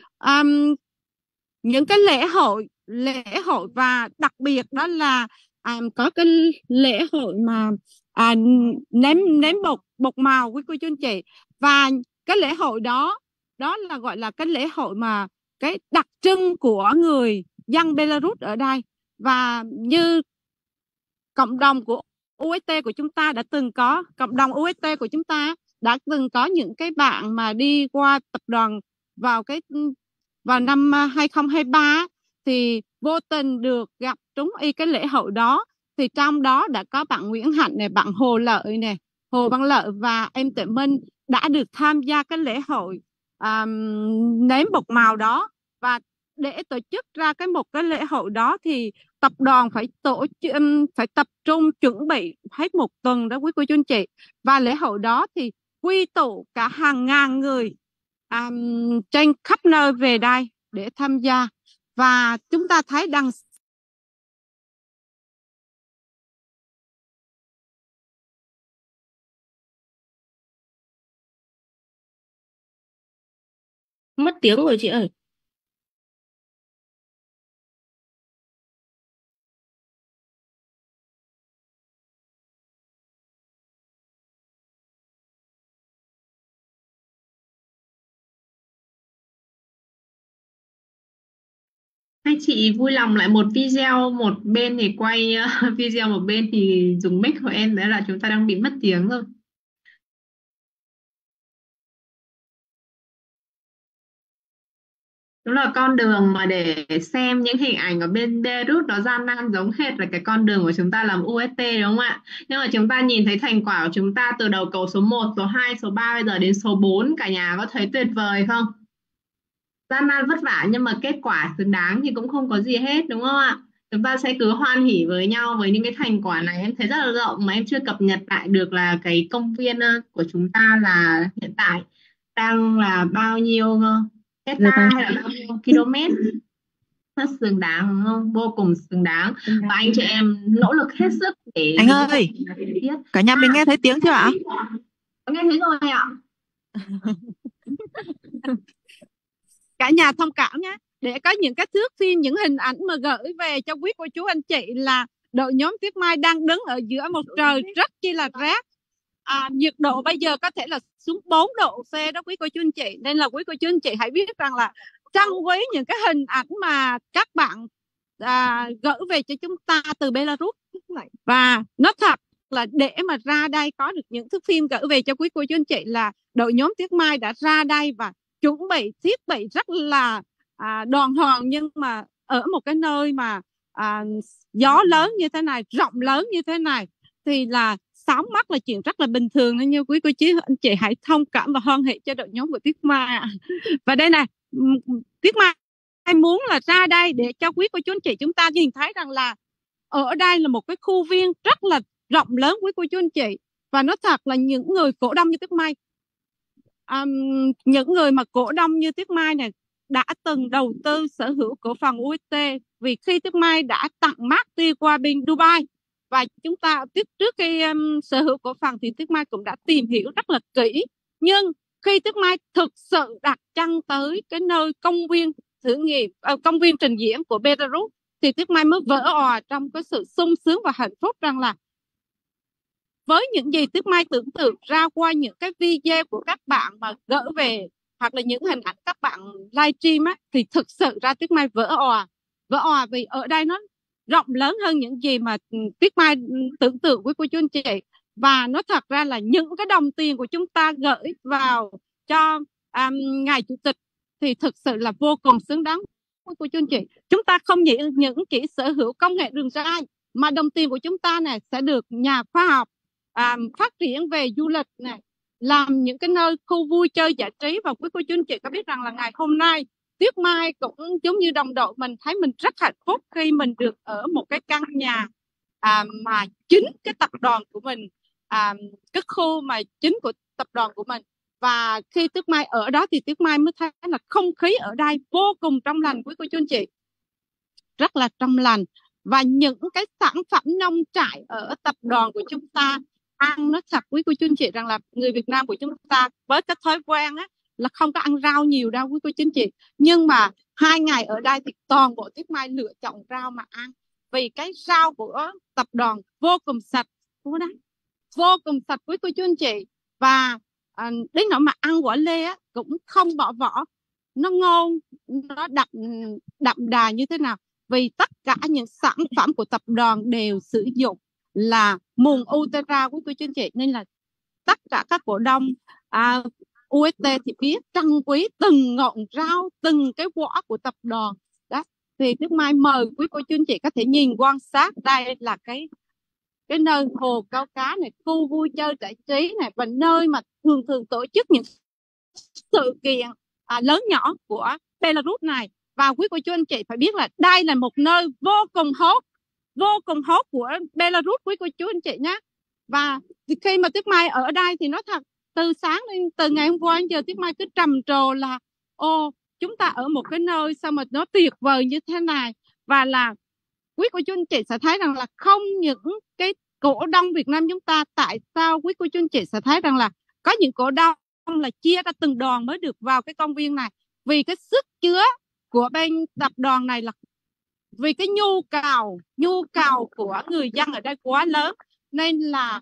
cái lễ hội và đặc biệt đó là có cái lễ hội mà ném bột màu quý cô chú anh chị. Và cái lễ hội đó là gọi là cái lễ hội mà cái đặc trưng của người dân Belarus ở đây. Và như cộng đồng của UST của chúng ta đã từng có, cộng đồng UST của chúng ta đã từng có những cái bạn mà đi qua tập đoàn vào năm 2023 thì vô tình được gặp trúng cái lễ hội đó. Thì trong đó đã có bạn Nguyễn Hạnh này, bạn Hồ Lợi này, Hồ Văn Lợi và em Tuệ Minh đã được tham gia cái lễ hội ném bột màu đó. Và để tổ chức ra một cái lễ hội đó thì tập đoàn phải tập trung chuẩn bị hết một tuần đó quý cô chú anh chị. Và lễ hội đó thì quy tụ cả hàng ngàn người trên khắp nơi về đây để tham gia. Và chúng ta thấy Mất tiếng rồi chị ơi. Hai chị vui lòng lại một video, một bên thì quay video, một bên thì dùng mic của em, đấy là chúng ta đang bị mất tiếng rồi. Đúng là con đường mà để xem những hình ảnh ở bên Beirut nó gian nan giống hệt là cái con đường của chúng ta làm UST, đúng không ạ? Nhưng mà chúng ta nhìn thấy thành quả của chúng ta từ đầu cầu số 1, số 2, số 3 bây giờ đến số 4, cả nhà có thấy tuyệt vời không? Gian nan vất vả nhưng mà kết quả xứng đáng thì cũng không có gì hết, đúng không ạ? Chúng ta sẽ cứ hoan hỉ với nhau với những cái thành quả này. Em thấy rất là rộng mà em chưa cập nhật lại được là cái công viên của chúng ta là hiện tại đang là bao nhiêu hecta hay là bao nhiêu km. Rất xứng đáng đúng không? Vô cùng xứng đáng. Và anh chị em nỗ lực hết sức để Anh ơi, cả nhà mình nghe thấy tiếng chưa ạ? Nghe thấy rồi ạ. Cả nhà thông cảm nhé, để có những cái thước phim, những hình ảnh mà gửi về cho quý cô chú anh chị là đội nhóm Tuyết Mai đang đứng ở giữa một trời rất chi là rét. Nhiệt độ bây giờ có thể là xuống 4 độ C đó quý cô chú anh chị. Nên là quý cô chú anh chị hãy biết rằng là trân quý những cái hình ảnh mà các bạn gửi về cho chúng ta từ Belarus. Và nó thật là để mà ra đây có được những thước phim gửi về cho quý cô chú anh chị là đội nhóm Tuyết Mai đã ra đây và chuẩn bị thiết bị rất là đàng hoàng, nhưng mà ở một cái nơi mà gió lớn như thế này, rộng lớn như thế này thì là sóng mắt là chuyện rất là bình thường. Nên như quý cô chú anh chị hãy thông cảm và hoan hỷ cho đội nhóm của Tuyết Mai ạ. Và đây này, Tuyết Mai muốn là ra đây để cho quý cô chú anh chị chúng ta nhìn thấy rằng là ở đây là một cái khu viên rất là rộng lớn quý cô chú anh chị. Và nó thật là những người cổ đông như Tuyết Mai, những người mà cổ đông như Tuyết Mai này đã từng đầu tư sở hữu cổ phần UST. Vì khi Tuyết Mai đã tặng mác đi qua bên Dubai và chúng ta trước khi sở hữu cổ phần thì Tuyết Mai cũng đã tìm hiểu rất là kỹ. Nhưng khi Tuyết Mai thực sự đặt chân tới cái nơi công viên thử nghiệm, công viên trình diễn của Belarus thì Tuyết Mai mới vỡ òa trong cái sự sung sướng và hạnh phúc rằng là với những gì Tuyết Mai tưởng tượng ra qua những cái video của các bạn mà gửi về hoặc là những hình ảnh các bạn livestream á, thì thực sự ra Tuyết Mai vỡ òa vì ở đây nó rộng lớn hơn những gì mà Tuyết Mai tưởng tượng với cô chú anh chị. Và nó thật ra là những cái đồng tiền của chúng ta gửi vào cho ngài chủ tịch thì thực sự là vô cùng xứng đáng với cô chú anh chị. Chúng ta không những chỉ sở hữu công nghệ đường ray mà đồng tiền của chúng ta này sẽ được nhà khoa học phát triển về du lịch này, làm những cái nơi khu vui chơi giải trí. Và quý cô chú anh chị có biết rằng là ngày hôm nay Tuyết Mai cũng giống như đồng đội mình thấy mình rất hạnh phúc khi mình được ở một cái căn nhà mà chính cái tập đoàn của mình, cái khu mà chính của tập đoàn của mình. Và khi Tuyết Mai ở đó thì Tuyết Mai mới thấy là không khí ở đây vô cùng trong lành quý cô chú anh chị, rất là trong lành. Và những cái sản phẩm nông trại ở tập đoàn của chúng ta ăn nó thật quý cô chú anh chị rằng là người Việt Nam của chúng ta với cái thói quen á là không có ăn rau nhiều đâu quý cô chú anh chị. Nhưng mà 2 ngày ở đây thì toàn bộ Tuyết Mai lựa chọn rau mà ăn, vì cái rau của tập đoàn vô cùng sạch, vô cùng sạch quý cô chú anh chị. Và đến nỗi mà ăn quả lê á cũng không bỏ vỏ, nó ngon, nó đậm đà như thế nào. Vì tất cả những sản phẩm của tập đoàn đều sử dụng là mùng Utera quý cô chú anh chị. Nên là tất cả các cổ đông UST thì biết trân quý từng ngọn rau, từng cái quả của tập đoàn đó. Thì Tuyết Mai mời quý cô chú anh chị có thể nhìn quan sát, đây là cái nơi hồ câu cá này, khu vui chơi giải trí này, và nơi mà thường tổ chức những sự kiện lớn nhỏ của Belarus này. Và quý cô chú anh chị phải biết là đây là một nơi vô cùng hot của Belarus quý cô chú anh chị nhé. Và khi mà Tuyết Mai ở đây thì nói thật, từ sáng đến từ ngày hôm qua đến giờ Tuyết Mai cứ trầm trồ là chúng ta ở một cái nơi sao mà nó tuyệt vời như thế này. Và là quý cô chú anh chị sẽ thấy rằng là không những cái cổ đông Việt Nam chúng ta, tại sao quý cô chú anh chị sẽ thấy rằng là có những cổ đông là chia ra từng đoàn mới được vào cái công viên này. Vì cái sức chứa của bên tập đoàn này là vì cái nhu cầu của người dân ở đây quá lớn, nên là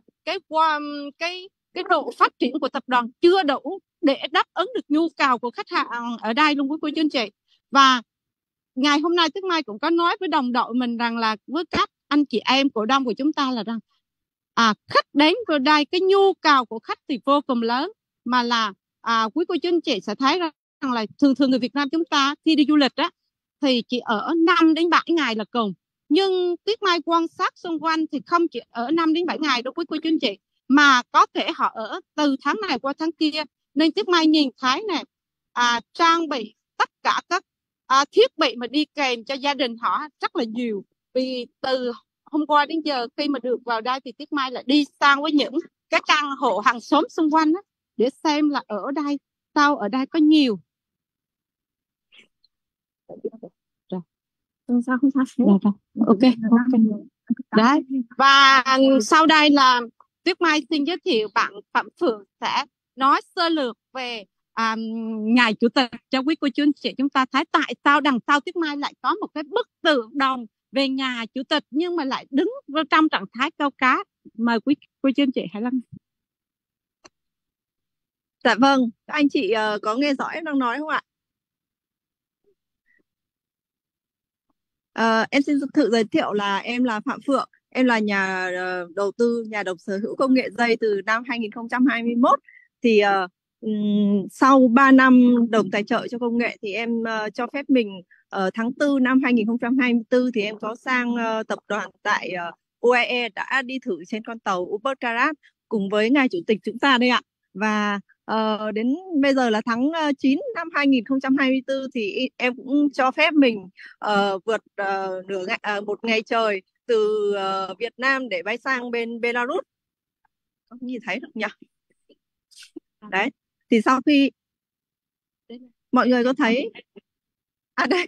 cái độ phát triển của tập đoàn chưa đủ để đáp ứng được nhu cầu của khách hàng ở đây luôn quý cô chú anh chị. Và ngày hôm nay Tuyết Mai cũng có nói với đồng đội mình rằng là với các anh chị em cổ đông của chúng ta là rằng khách đến vào đây, cái nhu cầu của khách thì vô cùng lớn, mà là quý cô chú anh chị sẽ thấy rằng là thường người Việt Nam chúng ta khi đi du lịch á thì chỉ ở 5 đến 7 ngày là cùng. Nhưng Tuyết Mai quan sát xung quanh thì không chỉ ở 5 đến 7 ngày đâu quý cô chú anh chị, mà có thể họ ở từ tháng này qua tháng kia. Nên Tuyết Mai nhìn thấy này, trang bị tất cả các thiết bị mà đi kèm cho gia đình họ rất là nhiều. Vì từ hôm qua đến giờ khi mà được vào đây thì Tuyết Mai lại đi sang với những cái căn hộ hàng xóm xung quanh á, để xem là ở đây sau ở đây có nhiều. Rồi. Không sao. Rồi. Ok. Đấy. Và sau đây là Tuyết Mai xin giới thiệu bạn Phạm Phượng sẽ nói sơ lược về ngày chủ tịch cho quý cô chú anh chị chúng ta thấy tại sao đằng sau Tuyết Mai lại có một cái bức tượng đồng về nhà chủ tịch nhưng mà lại đứng trong trạng thái câu cá. Mời quý cô chú anh chị hãy lắng. Dạ vâng, các anh chị có nghe rõ em đang nói không ạ? Em xin tự giới thiệu là em là Phạm Phượng, em là nhà đầu tư, nhà độc sở hữu công nghệ dây từ năm 2021. Thì sau 3 năm đồng tài trợ cho công nghệ thì em cho phép mình tháng 4 năm 2024 thì em có sang tập đoàn tại UAE đã đi thử trên con tàu Uber Carat cùng với ngài chủ tịch chúng ta đây ạ. Và đến bây giờ là tháng 9 năm 2024 thì em cũng cho phép mình vượt một ngày trời từ Việt Nam để bay sang bên Belarus. Không nhìn thấy được nhỉ? Đấy. Thì sau khi mọi người có thấy đây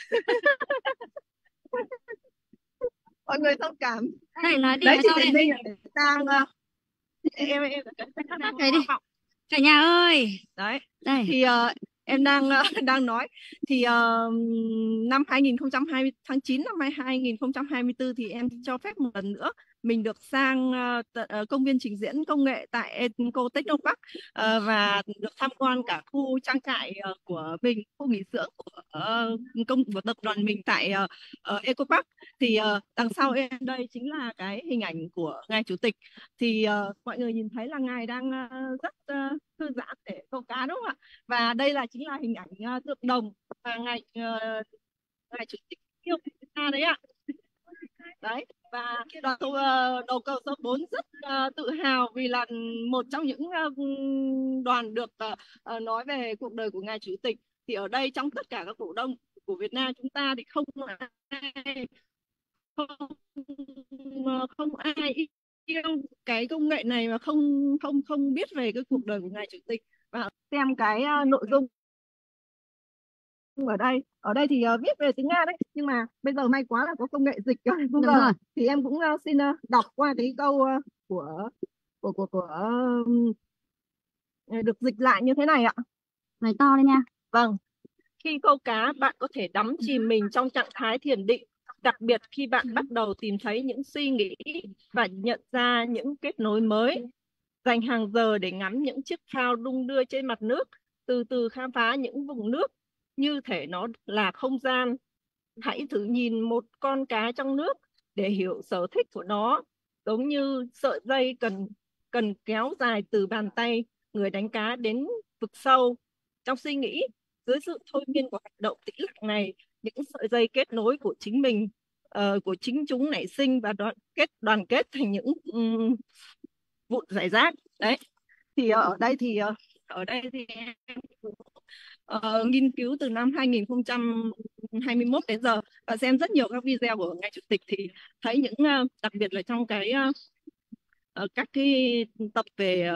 mọi người thông cảm. Đấy thì mình sang em đi cả nhà ơi. Đấy. Đây. Thì em đang nói thì năm 2020 tháng 9 năm 2024 thì em cho phép một lần nữa mình được sang công viên trình diễn công nghệ tại Eco Technopark và được tham quan cả khu trang trại của mình, khu nghỉ dưỡng của tập đoàn mình tại Eco Park. Thì đằng sau em đây chính là cái hình ảnh của ngài chủ tịch. Thì mọi người nhìn thấy là ngài đang rất thư giãn để câu cá đúng không ạ? Và đây chính là hình ảnh tượng đồng và ngài chủ tịch yêu chúng ta đấy ạ. Đấy. Và đoàn đầu cầu số 4 rất tự hào vì là một trong những đoàn được nói về cuộc đời của ngài chủ tịch. Thì ở đây trong tất cả các cổ đông của Việt Nam chúng ta thì không ai yêu cái công nghệ này mà không biết về cái cuộc đời của ngài chủ tịch. Và xem cái nội dung ở đây thì viết về tiếng Nga đấy, nhưng mà bây giờ may quá là có công nghệ dịch Google thì em cũng xin đọc qua cái câu của được dịch lại như thế này ạ. Nói to lên nha. Vâng. Khi câu cá, bạn có thể đắm chìm mình trong trạng thái thiền định, đặc biệt khi bạn bắt đầu tìm thấy những suy nghĩ và nhận ra những kết nối mới. Dành hàng giờ để ngắm những chiếc phao đung đưa trên mặt nước, từ từ khám phá những vùng nước như thể nó là không gian. Hãy thử nhìn một con cá trong nước để hiểu sở thích của nó, giống như sợi dây cần kéo dài từ bàn tay người đánh cá đến vực sâu. Trong suy nghĩ, dưới sự thôi miên của hoạt động tĩnh lặng này, những sợi dây kết nối của chính mình, của chính chúng nảy sinh và đoàn kết thành những vụn rải rác. Đấy. Thì ở đây thì em nghiên cứu từ năm 2021 đến giờ và xem rất nhiều các video của ngài chủ tịch thì thấy những đặc biệt là trong các cái tập về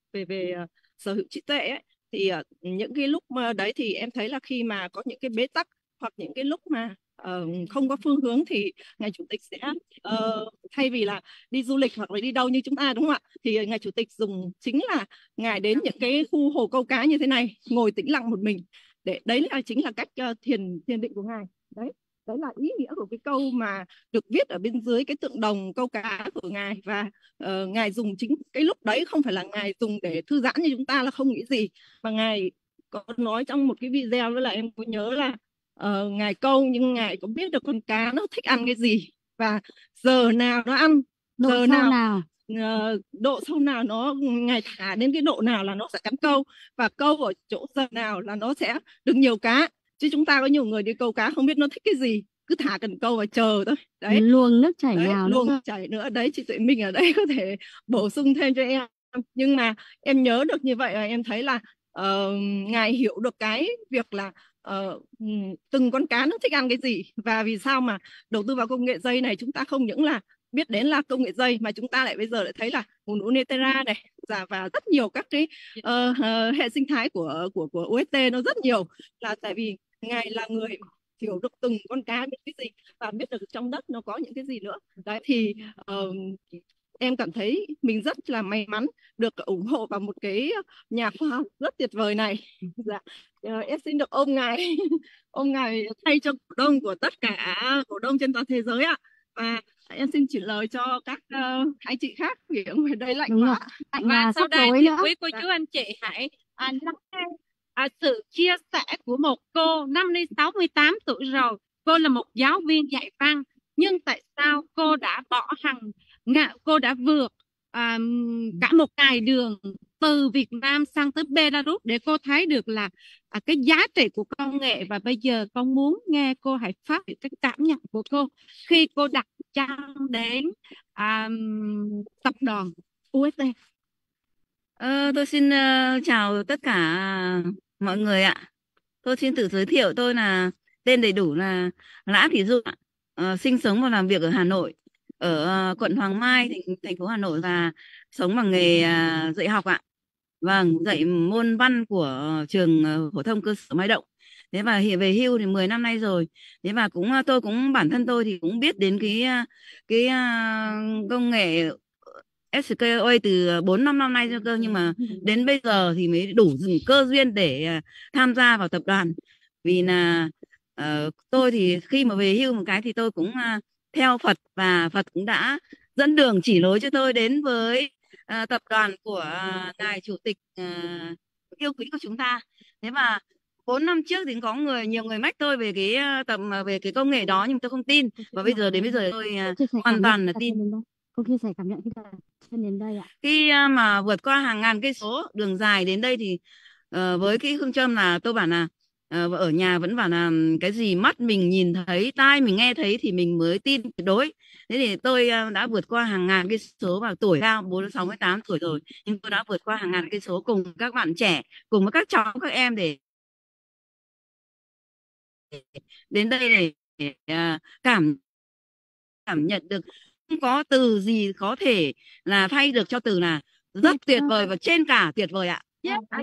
sở hữu trí tuệ ấy, thì những cái lúc mà đấy thì em thấy là khi mà có những cái bế tắc hoặc những cái lúc mà không có phương hướng thì ngài chủ tịch sẽ thay vì là đi du lịch hoặc là đi đâu như chúng ta đúng không ạ, thì ngài chủ tịch chính là ngài đến những cái khu hồ câu cá như thế này, ngồi tĩnh lặng một mình, để đấy chính là cách thiền định của ngài. Đấy là ý nghĩa của cái câu mà được viết ở bên dưới cái tượng đồng câu cá của ngài. Và ngài dùng chính cái lúc đấy không phải là ngài dùng để thư giãn như chúng ta là không nghĩ gì, mà ngài có nói trong một cái video với là em có nhớ là ngài câu nhưng ngài có biết được con cá nó thích ăn cái gì và giờ nào nó ăn, giờ nào độ sâu nào ngài thả đến cái độ nào là nó sẽ cắn câu, và câu ở chỗ giờ nào là nó sẽ được nhiều cá. Chứ chúng ta có nhiều người đi câu cá không biết nó thích cái gì, cứ thả cần câu và chờ thôi. Đấy, luồng nước chảy nào luồng chảy nữa. Đấy, chị Tuệ Minh ở đây có thể bổ sung thêm cho em. Nhưng mà em nhớ được như vậy là em thấy là ngài hiểu được cái việc là từng con cá nó thích ăn cái gì, và vì sao mà đầu tư vào công nghệ dây này chúng ta không những là biết đến là công nghệ dây, mà chúng ta lại bây giờ lại thấy là ngọn núi Netera này và rất nhiều các cái hệ sinh thái của UST nó rất nhiều, là tại vì ngài là người hiểu được từng con cá biết cái gì và biết được trong đất nó có những cái gì nữa. Đấy thì em cảm thấy mình rất là may mắn được ủng hộ vào một cái nhà khoa học rất tuyệt vời này. Dạ. Em xin được ôm ngài ôm ngài thay cho cổ đông của tất cả cổ đông trên toàn thế giới ạ. Và em xin chuyển lời cho các anh chị khác vì ở ngoài đây lạnh quá. Và sau đây thì quý cô chú anh chị hãy lắng nghe sự chia sẻ của một cô năm nay 68 tuổi rồi. Cô là một giáo viên dạy văn, nhưng tại sao cô đã bỏ cô đã vượt cả một ngày đường từ Việt Nam sang tới Belarus để cô thấy được là cái giá trị của công nghệ. Và bây giờ con muốn nghe cô hãy phát biểu cái cảm nhận của cô khi cô đặt chân đến tập đoàn UST. Tôi xin chào tất cả mọi người ạ. Tôi xin tự giới thiệu, tôi là tên đầy đủ là Lã Thị Dung ạ. Sinh sống và làm việc ở Hà Nội, ở quận Hoàng Mai, thành phố Hà Nội, và sống bằng nghề dạy học ạ. Vâng, dạy môn văn của trường phổ thông cơ sở Mai Động. Thế và hiện về hưu thì 10 năm nay rồi. Thế và tôi cũng bản thân tôi thì cũng biết đến cái công nghệ SKOA từ 4-5 năm nay cơ, nhưng mà đến bây giờ thì mới đủ cơ duyên để tham gia vào tập đoàn. Vì là tôi thì khi mà về hưu một cái thì tôi cũng theo Phật, và Phật cũng đã dẫn đường chỉ lối cho tôi đến với tập đoàn của ngài chủ tịch yêu quý của chúng ta. Thế mà 4 năm trước thì có nhiều người mách tôi về cái công nghệ đó, nhưng tôi không tin. Và đến bây giờ tôi hoàn toàn là tin. Cô chia sẻ cảm nhận khi chân đến đây ạ. Khi mà vượt qua hàng ngàn cây số đường dài đến đây thì với cái phương châm là tôi bảo là ở nhà vẫn bảo là cái gì mắt mình nhìn thấy, tai mình nghe thấy thì mình mới tin tuyệt đối. Thế thì tôi đã vượt qua hàng ngàn cây số, và tuổi cao 68 tuổi rồi, nhưng tôi đã vượt qua hàng ngàn cây số cùng các bạn trẻ, cùng với các cháu các em để đến đây để cảm nhận được. Không có từ gì có thể là thay được cho từ là rất tuyệt vời và trên cả tuyệt vời ạ.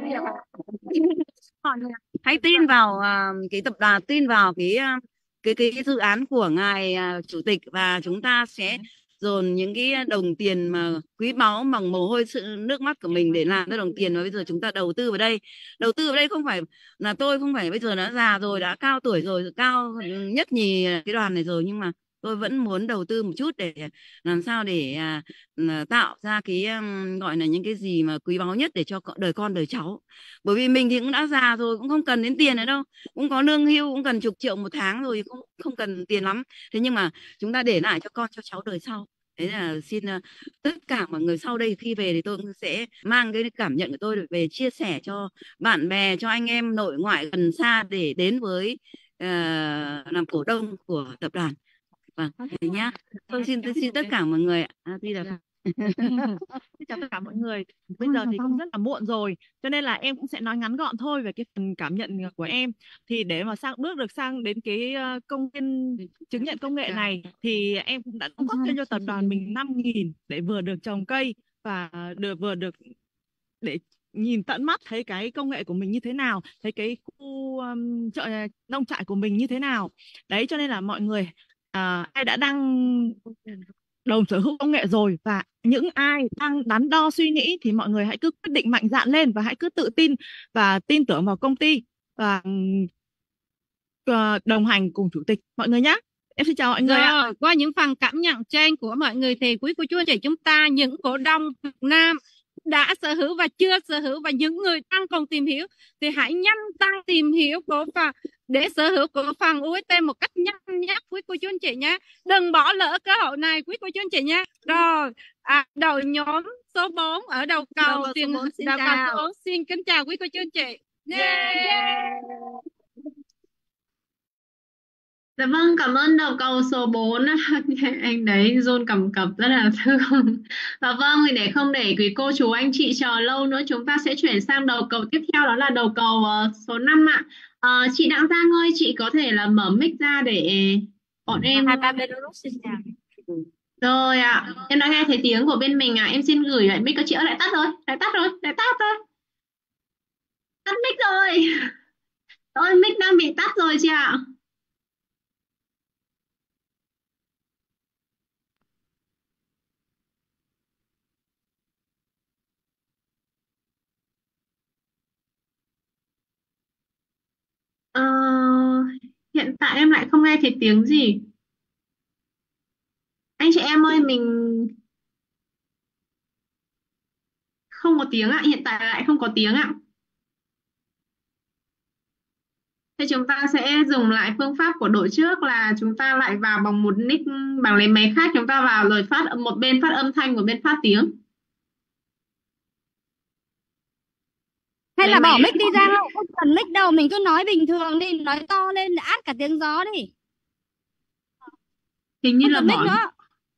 Hãy tin vào cái tập đoàn, tin vào cái dự án của ngài chủ tịch, và chúng ta sẽ dồn những cái đồng tiền mà quý báu bằng mồ hôi nước mắt của mình để làm ra đồng tiền. Và bây giờ chúng ta đầu tư vào đây không phải là tôi không phải bây giờ đã già rồi, đã cao tuổi rồi, cao nhất nhì cái đoàn này rồi, nhưng mà tôi vẫn muốn đầu tư một chút để làm sao để tạo ra cái gọi là những cái gì mà quý báu nhất để cho đời con đời cháu. Bởi vì mình thì cũng đã già rồi, cũng không cần đến tiền nữa đâu, cũng có lương hưu cũng cần chục triệu một tháng rồi, cũng không cần tiền lắm. Thế nhưng mà chúng ta để lại cho con cho cháu đời sau. Thế là xin tất cả mọi người sau đây khi về thì tôi cũng sẽ mang cái cảm nhận của tôi về chia sẻ cho bạn bè, cho anh em nội ngoại gần xa để đến với làm cổ đông của tập đoàn. Vâng, thế nhá. Tôi xin tất cả mọi người ạ. Xin chào tất cả mọi người. Bây giờ thì cũng rất là muộn rồi, cho nên là em cũng sẽ nói ngắn gọn thôi về cái phần cảm nhận của em. Thì để mà bước được sang đến cái công viên chứng nhận công nghệ này thì em cũng đã đóng góp cho tập đoàn mình 5.000 để vừa được trồng cây và vừa được để nhìn tận mắt thấy cái công nghệ của mình như thế nào, thấy cái khu nông trại của mình như thế nào. Đấy, cho nên là mọi người ai đã đang đồng sở hữu công nghệ rồi, và những ai đang đắn đo suy nghĩ thì mọi người hãy cứ quyết định mạnh dạn lên, và hãy cứ tự tin và tin tưởng vào công ty, và đồng hành cùng chủ tịch mọi người nhé. Em xin chào mọi người ạ. Qua những phần cảm nhận trên của mọi người thì quý cô chú anh chị chúng ta, những cổ đông Việt Nam đã sở hữu và chưa sở hữu, và những người đang còn tìm hiểu thì hãy nhanh tay tìm hiểu cổ phần để sở hữu cổ phần UST một cách nhanh nhất quý cô chú anh chị nhé. Đừng bỏ lỡ cơ hội này quý cô chú anh chị nhé. Rồi, đầu nhóm số 4 ở đầu cầu xin kính chào quý cô chú anh chị. Dạ vâng, cảm ơn đầu cầu số 4. Anh đấy run cầm cập rất là thương. Dạ vâng, thì để không để quý cô chú anh chị chờ lâu nữa, chúng ta sẽ chuyển sang đầu cầu tiếp theo, đó là đầu cầu số 5 ạ. Chị Đặng Giang ơi, chị có thể là mở mic ra để bọn em. Hai ba Belarus xin chào. Rồi ạ, em đã nghe thấy tiếng của bên mình em xin gửi lại mic cho chị. Ơi, lại tắt rồi, lại tắt rồi, lại tắt rồi, tắt mic rồi. Ôi, mic đang bị tắt rồi chị ạ. Ờ, hiện tại em lại không nghe thấy tiếng gì. Anh chị em ơi, mình không có tiếng ạ, hiện tại lại không có tiếng ạ. Thế chúng ta sẽ dùng lại phương pháp của đội trước là chúng ta lại vào bằng một nick, bằng lấy máy khác, chúng ta vào rồi phát một bên phát âm thanh, một bên phát tiếng. Hay Lấy là máy bỏ mic đi ra không? Không cần mic đâu, mình cứ nói bình thường đi, nói to lên để át cả tiếng gió đi. hình như Không là cần mic bỏ. nữa.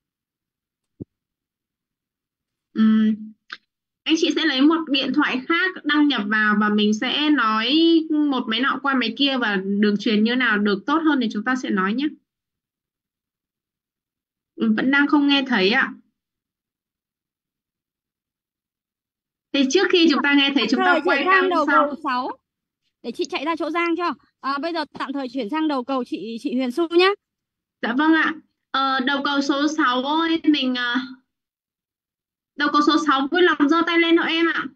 Anh chị sẽ lấy một điện thoại khác đăng nhập vào và mình sẽ nói một máy nọ qua máy kia, và đường truyền như nào được tốt hơn thì chúng ta sẽ nói nhé. Vẫn đang không nghe thấy ạ. Thì trước khi chúng ta nghe thấy chúng ta Thời quay chuyển sang sang đầu sau. cầu 6 để chị chạy ra chỗ Giang cho. Bây giờ tạm thời chuyển sang đầu cầu chị Huyền Xu nhé. Dạ vâng ạ. Đầu cầu số 6 ơi, mình đầu cầu số 6 vui lòng giơ tay lên hộ em ạ.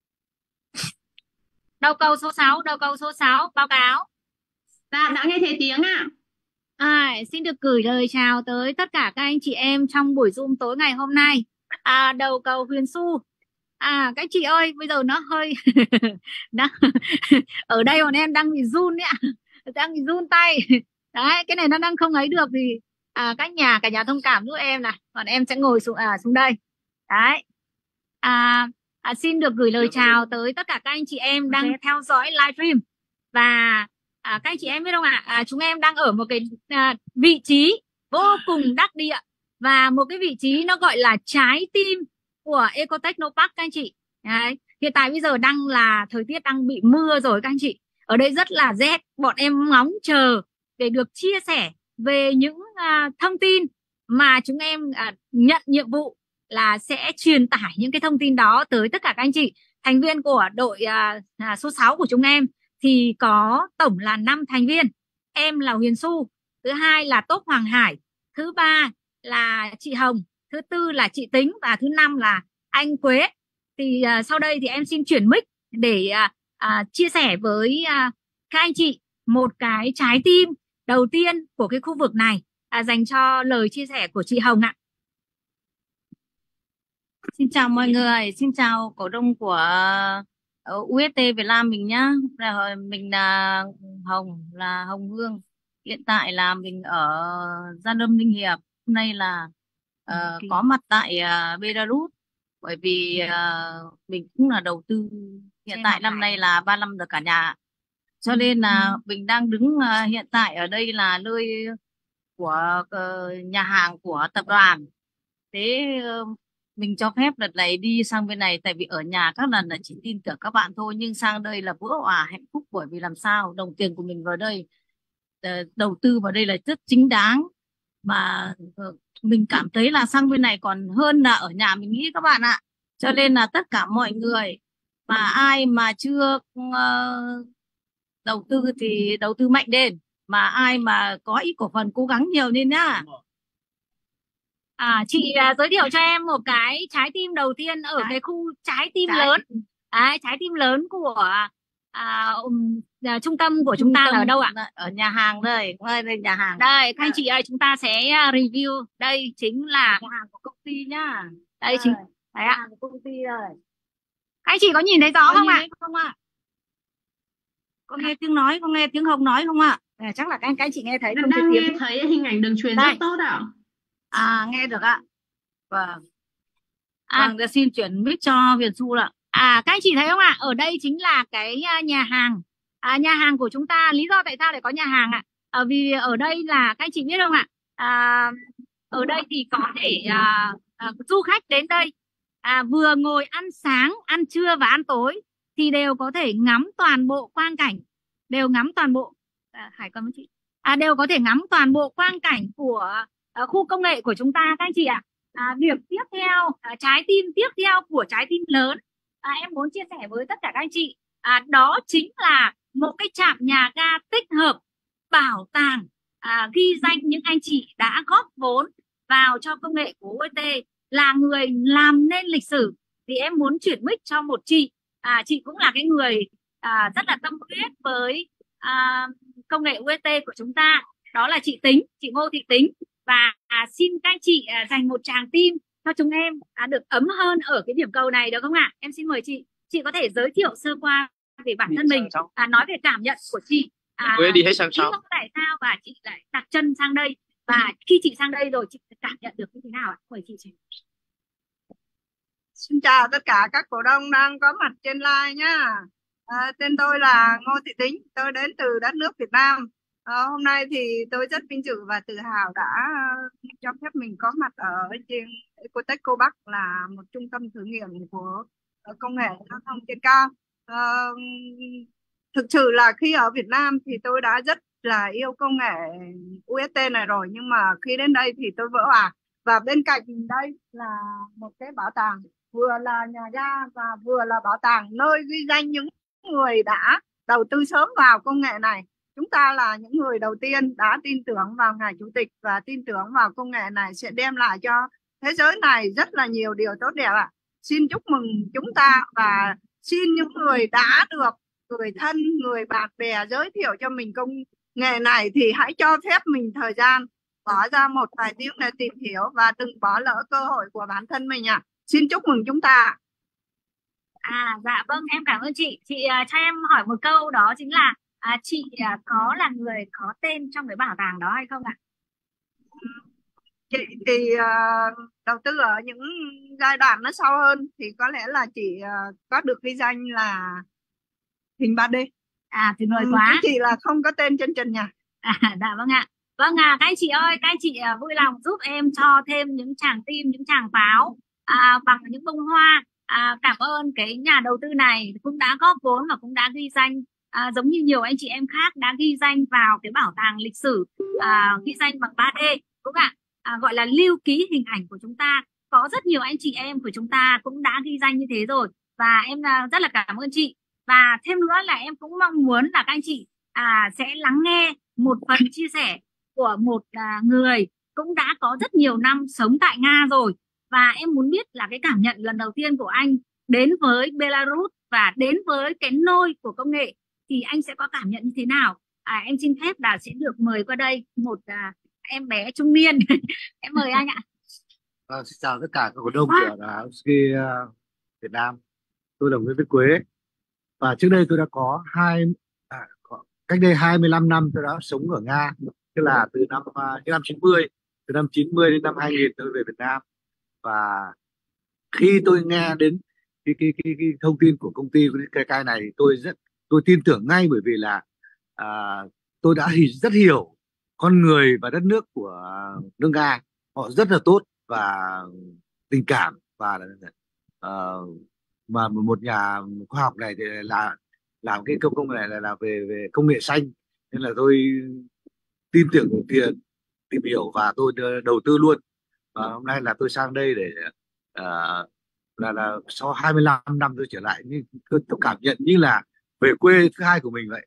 Đầu cầu số 6, đầu cầu số 6, báo cáo. Dạ, đã nghe thấy tiếng ạ. Xin được gửi lời chào tới tất cả các anh chị em trong buổi Zoom tối ngày hôm nay. Đầu cầu Huyền Xu. Các chị ơi, bây giờ nó hơi nó... ở đây bọn em đang bị run đấy ạ, đang bị run tay. Đấy, cái này nó đang không ấy được thì cả nhà thông cảm giúp em này, còn em sẽ ngồi xuống đây. Đấy. Xin được gửi lời chào tới tất cả các anh chị em đang theo dõi livestream. Và các anh chị em biết không ạ, chúng em đang ở một cái vị trí vô cùng đắc địa, và một cái vị trí nó gọi là trái tim của Ecotechnopark các anh chị. Đấy. Hiện tại bây giờ đang là thời tiết đang bị mưa rồi các anh chị, ở đây rất là rét. Bọn em ngóng chờ để được chia sẻ về những thông tin mà chúng em nhận nhiệm vụ là sẽ truyền tải những cái thông tin đó tới tất cả các anh chị. Thành viên của đội số 6 của chúng em thì có tổng là 5 thành viên. Em là Huyền Xu, thứ hai là Tốt Hoàng Hải, thứ ba là chị Hồng, thứ tư là chị Tính, và thứ năm là anh Quế. Thì sau đây thì em xin chuyển mic để chia sẻ với các anh chị một cái trái tim đầu tiên của cái khu vực này, dành cho lời chia sẻ của chị Hồng ạ. Xin chào mọi người, xin chào cổ đông của UST Việt Nam mình nhá. Mình là Hồng Hương. Hiện tại là mình ở Gia Lâm Ninh Hiệp. Hôm nay là có mặt tại Belarus, bởi vì mình cũng là đầu tư. Hiện tại năm nay là 35 rồi cả nhà. Cho nên là mình đang đứng hiện tại ở đây là nơi của nhà hàng của tập đoàn. Thế mình cho phép đợt này đi sang bên này, tại vì ở nhà các lần là chỉ tin tưởng các bạn thôi, nhưng sang đây là vỡ òa hạnh phúc, bởi vì làm sao đồng tiền của mình vào đây đầu tư vào đây là rất chính đáng, mà mình cảm thấy là sang bên này còn hơn là ở nhà mình nghĩ các bạn ạ. Cho nên là tất cả mọi người mà ai mà chưa đầu tư thì đầu tư mạnh lên, mà ai mà có ít cổ phần cố gắng nhiều lên nhá. Chị giới thiệu cho em một cái trái tim đầu tiên ở cái khu trái tim lớn. Trái tim lớn của trung tâm của chúng ta là ở đâu ạ? Ở nhà hàng đây, đây nhà hàng. Đây, các anh chị ơi, chúng ta sẽ review. Đây chính là nhà hàng của công ty nhá. Đây chính đấy ạ. Của công ty rồi. Các anh chị có nhìn thấy rõ không ạ? Không ạ? Có nghe tiếng nói, có nghe tiếng Hồng nói không ạ? Chắc là các anh chị nghe thấy. Em đang nghe thấy hình ảnh đường truyền rất tốt ạ. Nghe được ạ. Vâng. Vâng, xin chuyển mic cho Huyền Xu ạ. Các anh chị thấy không ạ? Ở đây chính là cái nhà hàng. Nhà hàng của chúng ta, lý do tại sao lại có nhà hàng ạ? Vì ở đây là các anh chị biết không ạ? Ở đây thì có thể du khách đến đây vừa ngồi ăn sáng, ăn trưa và ăn tối thì đều có thể ngắm toàn bộ quang cảnh, đều ngắm toàn bộ Hải Cầm chị. Đều có thể ngắm toàn bộ quang cảnh của khu công nghệ của chúng ta các anh chị ạ. Điểm tiếp theo, trái tim tiếp theo của trái tim lớn, em muốn chia sẻ với tất cả các anh chị, đó chính là một cái trạm nhà ga tích hợp bảo tàng, ghi danh những anh chị đã góp vốn vào cho công nghệ của UET, là người làm nên lịch sử. Thì em muốn chuyển mic cho một chị, chị cũng là cái người rất là tâm huyết với công nghệ UET của chúng ta, đó là chị Tính, chị Ngô Thị Tính. Và xin các anh chị dành một tràng tim cho chúng em được ấm hơn ở cái điểm cầu này được không ạ? Em xin mời chị. Chị có thể giới thiệu sơ qua về bản thân mình, nói về cảm nhận của chị. Đi hết sang sau. Tại sao và chị lại đặt chân sang đây, và khi chị sang đây rồi chị cảm nhận được như thế nào ạ? Mời chị. Xin chào tất cả các cổ đông đang có mặt trên live nhá. Tên tôi là Ngô Thị Tính, tôi đến từ đất nước Việt Nam. Hôm nay thì tôi rất vinh dự và tự hào đã cho phép mình có mặt ở trên Ecotech Cô Bắc, là một trung tâm thử nghiệm của công nghệ giao thông trên cao. Thực sự là khi ở Việt Nam thì tôi đã rất là yêu công nghệ UET này rồi, nhưng mà khi đến đây thì tôi vỡ òa. Và bên cạnh đây là một cái bảo tàng, vừa là nhà ga và vừa là bảo tàng nơi ghi danh những người đã đầu tư sớm vào công nghệ này. Chúng ta là những người đầu tiên đã tin tưởng vào Ngài Chủ tịch và tin tưởng vào công nghệ này sẽ đem lại cho thế giới này rất là nhiều điều tốt đẹp ạ. Xin chúc mừng chúng ta và xin những người đã được người thân, người bạn bè giới thiệu cho mình công nghệ này thì hãy cho phép mình thời gian, bỏ ra một vài tiếng để tìm hiểu và đừng bỏ lỡ cơ hội của bản thân mình ạ. Xin chúc mừng chúng ta. Dạ vâng, em cảm ơn chị. Chị cho em hỏi một câu, đó chính là chị có là người có tên trong cái bảo tàng đó hay không ạ? Chị thì đầu tư ở những giai đoạn nó sâu hơn, thì có lẽ là chị có được ghi danh là hình 3D. Tuyệt vời quá. Chị là không có tên trên trần nhà. Dạ vâng ạ. Vâng các anh chị ơi, các anh chị vui lòng giúp em cho thêm những tràng tim, những tràng pháo bằng những bông hoa. Cảm ơn cái nhà đầu tư này cũng đã góp vốn và cũng đã ghi danh, giống như nhiều anh chị em khác đã ghi danh vào cái bảo tàng lịch sử, ghi danh bằng 3D đúng không ạ? Gọi là lưu ký hình ảnh của chúng ta. Có rất nhiều anh chị em của chúng ta cũng đã ghi danh như thế rồi, và em rất là cảm ơn chị. Và thêm nữa là em cũng mong muốn là các anh chị sẽ lắng nghe một phần chia sẻ của một người cũng đã có rất nhiều năm sống tại Nga rồi. Và em muốn biết là cái cảm nhận lần đầu tiên của anh đến với Belarus và đến với cái nôi của công nghệ thì anh sẽ có cảm nhận như thế nào? Em xin phép là sẽ được mời qua đây một em bé trung niên. Em mời anh ạ. Xin chào tất cả các cổ đông của Việt Nam. Tôi là Nguyễn Viết Quế. Và trước đây tôi đã có cách đây 25 năm tôi đã sống ở Nga, tức là từ năm 90, từ năm 90 đến năm 2000 tôi về Việt Nam. Và khi tôi nghe đến cái thông tin của công ty cái này, tôi tin tưởng ngay, bởi vì là tôi đã rất hiểu con người và đất nước của nước Nga. Họ rất là tốt và tình cảm, và mà một nhà khoa học này thì làm cái công nghệ này là về công nghệ xanh, nên là tôi tin tưởng tiền tìm hiểu và tôi đầu tư luôn. Và hôm nay là tôi sang đây để là sau 25 năm tôi trở lại, nhưng tôi cảm nhận như là về quê thứ hai của mình vậy.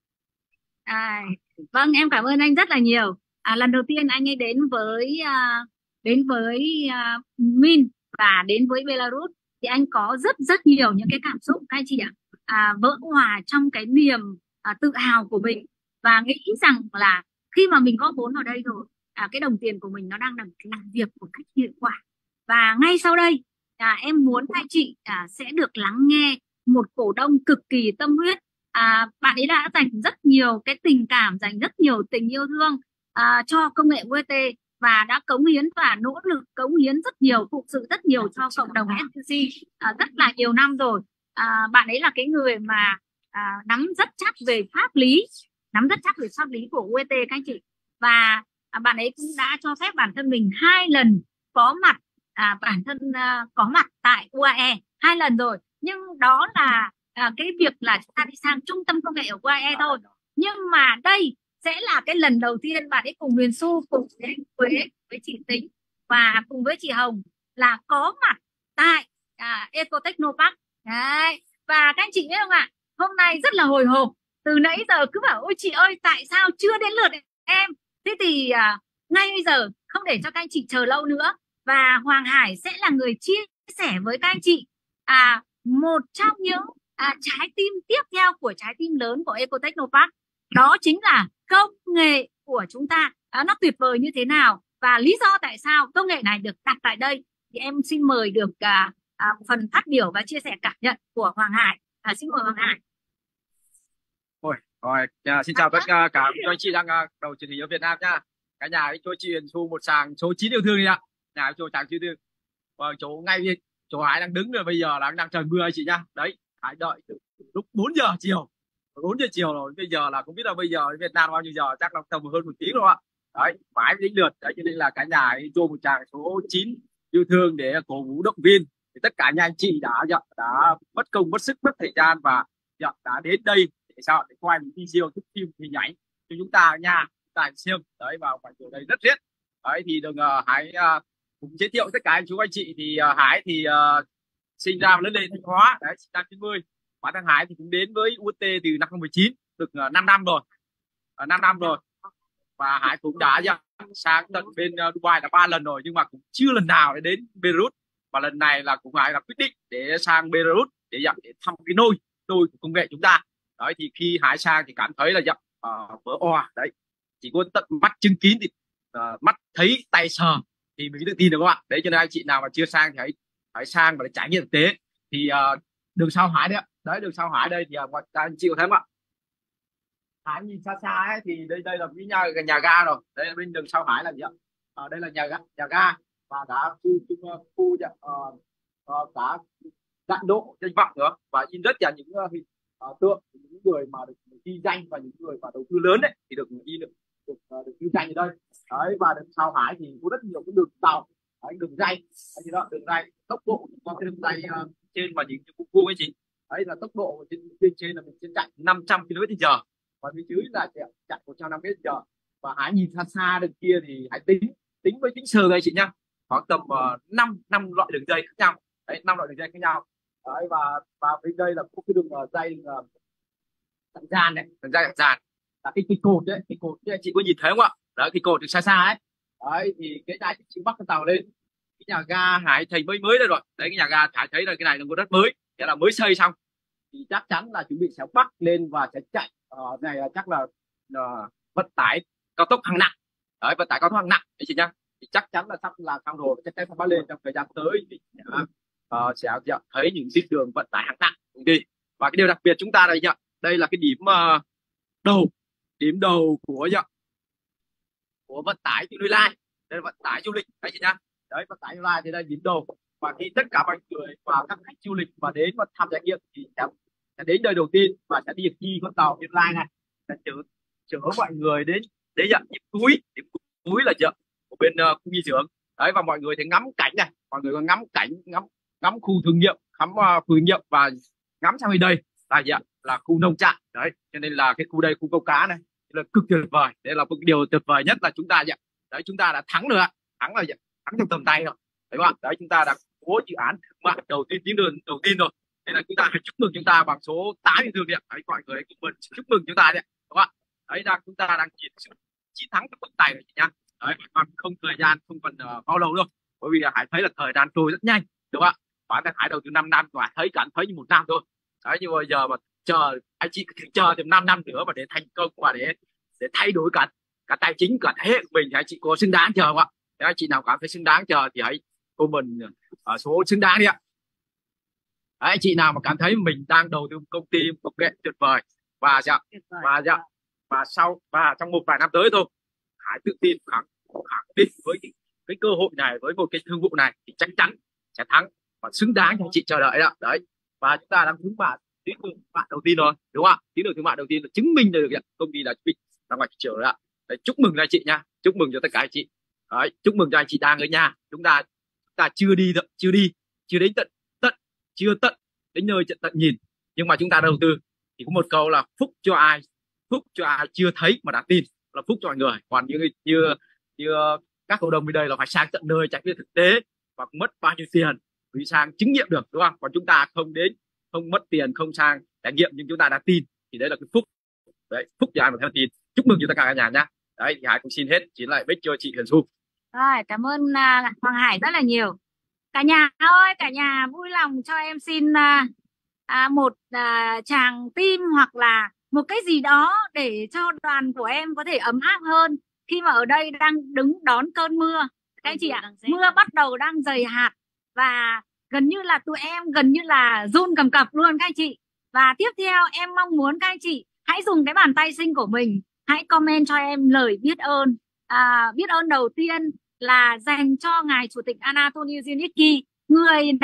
Vâng, em cảm ơn anh rất là nhiều. Lần đầu tiên anh ấy đến với Min và đến với Belarus thì anh có rất nhiều những cái cảm xúc các anh chị ạ, vỡ hòa trong cái niềm tự hào của mình, và nghĩ rằng là khi mà mình có vốn ở đây rồi, cái đồng tiền của mình nó đang làm việc một cách hiệu quả. Và ngay sau đây em muốn hai chị sẽ được lắng nghe một cổ đông cực kỳ tâm huyết. Bạn ấy đã dành rất nhiều cái tình cảm, dành rất nhiều tình yêu thương cho công nghệ UET, và đã cống hiến và nỗ lực cống hiến rất nhiều, phụ sự rất nhiều cho cộng đồng STC rất là nhiều năm rồi. Bạn ấy là cái người mà nắm rất chắc về pháp lý, của UET các anh chị. Và bạn ấy cũng đã cho phép bản thân mình 2 lần có mặt, có mặt tại UAE 2 lần rồi. Nhưng đó là cái việc là chúng ta đi sang trung tâm công nghệ ở UAE thôi. Nhưng mà đây sẽ là cái lần đầu tiên bạn ấy cùng Huyền Xu, cùng với anh Quế, với chị Tính và cùng với chị Hồng là có mặt tại Eco Technopark. Đấy. Và các anh chị biết không ạ, hôm nay rất là hồi hộp, từ nãy giờ cứ bảo ôi chị ơi tại sao chưa đến lượt em. Thế thì ngay bây giờ không để cho các anh chị chờ lâu nữa, và Hoàng Hải sẽ là người chia sẻ với các anh chị một trong những trái tim tiếp theo của trái tim lớn của Eco Technopark, đó chính là công nghệ của chúng ta nó tuyệt vời như thế nào và lý do tại sao công nghệ này được đặt tại đây. Thì em xin mời được phần phát biểu và chia sẻ cảm nhận của Hoàng Hải. Xin mời Hoàng Hải. Xin chào tất cả các anh chị đang đầu truyền hình ở Việt Nam nha. Cả nhà hãy cho chị Huyền Xu một tràng số 9 yêu thương đi ạ. Nhà hãy cho tràng yêu thương. Vâng, chỗ ngay chỗ Hải đang đứng rồi, bây giờ là đang trời mưa anh chị nha. Đấy, Hải đợi lúc 4 giờ chiều. 4 giờ chiều rồi, bây giờ là không biết là bây giờ ở Việt Nam bao nhiêu giờ, chắc là tầm hơn 1 tiếng rồi ạ. Đấy, mãi đến lượt. Đấy, cho nên là cả nhà hãy cho một tràng số 9 yêu thương để cổ vũ động viên. Thì tất cả nhà anh chị đã mất công mất sức mất thời gian và đã đến đây để quay một video thức phim hình ảnh cho chúng ta nha, chúng ta xem. Đấy, vào ngoài chỗ đây rất riết. Đấy thì đừng Hải cũng giới thiệu tất cả anh chú anh chị. Thì Hải thì sinh ra và lớn lên Thanh Hóa, đấy, sinh năm 90. Và thằng Hải thì cũng đến với UST từ năm 2019, được 5 năm rồi. 5 năm rồi. Và Hải cũng đã sang tận bên Dubai là 3 lần rồi, nhưng mà cũng chưa lần nào để đến Beirut. Và lần này là cũng Hải là quyết định để sang Beirut để thăm cái nôi của công nghệ chúng ta. Đấy thì khi Hải sang thì cảm thấy là vỡ òa. Đấy, chỉ có tận mắt chứng kiến thì mắt thấy tay sờ thì mình tự tin được các bạn. Đấy cho nên anh chị nào mà chưa sang thì hãy sang và để trải nghiệm thực tế. Thì đường sau Hải đấy ạ. Đấy, đường sau Hải đây thì anh chị có thấy không ạ? Hải nhìn xa xa ấy, thì đây là cái nhà ga rồi. Đây là bên đường sau Hải là gì ạ? Đây là nhà ga và cả khu cả đạn độ danh vọng nữa, và in rất là những hình tượng những người mà được ghi danh và những người mà đầu tư lớn đấy thì được ghi danh ở đây. Đấy, và đường sau Hải thì có rất nhiều cái đường tàu, đường ray, đường ray tốc độ có cái đường ray trên và những cái khu ấy chị. Đấy là tốc độ trên là mình sẽ chạy 500 km/h và phía dưới là chạy 150 km/h. Và Hải nhìn xa xa đường kia thì Hải tính với tính sơ đây chị nhá, khoảng tầm 5 loại đường dây khác nhau. Đấy, 5 loại đường dây khác nhau. Đấy, và bên đây là có cái đường dây dặn dàn đấy, đường dây dặn dàn là cái cột đấy, cái cột đấy, chị có nhìn thấy không ạ? Đấy, cái cột từ xa xa ấy. Đấy thì cái này chị bắt con tàu lên cái nhà ga Hải thấy mới đây rồi. Đấy, cái nhà ga Hải thấy là cái này là có đất mới, nghĩa là mới xây xong thì chắc chắn là chuẩn bị sẽ bắt lên và sẽ chạy. Này là chắc là vận tải cao tốc hạng nặng. Đấy, vận tải cao tốc hạng nặng đấy chị nhá. Thì chắc chắn là sắp là xong rồi, chắc chắn sẽ bắt lên trong thời gian tới thì sẽ thấy những tuyến đường vận tải hạng nặng đi. Và cái điều đặc biệt chúng ta đây là cái điểm đầu của vận tải du lịch. Đây là vận tải du lịch đấy chị nhá. Đấy, vận tải du lịch thì đây là điểm đầu, và khi tất cả mọi người và các khách du lịch mà đến và tham gia trải nghiệm thì sẽ đến nơi đầu tiên và sẽ đi con tàu du lịch này sẽ chở mọi người đến điểm cuối là của bên khu nghỉ dưỡng. Đấy, và mọi người thì ngắm cảnh này, mọi người còn ngắm cảnh, ngắm khu thương nghiệm, khu thương nghiệm và ngắm sang bên đây là khu nông trại. Đấy, cho nên là cái khu đây, khu câu cá này là cực tuyệt vời. Đây là một cái điều tuyệt vời nhất là chúng ta đã thắng rồi ạ, thắng trong tầm tay rồi. Đấy các bạn, đấy chúng ta đã có dự án thương mại đầu tiên, tuyến đường đầu tiên rồi. Nên là chúng ta phải chúc mừng chúng ta bằng số 8 yêu thương đi ạ. Đấy, mọi người cùng mình chúc mừng chúng ta đi ạ. Các bạn, đấy chúng ta đang chiến thắng trong tầm tay rồi chị nhá. Đấy, còn không thời gian không còn bao lâu đâu, bởi vì Hải thấy là thời gian trôi rất nhanh, đúng không ạ? Bản thân Hải đầu tư 5 năm và cảm thấy như 1 năm thôi. Đấy, nhưng bây giờ mà chờ anh chị chờ thêm 5 năm nữa mà để thành công và để thay đổi cả tài chính, cả thế hệ của mình thì anh chị có xứng đáng chờ không ạ? Nếu anh chị nào cảm thấy xứng đáng chờ thì hãy cô mình số xứng đáng đi ạ. Đấy, anh chị nào mà cảm thấy mình đang đầu tư công ty công nghệ tuyệt vời và trong một vài năm tới thôi, Hải tự tin khẳng định với cái cơ hội này, với một cái thương vụ này thì chắc chắn sẽ thắng và xứng đáng cho anh chị chờ đợi đó. Đấy, và chúng ta đang hướng vào tuyến đường thương mại đầu tiên rồi, đúng không ạ? Tuyến đường thương mại đầu tiên là chứng minh được công ty là chuẩn bị ra ngoài thị trường rồi ạ. Đấy, chúc mừng anh chị nha, chúc mừng cho tất cả anh chị. Đấy, chúc mừng cho anh chị đang ở nhà. Chúng ta chưa đến tận đến nơi tận nhìn, nhưng mà chúng ta đầu tư thì có một câu là phúc cho ai phúc cho ai chưa thấy mà đã tin là phúc cho mọi người. Còn như các cổ đông bên đây là phải sang tận nơi trải nghiệm thực tế và mất bao nhiêu tiền mới sang chứng nghiệm được, đúng không? Còn chúng ta không đến, không mất tiền, không sang trải nghiệm nhưng chúng ta đã tin thì đấy là cái phúc. Đấy, phúc cho ai mà theo tin. Chúc mừng cho tất cả các nhà nhá. Đấy, thì Hải cũng xin hết, chỉ lại bích cho chị Huyền Xu. Rồi, cảm ơn Hoàng Hải rất là nhiều. Cả nhà ơi, cả nhà vui lòng cho em xin một tràng tim hoặc là một cái gì đó để cho đoàn của em có thể ấm áp hơn khi mà ở đây đang đứng đón cơn mưa. Các anh chị ạ, mưa bắt đầu đang dày hạt và gần như là tụi em gần như là run cầm cập luôn các anh chị. Và tiếp theo em mong muốn các anh chị hãy dùng cái bàn tay xinh của mình, hãy comment cho em lời biết ơn. Biết ơn đầu tiên là dành cho ngài Chủ tịch Anatoly Zhivnitsky, người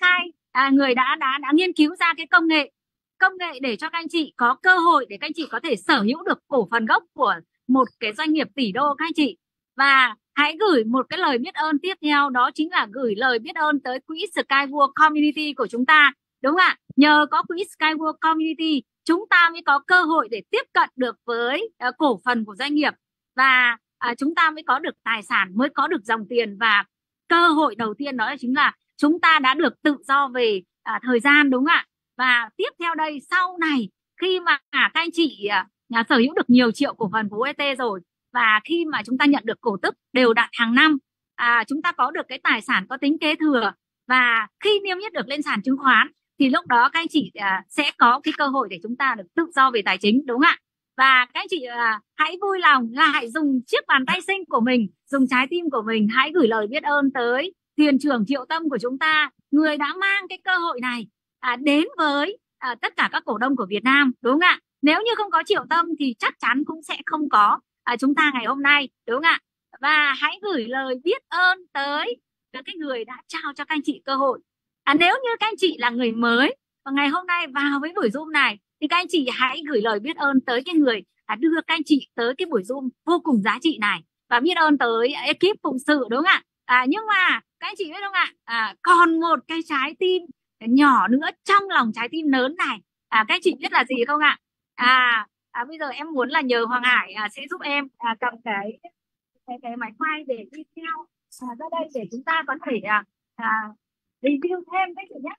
đã nghiên cứu ra cái công nghệ để cho các anh chị có cơ hội để các anh chị có thể sở hữu được cổ phần gốc của một cái doanh nghiệp tỷ đô các anh chị. Và hãy gửi một cái lời biết ơn tiếp theo, đó chính là gửi lời biết ơn tới quỹ Skyward Community của chúng ta, đúng không ạ? Nhờ có quỹ Skyward Community chúng ta mới có cơ hội để tiếp cận được với cổ phần của doanh nghiệp, và chúng ta mới có được tài sản, mới có được dòng tiền. Và cơ hội đầu tiên đó chính là chúng ta đã được tự do về thời gian, đúng không ạ? Và tiếp theo đây, sau này khi mà các anh chị sở hữu được nhiều triệu cổ phần của UET rồi, và khi mà chúng ta nhận được cổ tức đều đặn hàng năm, chúng ta có được cái tài sản có tính kế thừa, và khi niêm yết được lên sàn chứng khoán thì lúc đó các anh chị sẽ có cái cơ hội để chúng ta được tự do về tài chính, đúng không ạ? Và các anh chị hãy vui lòng là hãy dùng chiếc bàn tay xinh của mình, dùng trái tim của mình, hãy gửi lời biết ơn tới thuyền trưởng Triệu Tâm của chúng ta, người đã mang cái cơ hội này đến với tất cả các cổ đông của Việt Nam, đúng không ạ? Nếu như không có Triệu Tâm thì chắc chắn cũng sẽ không có chúng ta ngày hôm nay, đúng không ạ? Và hãy gửi lời biết ơn tới cái người đã trao cho các anh chị cơ hội. Nếu như các anh chị là người mới và ngày hôm nay vào với buổi Zoom này thì các anh chị hãy gửi lời biết ơn tới cái người đưa các anh chị tới cái buổi Zoom vô cùng giá trị này, và biết ơn tới ekip phụng sự, đúng không ạ? Nhưng mà các anh chị biết không ạ, còn một cái trái tim nhỏ nữa trong lòng trái tim lớn này, các anh chị biết là gì không ạ? Bây giờ em muốn là nhờ Hoàng Hải sẽ giúp em cầm cái máy quay để đi theo ra đây để chúng ta có thể review thêm các chị nhé.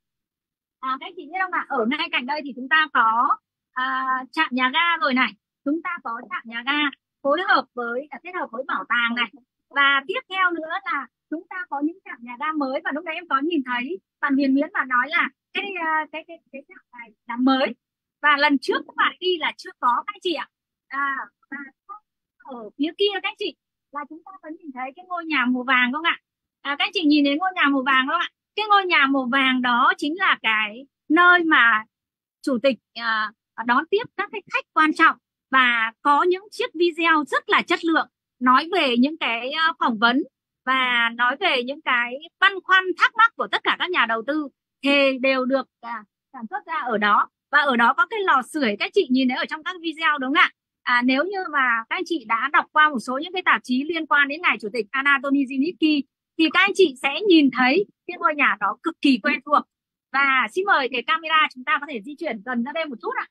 Các chị biết không ạ, ở ngay cạnh đây thì chúng ta có trạm nhà ga rồi này, chúng ta có trạm nhà ga phối hợp với kết hợp với bảo tàng này, và tiếp theo nữa là chúng ta có những trạm nhà ga mới. Và lúc đấy em có nhìn thấy bạn Huyền Miến mà nói là cái trạm này là mới, và lần trước các bạn đi là chưa có các chị ạ. Và ở phía kia các chị là chúng ta có nhìn thấy cái ngôi nhà màu vàng không ạ? Các chị nhìn thấy ngôi nhà màu vàng không ạ? Cái ngôi nhà màu vàng đó chính là cái nơi mà chủ tịch đón tiếp các cái khách quan trọng, và có những chiếc video rất là chất lượng nói về những cái phỏng vấn và nói về những cái băn khoăn thắc mắc của tất cả các nhà đầu tư thì đều được sản xuất ra ở đó. Và ở đó có cái lò sưởi các chị nhìn thấy ở trong các video, đúng không ạ? Nếu như mà các anh chị đã đọc qua một số những cái tạp chí liên quan đến ngài Chủ tịch Anatoly Zhivnitsky thì các anh chị sẽ nhìn thấy cái ngôi nhà đó cực kỳ quen thuộc. Và xin mời cái camera chúng ta có thể di chuyển gần ra đây một chút ạ.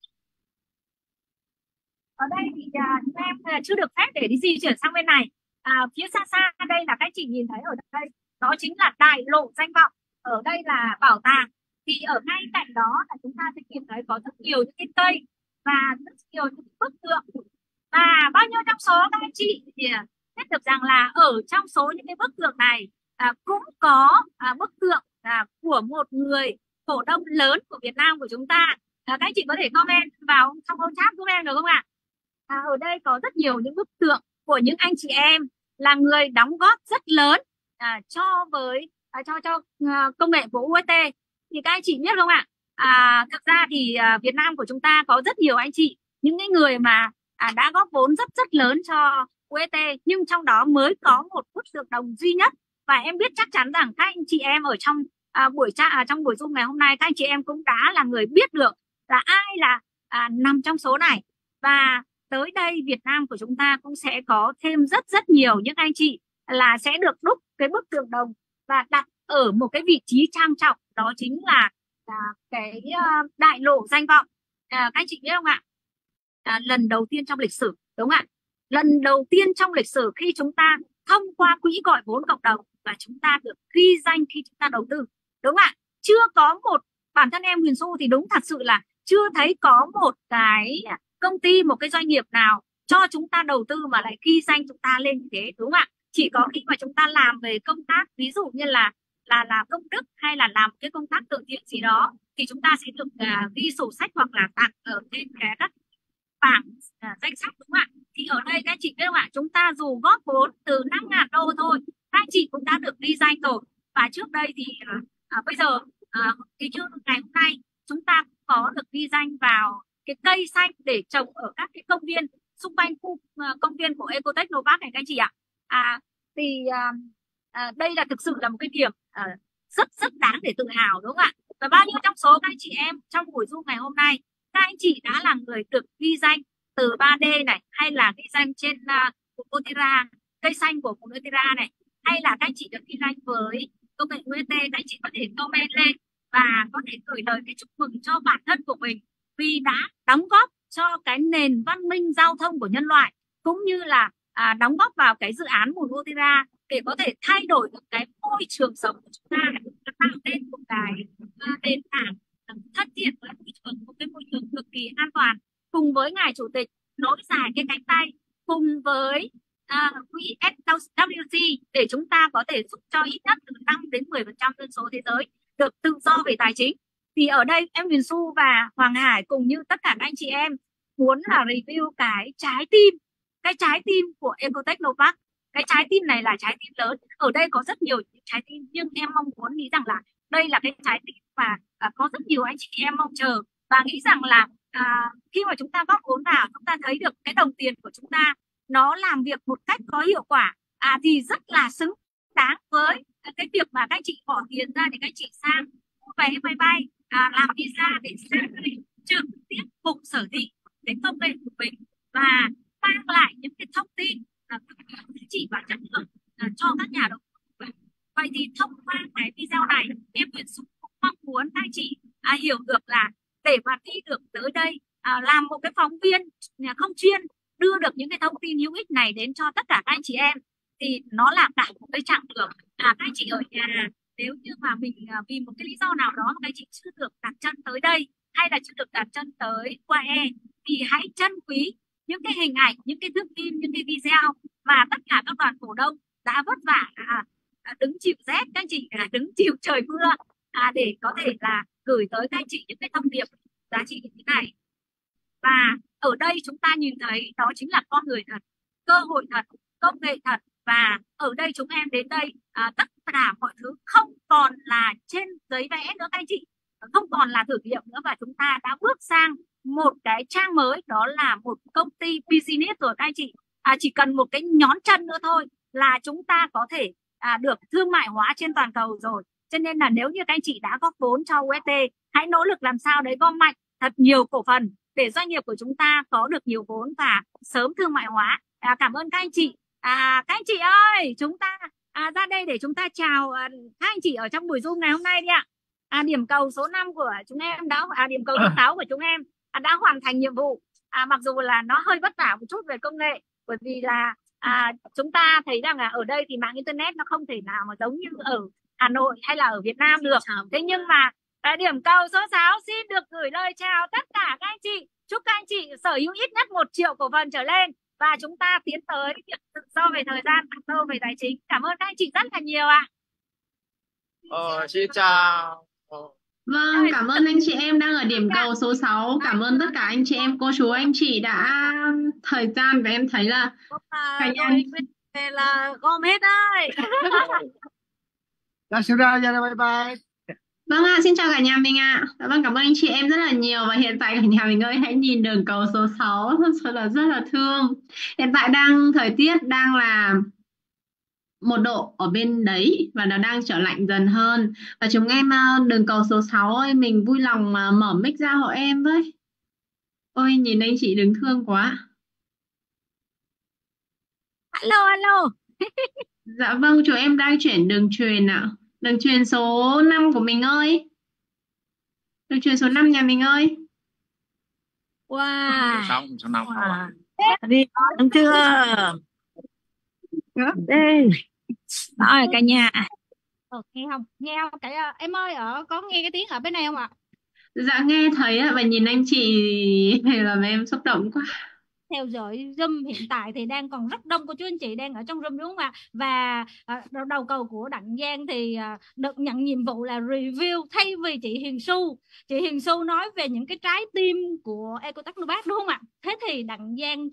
Ở đây thì chúng em chưa được phép để đi di chuyển sang bên này. Phía xa xa đây là các chị nhìn thấy ở đây, đó chính là đại lộ danh vọng. Ở đây là bảo tàng. Thì ở ngay cạnh đó là chúng ta sẽ nhìn thấy có rất nhiều những cái cây và rất nhiều những cái bức tượng. Và bao nhiêu trong số các anh chị thì biết được rằng là ở trong số những cái bức tượng này cũng có bức tượng của một người cổ đông lớn của Việt Nam của chúng ta. Các anh chị có thể comment vào trong câu chat giúp em được không ạ? Ở đây có rất nhiều những bức tượng của những anh chị em là người đóng góp rất lớn cho công nghệ của UET. Thì các anh chị biết không ạ? Thực ra thì Việt Nam của chúng ta có rất nhiều anh chị, những cái người mà đã góp vốn rất lớn cho UET, nhưng trong đó mới có một bức tượng đồng duy nhất. Và em biết chắc chắn rằng các anh chị em ở trong trong buổi Zoom ngày hôm nay, các anh chị em cũng đã là người biết được là ai là nằm trong số này. Và tới đây Việt Nam của chúng ta cũng sẽ có thêm rất nhiều những anh chị là sẽ được đúc cái bức tượng đồng và đặt ở một cái vị trí trang trọng, đó chính là cái đại lộ danh vọng. Các anh chị biết không ạ? lần đầu tiên trong lịch sử, đúng không ạ? Lần đầu tiên trong lịch sử khi chúng ta thông qua quỹ gọi vốn cộng đồng và chúng ta được ghi danh khi chúng ta đầu tư, đúng không ạ? Chưa có một, bản thân em Huyền Xu thì đúng thật sự là chưa thấy có một cái công ty, một cái doanh nghiệp nào cho chúng ta đầu tư mà lại ghi danh chúng ta lên như thế, đúng không ạ? Chỉ có khi mà chúng ta làm về công tác, ví dụ như là làm công đức hay là làm cái công tác từ thiện gì đó, thì chúng ta sẽ được ghi sổ sách hoặc là tặng ở trên các bảng danh sách, đúng không ạ? Thì ở đây các anh chị biết không ạ, chúng ta dù góp vốn từ 5.000 đô thôi, các anh chị cũng đã được ghi danh rồi. Và trước đây thì bây giờ thì trước ngày hôm nay chúng ta cũng có được ghi danh vào cái cây xanh để trồng ở các cái công viên xung quanh khu công viên của Ecotech Novac này các anh chị ạ. Đây là thực sự là một cái điểm rất rất đáng để tự hào, đúng không ạ? Và bao nhiêu trong số các anh chị em trong buổi Zoom ngày hôm nay, các anh chị đã là người được ghi danh từ 3D này, hay là ghi danh trên Coursera, cây xanh của Coursera này, hay là các anh chị được ghi danh với công nghệ UST, các anh chị có thể comment lên và có thể gửi lời cái chúc mừng cho bản thân của mình vì đã đóng góp cho cái nền văn minh giao thông của nhân loại, cũng như là đóng góp vào cái dự án Mùn Otera để có thể thay đổi được cái môi trường sống của chúng ta, tạo nên một cái nền tảng thân thiện với môi trường, một cái môi trường cực kỳ an toàn, cùng với ngài chủ tịch nối dài cái cánh tay cùng với quỹ SWC để chúng ta có thể giúp cho ít nhất từ 5 đến 10% dân số thế giới được tự do về tài chính. Thì ở đây em Huyền Xu và Hoàng Hải cùng như tất cả các anh chị em muốn là review cái trái tim của Ecotech Novac. Cái trái tim này là trái tim lớn. Ở đây có rất nhiều trái tim, nhưng em mong muốn nghĩ rằng là đây là cái trái tim và có rất nhiều anh chị em mong chờ và nghĩ rằng là khi mà chúng ta góp vốn vào, chúng ta thấy được cái đồng tiền của chúng ta nó làm việc một cách có hiệu quả thì rất là xứng đáng với cái việc mà các anh chị bỏ tiền ra để các anh chị sang mua vé máy bay, làm visa để sang trực tiếp cùng sở thị đến công nghệ của mình và mang lại những cái thông tin giá trị và chất lượng cho các nhà đầu tư. Vậy thì thông qua cái video này, em Huyền Xu cũng mong muốn các anh chị hiểu được là để mà đi được tới đây, làm một cái phóng viên không chuyên đưa được những cái thông tin hữu ích này đến cho tất cả các anh chị em thì nó là cả một cái chặng đường. Các anh chị ở nhà, nếu như mà mình vì một cái lý do nào đó mà các anh chị chưa được đặt chân tới đây hay là chưa được đặt chân tới UAE thì hãy trân quý những cái hình ảnh, những cái thước phim, những cái video mà tất cả các đoàn cổ đông đã vất vả đứng chịu rét, các anh chị đứng chịu trời mưa để có thể là gửi tới các anh chị những cái thông điệp giá trị như thế này. Và ở đây chúng ta nhìn thấy đó chính là con người thật, cơ hội thật, công nghệ thật. Và ở đây chúng em đến đây tất cả mọi thứ không còn là trên giấy vẽ nữa các anh chị, không còn là thử nghiệm nữa, và chúng ta đã bước sang một cái trang mới, đó là một công ty business rồi các anh chị. Chỉ cần một cái nhón chân nữa thôi là chúng ta có thể được thương mại hóa trên toàn cầu rồi. Cho nên là nếu như các anh chị đã góp vốn cho UST, hãy nỗ lực làm sao đấy gom mạnh thật nhiều cổ phần để doanh nghiệp của chúng ta có được nhiều vốn và sớm thương mại hóa. Cảm ơn các anh chị. Các anh chị ơi, chúng ta ra đây để chúng ta chào các anh chị ở trong buổi Zoom ngày hôm nay đi ạ. Điểm cầu số 5 của chúng em đã điểm cầu số 6 của chúng em đã hoàn thành nhiệm vụ. Mặc dù là nó hơi vất vả một chút về công nghệ, bởi vì là chúng ta thấy rằng là ở đây thì mạng internet nó không thể nào mà giống như ở Hà Nội hay là ở Việt Nam được. Thế nhưng mà điểm cầu số 6 xin được gửi lời chào tất cả các anh chị. Chúc các anh chị sở hữu ít nhất 1 triệu cổ phần trở lên và chúng ta tiến tới việc tự do về thời gian, tự do về tài chính. Cảm ơn các anh chị rất là nhiều ạ. Xin chào. Vâng, cảm ơn anh chị em đang ở điểm cầu số 6. Cảm ơn tất cả anh chị em, cô chú, anh chị đã thời gian, và em thấy là cả nhà là gom hết đấy. Bye bye. Vâng ạ, xin chào cả nhà mình ạ. Vâng, cảm ơn anh chị em rất là nhiều. Và hiện tại cả nhà mình ơi, hãy nhìn đường cầu số 6, thật là rất là thương. Hiện tại thời tiết đang là 1 độ ở bên đấy và nó đang trở lạnh dần hơn. Và chúng em đường cầu số 6 ơi, mình vui lòng mở mic ra hộ em với. Ôi, nhìn anh chị đứng thương quá. Alo. Dạ vâng, chúng em đang chuyển đường truyền ạ. Đường truyền số 5 của mình ơi. Đường truyền số 5 nhà mình ơi. Wow. Xong năm Wow. Đi ăn chưa? Đây. Rồi cả nhà. Nghe không? Nghe không? Em ơi, có nghe cái tiếng ở bên này không ạ? Dạ nghe thấy ạ, và nhìn anh chị làm em xúc động quá. Theo dõi Zoom hiện tại thì đang còn rất đông cô chú anh chị đang ở trong Zoom đúng không ạ? Và đầu cầu của Đặng Giang thì được nhận nhiệm vụ là review thay vì chị Hiền Xu. Chị Hiền Xu nói về những cái trái tim của Ecotechnopark đúng không ạ? Thế thì Đặng Giang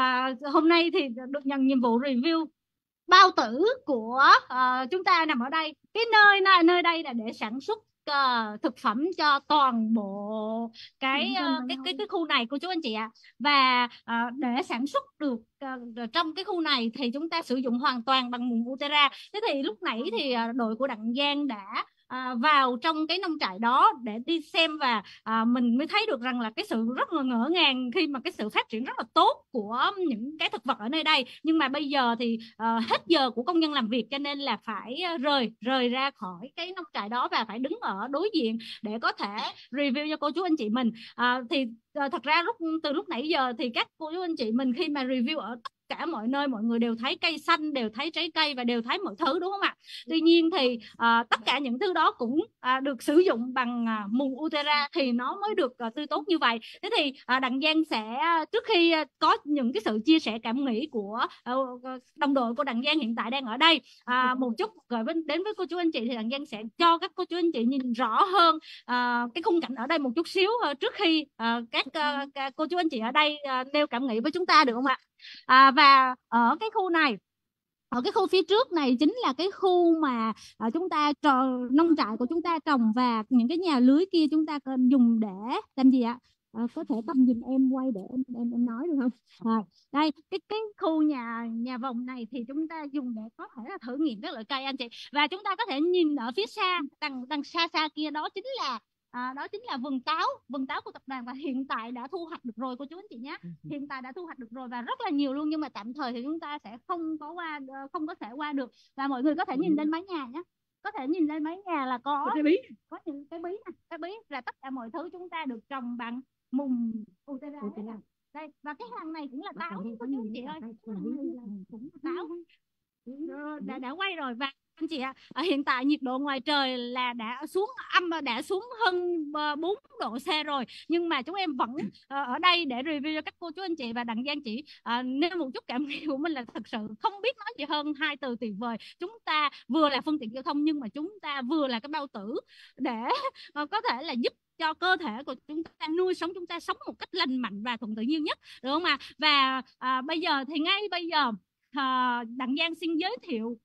hôm nay thì được nhận nhiệm vụ review bao tử của chúng ta nằm ở đây. Cái nơi đây là để sản xuất thực phẩm cho toàn bộ cái khu này cô chú anh chị ạ. Và để sản xuất được trong cái khu này thì chúng ta sử dụng hoàn toàn bằng mùng Utera. Thế thì lúc nãy thì đội của Đặng Giang đã vào trong cái nông trại đó để đi xem, và mình mới thấy được rằng là cái sự rất là ngỡ ngàng khi mà cái sự phát triển rất là tốt của những cái thực vật ở nơi đây. Nhưng mà bây giờ thì hết giờ của công nhân làm việc, cho nên là phải rời ra khỏi cái nông trại đó và phải đứng ở đối diện để có thể review cho cô chú anh chị mình. Thì thật ra từ lúc nãy giờ thì các cô chú anh chị mình khi mà review ở tất cả mọi nơi, mọi người đều thấy cây xanh, đều thấy trái cây và đều thấy mọi thứ đúng không ạ? Tuy nhiên thì tất cả những thứ đó cũng được sử dụng bằng mùng Utera thì nó mới được tươi tốt như vậy. Thế thì Đặng Giang sẽ trước khi có những cái sự chia sẻ cảm nghĩ của đồng đội của Đặng Giang hiện tại đang ở đây một chút gửi đến với cô chú anh chị, thì Đặng Giang sẽ cho các cô chú anh chị nhìn rõ hơn cái khung cảnh ở đây một chút xíu trước khi các cô chú anh chị ở đây nêu cảm nghĩ với chúng ta được không ạ? Và ở cái khu này, ở cái khu phía trước này chính là cái khu mà chúng ta nông trại của chúng ta trồng, và những cái nhà lưới kia chúng ta dùng để làm gì ạ? Có thể tầm nhìn em quay để em nói được không? Đây cái khu nhà vòng này thì chúng ta dùng để có thể là thử nghiệm các loại cây anh chị, và chúng ta có thể nhìn ở phía xa đằng xa kia đó chính là vườn táo của tập đoàn, và hiện tại đã thu hoạch được rồi cô chú anh chị nhé. Hiện tại đã thu hoạch được rồi và rất là nhiều luôn, nhưng mà tạm thời thì chúng ta sẽ không có thể qua được. Và mọi người có thể nhìn lên mái nhà nhé, có thể nhìn lên mái nhà là có những cái bí này, cái bí là tất cả mọi thứ chúng ta được trồng bằng mùng Utera đây. Và cái hàng này cũng là táo cô chú anh chị ơi, cũng là táo đã quay rồi. Và anh chị ạ, hiện tại nhiệt độ ngoài trời là đã xuống hơn 4 độ C rồi, nhưng mà chúng em vẫn ở đây để review cho các cô chú anh chị. Và Đặng Giang chỉ nêu một chút cảm nghĩ của mình là thật sự không biết nói gì hơn hai từ tuyệt vời. Chúng ta vừa là phương tiện giao thông, nhưng mà chúng ta vừa là cái bao tử để có thể là giúp cho cơ thể của chúng ta nuôi sống, chúng ta sống một cách lành mạnh và thuận tự nhiên nhất, được không ạ? Và ngay bây giờ Đặng Giang xin giới thiệu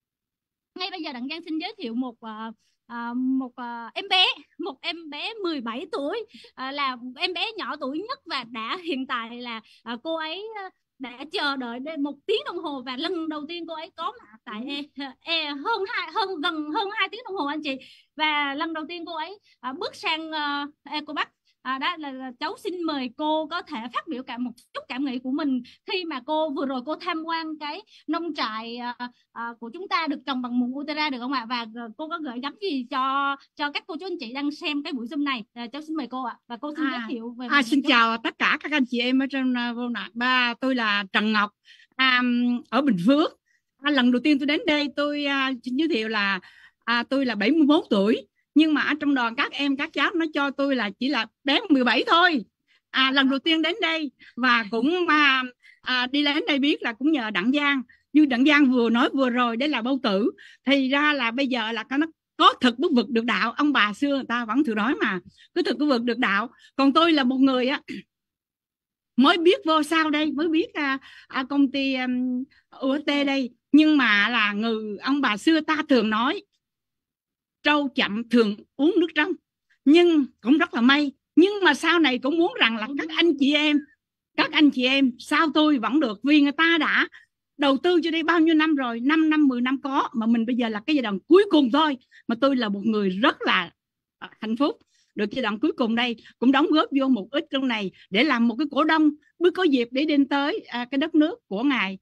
một em bé 17 tuổi, là em bé nhỏ tuổi nhất, và hiện tại là cô ấy đã chờ đợi một tiếng đồng hồ, và lần đầu tiên cô ấy có mặt tại gần hơn 2 tiếng đồng hồ anh chị. Và lần đầu tiên cô ấy bước sang Ecopark. Đó là cháu xin mời cô có thể phát biểu một chút cảm nghĩ của mình khi mà vừa rồi cô tham quan cái nông trại của chúng ta được trồng bằng mùng Utera, được không ạ? Và cô có gửi gắm gì cho các cô chú anh chị đang xem cái buổi Zoom này? Cháu xin mời cô ạ. Và cô xin giới thiệu về xin chào tất cả các anh chị em ở trong vô nạn. Tôi là Trần Ngọc ở Bình Phước. Lần đầu tiên tôi đến đây, tôi xin giới thiệu là tôi là 71 tuổi. Nhưng mà ở trong đoàn các cháu nó cho tôi là chỉ là bé 17 thôi. Lần đầu tiên đến đây và cũng đi đến đây biết là cũng nhờ Đặng Giang. Như Đặng Giang vừa nói vừa rồi, đây là bao tử. Thì ra là bây giờ là nó có thực bất vực được đạo. Ông bà xưa người ta vẫn thường nói mà, có thực bất vực được đạo. Còn tôi là một người mới biết vô sau đây, mới biết công ty UST đây. Nhưng mà là ông bà xưa ta thường nói trâu chậm thường uống nước trong, nhưng cũng rất là may. Nhưng mà sau này cũng muốn rằng là các anh chị em sau tôi vẫn được, vì người ta đã đầu tư cho đây bao nhiêu năm rồi, 5 năm 10 năm có, mà mình bây giờ là cái giai đoạn cuối cùng thôi. Mà tôi là một người rất là hạnh phúc được giai đoạn cuối cùng đây, cũng đóng góp vô một ít trong này để làm một cái cổ đông mới có dịp để đến tới cái đất nước của ngài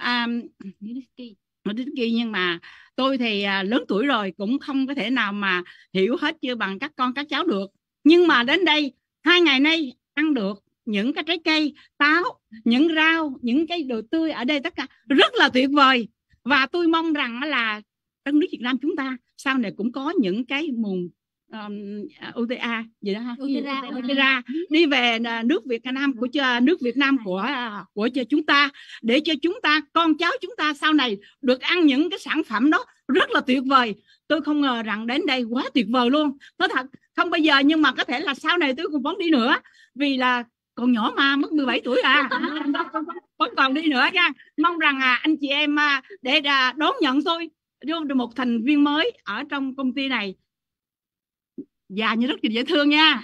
nhưng mà tôi thì lớn tuổi rồi, cũng không có thể nào mà hiểu hết chưa bằng các con các cháu được. Nhưng mà đến đây 2 ngày nay ăn được những cái trái cây, táo, những rau, những cái đồ tươi ở đây tất cả rất là tuyệt vời. Và tôi mong rằng là đất nước Việt Nam chúng ta sau này cũng có những cái mùng UTA gì đó ha, UTA đi về nước Việt Nam của nước Việt Nam của chúng ta, để cho chúng ta, con cháu chúng ta sau này được ăn những cái sản phẩm đó rất là tuyệt vời. Tôi không ngờ rằng đến đây quá tuyệt vời luôn, nói thật. Không bây giờ nhưng mà có thể là sau này tôi cũng vẫn đi nữa, vì là còn nhỏ mà, mất 17 tuổi vẫn còn đi nữa nha. Mong rằng anh chị em để đón nhận tôi vô một thành viên mới ở trong công ty này, già như rất là dễ thương nha.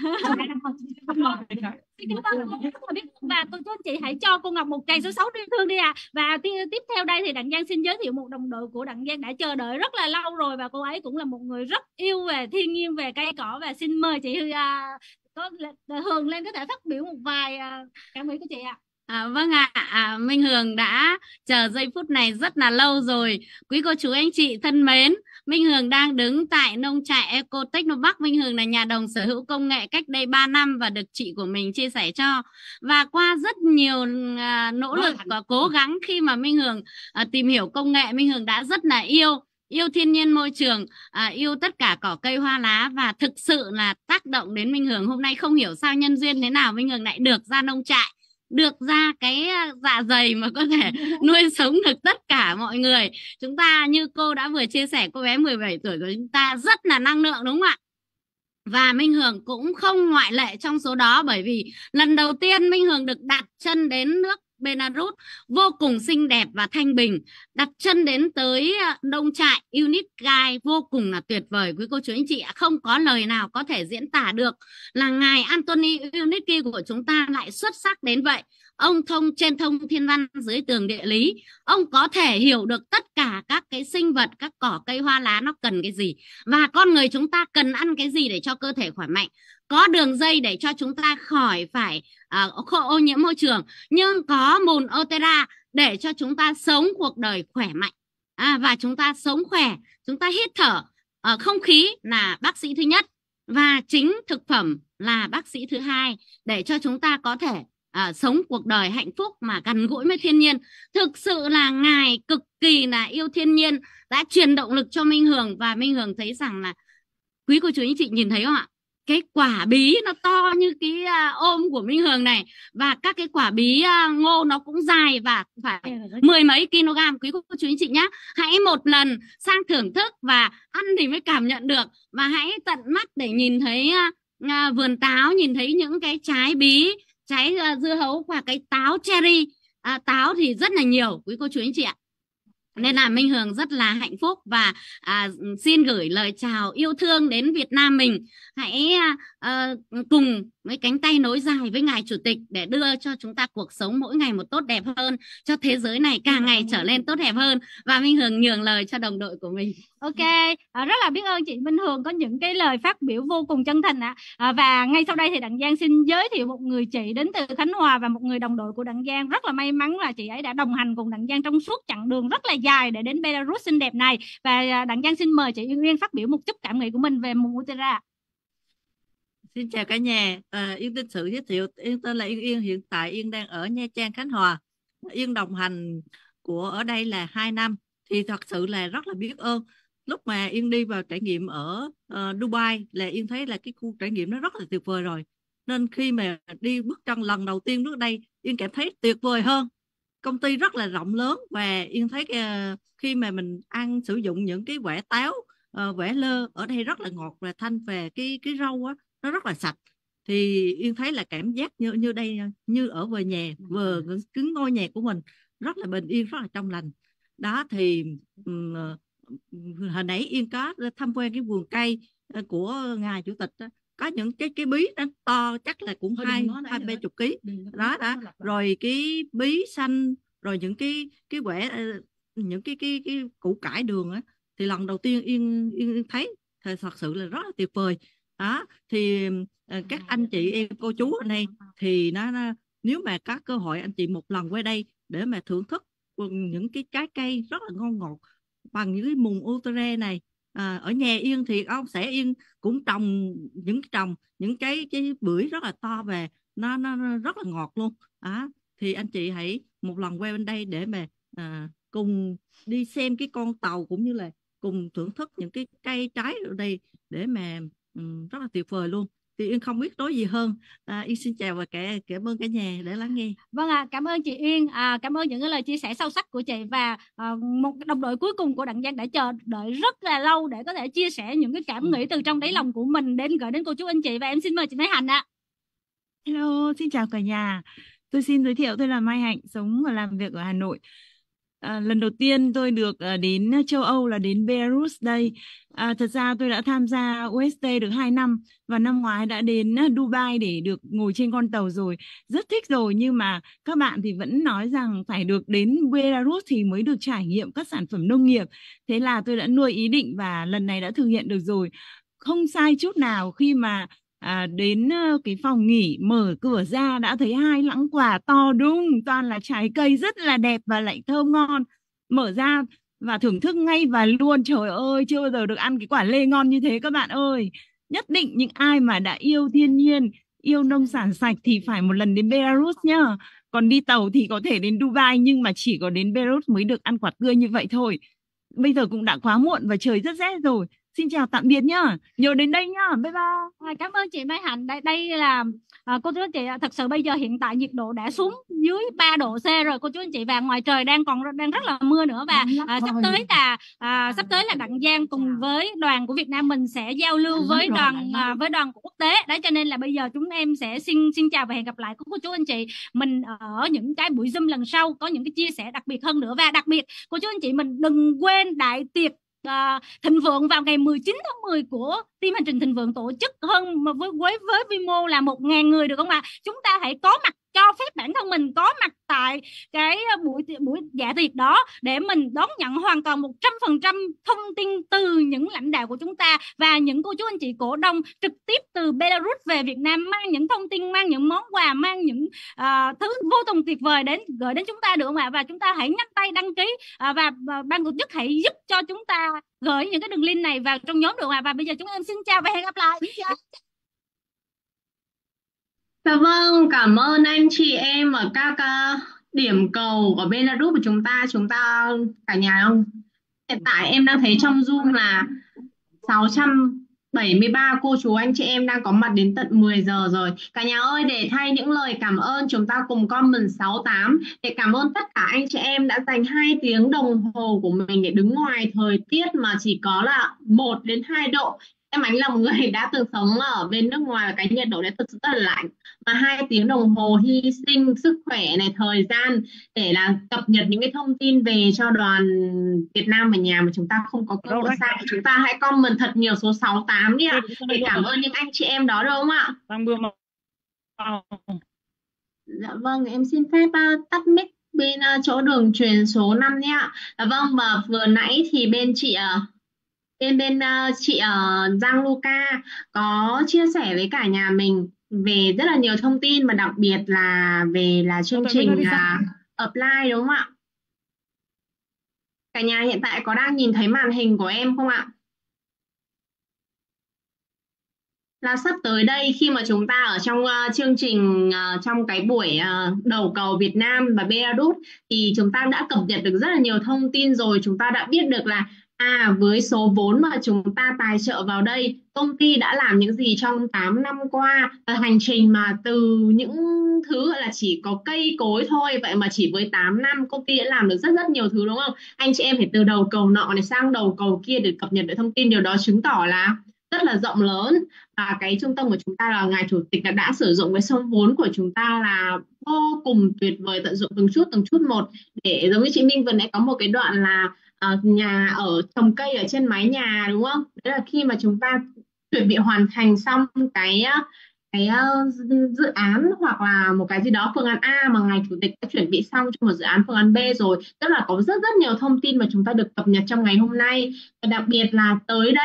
Và cô chú anh chị hãy cho cô Ngọc một tràng số 6 yêu thương đi ạ. Và tiếp theo đây thì Đặng Giang xin giới thiệu một đồng đội của Đặng Giang đã chờ đợi rất là lâu rồi, và cô ấy cũng là một người rất yêu về thiên nhiên, về cây cỏ, và xin mời chị có Hường lên có thể phát biểu một vài cảm nghĩ của chị ạ. Vâng ạ, Minh Hường đã chờ giây phút này rất là lâu rồi. Quý cô chú anh chị thân mến, Minh Hường đang đứng tại nông trại Eco Techno Bắc. Minh Hường là nhà đồng sở hữu công nghệ cách đây 3 năm và được chị của mình chia sẻ cho. Và qua rất nhiều nỗ lực và cố gắng khi mà Minh Hường tìm hiểu công nghệ, Minh Hường đã rất là yêu thiên nhiên môi trường, yêu tất cả cỏ cây hoa lá, và thực sự là tác động đến Minh Hường. Hôm nay không hiểu sao nhân duyên thế nào Minh Hường lại được ra nông trại, được ra cái dạ dày mà có thể nuôi sống được tất cả mọi người. Chúng ta như cô đã vừa chia sẻ, cô bé 17 tuổi của chúng ta rất là năng lượng đúng không ạ? Và Minh Hường cũng không ngoại lệ trong số đó, bởi vì lần đầu tiên Minh Hường được đặt chân đến nước Belarus vô cùng xinh đẹp và thanh bình, đặt chân đến tới nông trại Unitgai vô cùng là tuyệt vời. Quý cô chú anh chị ạ, không có lời nào có thể diễn tả được là ngài Anthony Unitki của chúng ta lại xuất sắc đến vậy. Ông trên thông thiên văn dưới tường địa lý, ông có thể hiểu được tất cả các cái sinh vật, các cỏ cây hoa lá nó cần cái gì, và con người chúng ta cần ăn cái gì để cho cơ thể khỏe mạnh. Có đường dây để cho chúng ta khỏi phải ô nhiễm môi trường, nhưng có mùn Otera để cho chúng ta sống cuộc đời khỏe mạnh. Và chúng ta sống khỏe, chúng ta hít thở không khí là bác sĩ thứ nhất, và chính thực phẩm là bác sĩ thứ hai, để cho chúng ta có thể sống cuộc đời hạnh phúc mà gần gũi với thiên nhiên. Thực sự là ngài cực kỳ là yêu thiên nhiên, đã truyền động lực cho Minh Hường. Và Minh Hường thấy rằng là quý cô chú anh chị nhìn thấy không ạ, cái quả bí nó to như cái ôm của Minh Hường này, và các cái quả bí ngô nó cũng dài và phải 10 mấy kg. Quý cô chú anh chị nhé, hãy một lần sang thưởng thức và ăn thì mới cảm nhận được, và hãy tận mắt để nhìn thấy vườn táo, nhìn thấy những cái trái bí, trái dưa hấu và cái táo cherry. Táo thì rất là nhiều quý cô chú anh chị ạ. Nên là Minh Hường rất là hạnh phúc và xin gửi lời chào yêu thương đến Việt Nam mình. Hãy cùng với cánh tay nối dài với ngài Chủ tịch để đưa cho chúng ta cuộc sống mỗi ngày một tốt đẹp hơn, cho thế giới này càng ngày trở lên tốt đẹp hơn. Và Minh Hường nhường lời cho đồng đội của mình. Ok, rất là biết ơn chị Minh Hường có những cái lời phát biểu vô cùng chân thành ạ. Và ngay sau đây thì Đặng Giang xin giới thiệu một người chị đến từ Khánh Hòa và một người đồng đội của Đặng Giang. Rất là may mắn là chị ấy đã đồng hành cùng Đặng Giang trong suốt chặng đường rất là dài để đến Belarus xinh đẹp này. Và Đặng Giang xin mời chị Yên Yên phát biểu một chút cảm nghĩ của mình về mùa Mutera. Xin chào cả nhà, Yên tin sự giới thiệu, Yên tên là Yên Yên, hiện tại Yên đang ở Nha Trang, Khánh Hòa. Yên đồng hành ở đây là 2 năm, thì thật sự là rất là biết ơn. Lúc mà Yên đi vào trải nghiệm ở Dubai là Yên thấy là cái khu trải nghiệm nó rất là tuyệt vời rồi. Nên khi mà đi bước chân lần đầu tiên nước đây, Yên cảm thấy tuyệt vời hơn. Công ty rất là rộng lớn, và Yên thấy khi mà mình ăn sử dụng những cái quả táo, quả lơ ở đây rất là ngọt và thanh, về cái rau á nó rất là sạch, thì Yên thấy là cảm giác như đây, như ở về nhà, vừa cứng ngôi nhà của mình, rất là bình yên, rất là trong lành. Đó thì hồi nãy Yên có tham quan cái vườn cây của ngài Chủ tịch đó. Có những cái bí nó to chắc là cũng 20-30 kg đó. Rồi cái bí xanh, rồi những cái quả, những cái củ cải đường á, thì lần đầu tiên Yên thấy thì thật sự là rất là tuyệt vời. Đó thì các anh chị em cô chú ở đây thì nếu mà có cơ hội anh chị một lần qua đây để mà thưởng thức những cái trái cây rất là ngon ngọt bằng những cái mùng Utere này. Ở nhà Yên thì ông xã Yên cũng trồng những cái bưởi rất là to, về nó rất là ngọt luôn. Thì anh chị hãy một lần qua bên đây để mà cùng đi xem cái con tàu, cũng như là cùng thưởng thức những cái cây trái ở đây để mà rất là tuyệt vời luôn. Thì Yên không biết nói gì hơn. Yên xin chào và cảm ơn cả nhà để lắng nghe. Vâng ạ, cảm ơn chị Yên, cảm ơn những cái lời chia sẻ sâu sắc của chị, và một đồng đội cuối cùng của Đặng Giang đã chờ đợi rất là lâu để có thể chia sẻ những cái cảm nghĩ từ trong đáy lòng của mình gửi đến cô chú anh chị, và em xin mời chị Mai Hạnh ạ. Hello, xin chào cả nhà. Tôi xin giới thiệu, tôi là Mai Hạnh, sống và làm việc ở Hà Nội. Lần đầu tiên tôi được đến châu Âu là đến Belarus đây. Thật ra tôi đã tham gia UST được 2 năm và năm ngoái đã đến Dubai để được ngồi trên con tàu rồi. Rất thích rồi, nhưng mà các bạn thì vẫn nói rằng phải được đến Belarus thì mới được trải nghiệm các sản phẩm nông nghiệp. Thế là tôi đã nuôi ý định và lần này đã thực hiện được rồi. Không sai chút nào khi mà đến cái phòng nghỉ mở cửa ra đã thấy 2 lẵng quả to đùng, toàn là trái cây rất là đẹp và lại thơm ngon. Mở ra và thưởng thức ngay và luôn. Trời ơi, chưa bao giờ được ăn cái quả lê ngon như thế các bạn ơi. Nhất định những ai mà đã yêu thiên nhiên, yêu nông sản sạch thì phải một lần đến Belarus nhá. Còn đi tàu thì có thể đến Dubai, nhưng mà chỉ có đến Belarus mới được ăn quả tươi như vậy thôi. Bây giờ cũng đã quá muộn và trời rất rét rồi. Xin chào tạm biệt nhá. Nhớ đến đây nhá. Bye bye. Cảm ơn chị Mai Hạnh. Đây là cô chú anh chị, thật sự bây giờ hiện tại nhiệt độ đã xuống dưới 3 độ C rồi cô chú anh chị, và ngoài trời đang rất là mưa nữa, và sắp tới là Đặng Giang cùng với đoàn của Việt Nam mình sẽ giao lưu với đoàn của quốc tế. Đấy, cho nên là bây giờ chúng em sẽ xin chào và hẹn gặp lại cô chú anh chị mình ở những cái buổi Zoom lần sau, có những cái chia sẻ đặc biệt hơn nữa. Và đặc biệt cô chú anh chị mình đừng quên đại tiệc Thịnh Vượng vào ngày 19 tháng 10 của team Hành trình Thịnh Vượng tổ chức hơn với quy mô là 1.000 người, được không ạ? Chúng ta hãy có mặt, cho phép bản thân mình có mặt tại cái buổi dạ tiệc đó để mình đón nhận hoàn toàn 100% thông tin từ những lãnh đạo của chúng ta và những cô chú anh chị cổ đông trực tiếp từ Belarus về Việt Nam, mang những thông tin, mang những món quà, mang những thứ vô cùng tuyệt vời gửi đến chúng ta, được không ạ? Và chúng ta hãy nhanh tay đăng ký, và ban tổ chức hãy giúp cho chúng ta gửi những cái đường link này vào trong nhóm, được không ạ? Và bây giờ chúng em xin chào và hẹn gặp lại. Dạ vâng, cảm ơn anh chị em ở các điểm cầu ở Belarus của chúng ta cả nhà không? Hiện tại em đang thấy trong Zoom là 673 cô chú anh chị em đang có mặt đến tận 10 giờ rồi. Cả nhà ơi, để thay những lời cảm ơn, chúng ta cùng comment 68 để cảm ơn tất cả anh chị em đã dành 2 tiếng đồng hồ của mình để đứng ngoài thời tiết mà chỉ có là 1 đến 2 độ. Em Ánh là một người đã từng sống ở bên nước ngoài và cái nhiệt độ đấy thực sự rất là lạnh, mà 2 tiếng đồng hồ hy sinh sức khỏe này, thời gian để là cập nhật những cái thông tin về cho đoàn Việt Nam ở nhà mà chúng ta không có cơ hội sai. Chúng ta hãy comment thật nhiều số 68 đi ạ, để cảm ơn những anh chị em đó, được không ạ? Dạ vâng, em xin phép tắt mic bên chỗ đường truyền số 5 nhé ạ. Dạ vâng, và vừa nãy thì bên chị Giang Luca có chia sẻ với cả nhà mình về rất là nhiều thông tin, mà đặc biệt là về chương trình là Apply, đúng không ạ? Cả nhà hiện tại có đang nhìn thấy màn hình của em không ạ? Là sắp tới đây, khi mà chúng ta ở trong chương trình, trong cái buổi đầu cầu Việt Nam và Belarus, thì chúng ta đã cập nhật được rất là nhiều thông tin rồi. Chúng ta đã biết được là với số vốn mà chúng ta tài trợ vào đây, công ty đã làm những gì trong 8 năm qua, hành trình mà từ những thứ gọi là chỉ có cây cối thôi, vậy mà chỉ với 8 năm công ty đã làm được rất nhiều thứ, đúng không? Anh chị em phải từ đầu cầu nọ này sang đầu cầu kia để cập nhật được thông tin. Điều đó chứng tỏ là rất là rộng lớn, và cái trung tâm của chúng ta là ngài chủ tịch đã sử dụng cái số vốn của chúng ta là vô cùng tuyệt vời, tận dụng từng chút một, để giống như chị Minh vừa nãy có một cái đoạn là nhà ở trồng cây ở trên mái nhà, đúng không? Đấy là khi mà chúng ta chuẩn bị hoàn thành xong cái dự án hoặc là một cái gì đó phương án A mà ngài chủ tịch đã chuẩn bị xong cho một dự án phương án B rồi. Tức là có rất nhiều thông tin mà chúng ta được cập nhật trong ngày hôm nay, và đặc biệt là tới đây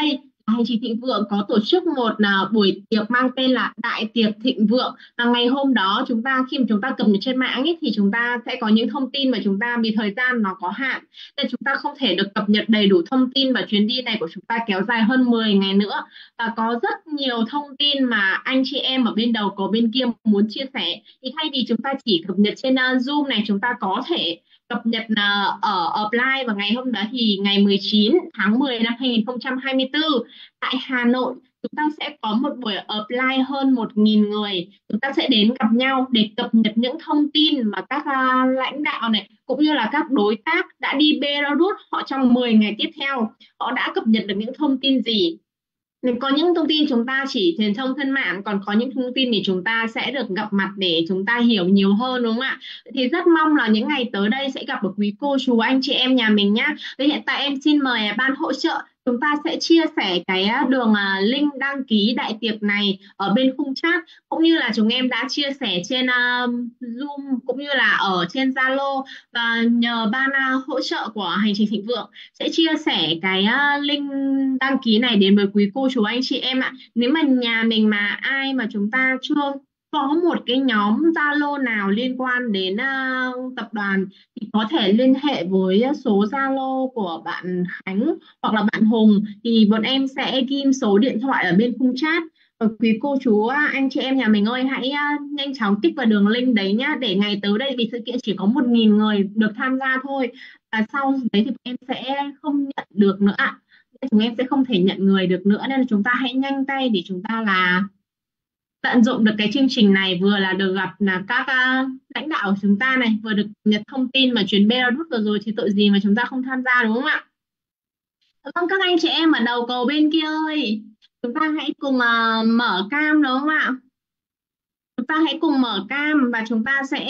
Hành trình thịnh vượng có tổ chức một buổi tiệc mang tên là Đại tiệc thịnh vượng. Và ngày hôm đó khi mà chúng ta cập nhật trên mạng ấy, thì chúng ta sẽ có những thông tin mà chúng ta vì thời gian nó có hạn nên chúng ta không thể được cập nhật đầy đủ thông tin, và chuyến đi này của chúng ta kéo dài hơn 10 ngày nữa. Và có rất nhiều thông tin mà anh chị em ở bên đầu cầu bên kia muốn chia sẻ. Thì thay vì chúng ta chỉ cập nhật trên Zoom này, chúng ta có thể cập nhật ở offline vào ngày hôm đó, thì ngày 19 tháng 10 năm 2024 tại Hà Nội chúng ta sẽ có một buổi offline hơn 1.000 người. Chúng ta sẽ đến gặp nhau để cập nhật những thông tin mà các lãnh đạo này cũng như là các đối tác đã đi Belarus họ trong 10 ngày tiếp theo, họ đã cập nhật được những thông tin gì. Nên có những thông tin chúng ta chỉ truyền thông trên mạng, còn có những thông tin thì chúng ta sẽ được gặp mặt để chúng ta hiểu nhiều hơn, đúng không ạ? Thì rất mong là những ngày tới đây sẽ gặp được quý cô chú anh chị em nhà mình nhá. Vậy hiện tại em xin mời ban hỗ trợ chúng ta sẽ chia sẻ cái đường link đăng ký đại tiệc này ở bên khung chat, cũng như là chúng em đã chia sẻ trên Zoom cũng như là ở trên Zalo, và nhờ ban hỗ trợ của Hành trình thịnh vượng sẽ chia sẻ cái link đăng ký này đến với quý cô chú anh chị em ạ. Nếu mà nhà mình mà ai mà chúng ta chưa có một cái nhóm Zalo nào liên quan đến tập đoàn thì có thể liên hệ với số Zalo của bạn Khánh hoặc là bạn Hùng, thì bọn em sẽ ghim số điện thoại ở bên khung chat. Và quý cô chú anh chị em nhà mình ơi, hãy nhanh chóng kích vào đường link đấy nhá, để ngày tới đây vì sự kiện chỉ có 1.000 người được tham gia thôi, và sau đấy thì em sẽ không nhận được nữa ạ. Chúng em sẽ không thể nhận người được nữa, nên là chúng ta hãy nhanh tay để chúng ta là tận dụng được cái chương trình này, vừa là được gặp là các lãnh đạo của chúng ta này, vừa được nhận thông tin mà chuyến Belarus vừa rồi thì tội gì mà chúng ta không tham gia, đúng không ạ? Vâng, các anh chị em ở đầu cầu bên kia ơi, chúng ta hãy cùng mở cam, đúng không ạ? Chúng ta hãy cùng mở cam và chúng ta sẽ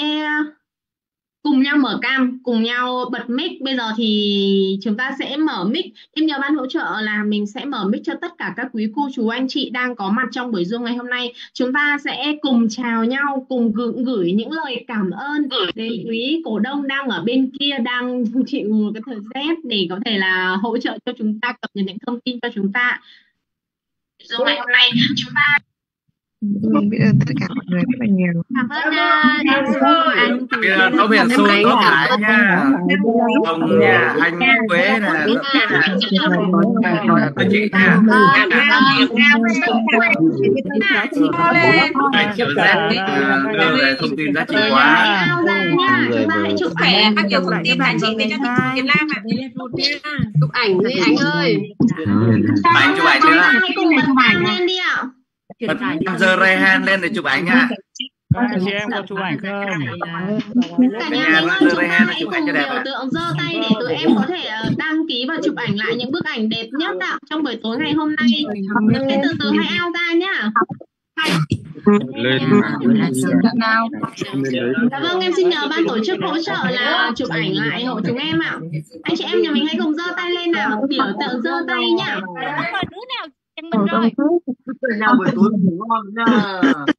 cùng nhau mở cam, cùng nhau bật mic. Bây giờ thì chúng ta sẽ mở mic. Em nhờ ban hỗ trợ là mình sẽ mở mic cho tất cả các quý cô chú anh chị đang có mặt trong buổi Zoom ngày hôm nay. Chúng ta sẽ cùng chào nhau, cùng gửi những lời cảm ơn đến quý cổ đông đang ở bên kia, đang chịu cái thời rét để có thể là hỗ trợ cho chúng ta, cập nhật những thông tin cho chúng ta. Zoom ngày hôm nay chúng ta biết ơn tất cả mọi người rất là nhiều. Cảm ơn anh. Có biển xôi có cả nha, Hồng nha, anh Quế nè, các chị nha. Chiều rét đưa về thông tin giá trị quá. Chúng ta hãy chụp ảnh các kiểu thông tin tài chính về cho thị trường Việt Nam ạ. Chụp ảnh đi anh ơi. Chụp ảnh nữa. Hãy cùng chụp ảnh lên đi ạ. Bật giờ ray hand lên để chụp ảnh nha. Các anh chị em có chụp ảnh không? Cả nhà mình ơi, chúng ta hãy cùng biểu tượng giơ tay để tụi em có thể đăng ký và chụp ảnh lại những bức ảnh đẹp nhất ạ trong buổi tối ngày hôm nay. Hãy từ từ hãy ao ra nhá. Lên Dạ vâng, em xin nhờ ban tổ chức hỗ trợ là chụp ảnh lại hộ chúng em ạ. Anh chị em nhà mình hãy cùng giơ tay lên nào, biểu tượng giơ tay nhá. Đứa nào chẳng mình rồi. buổi tối ngủ ngon nha.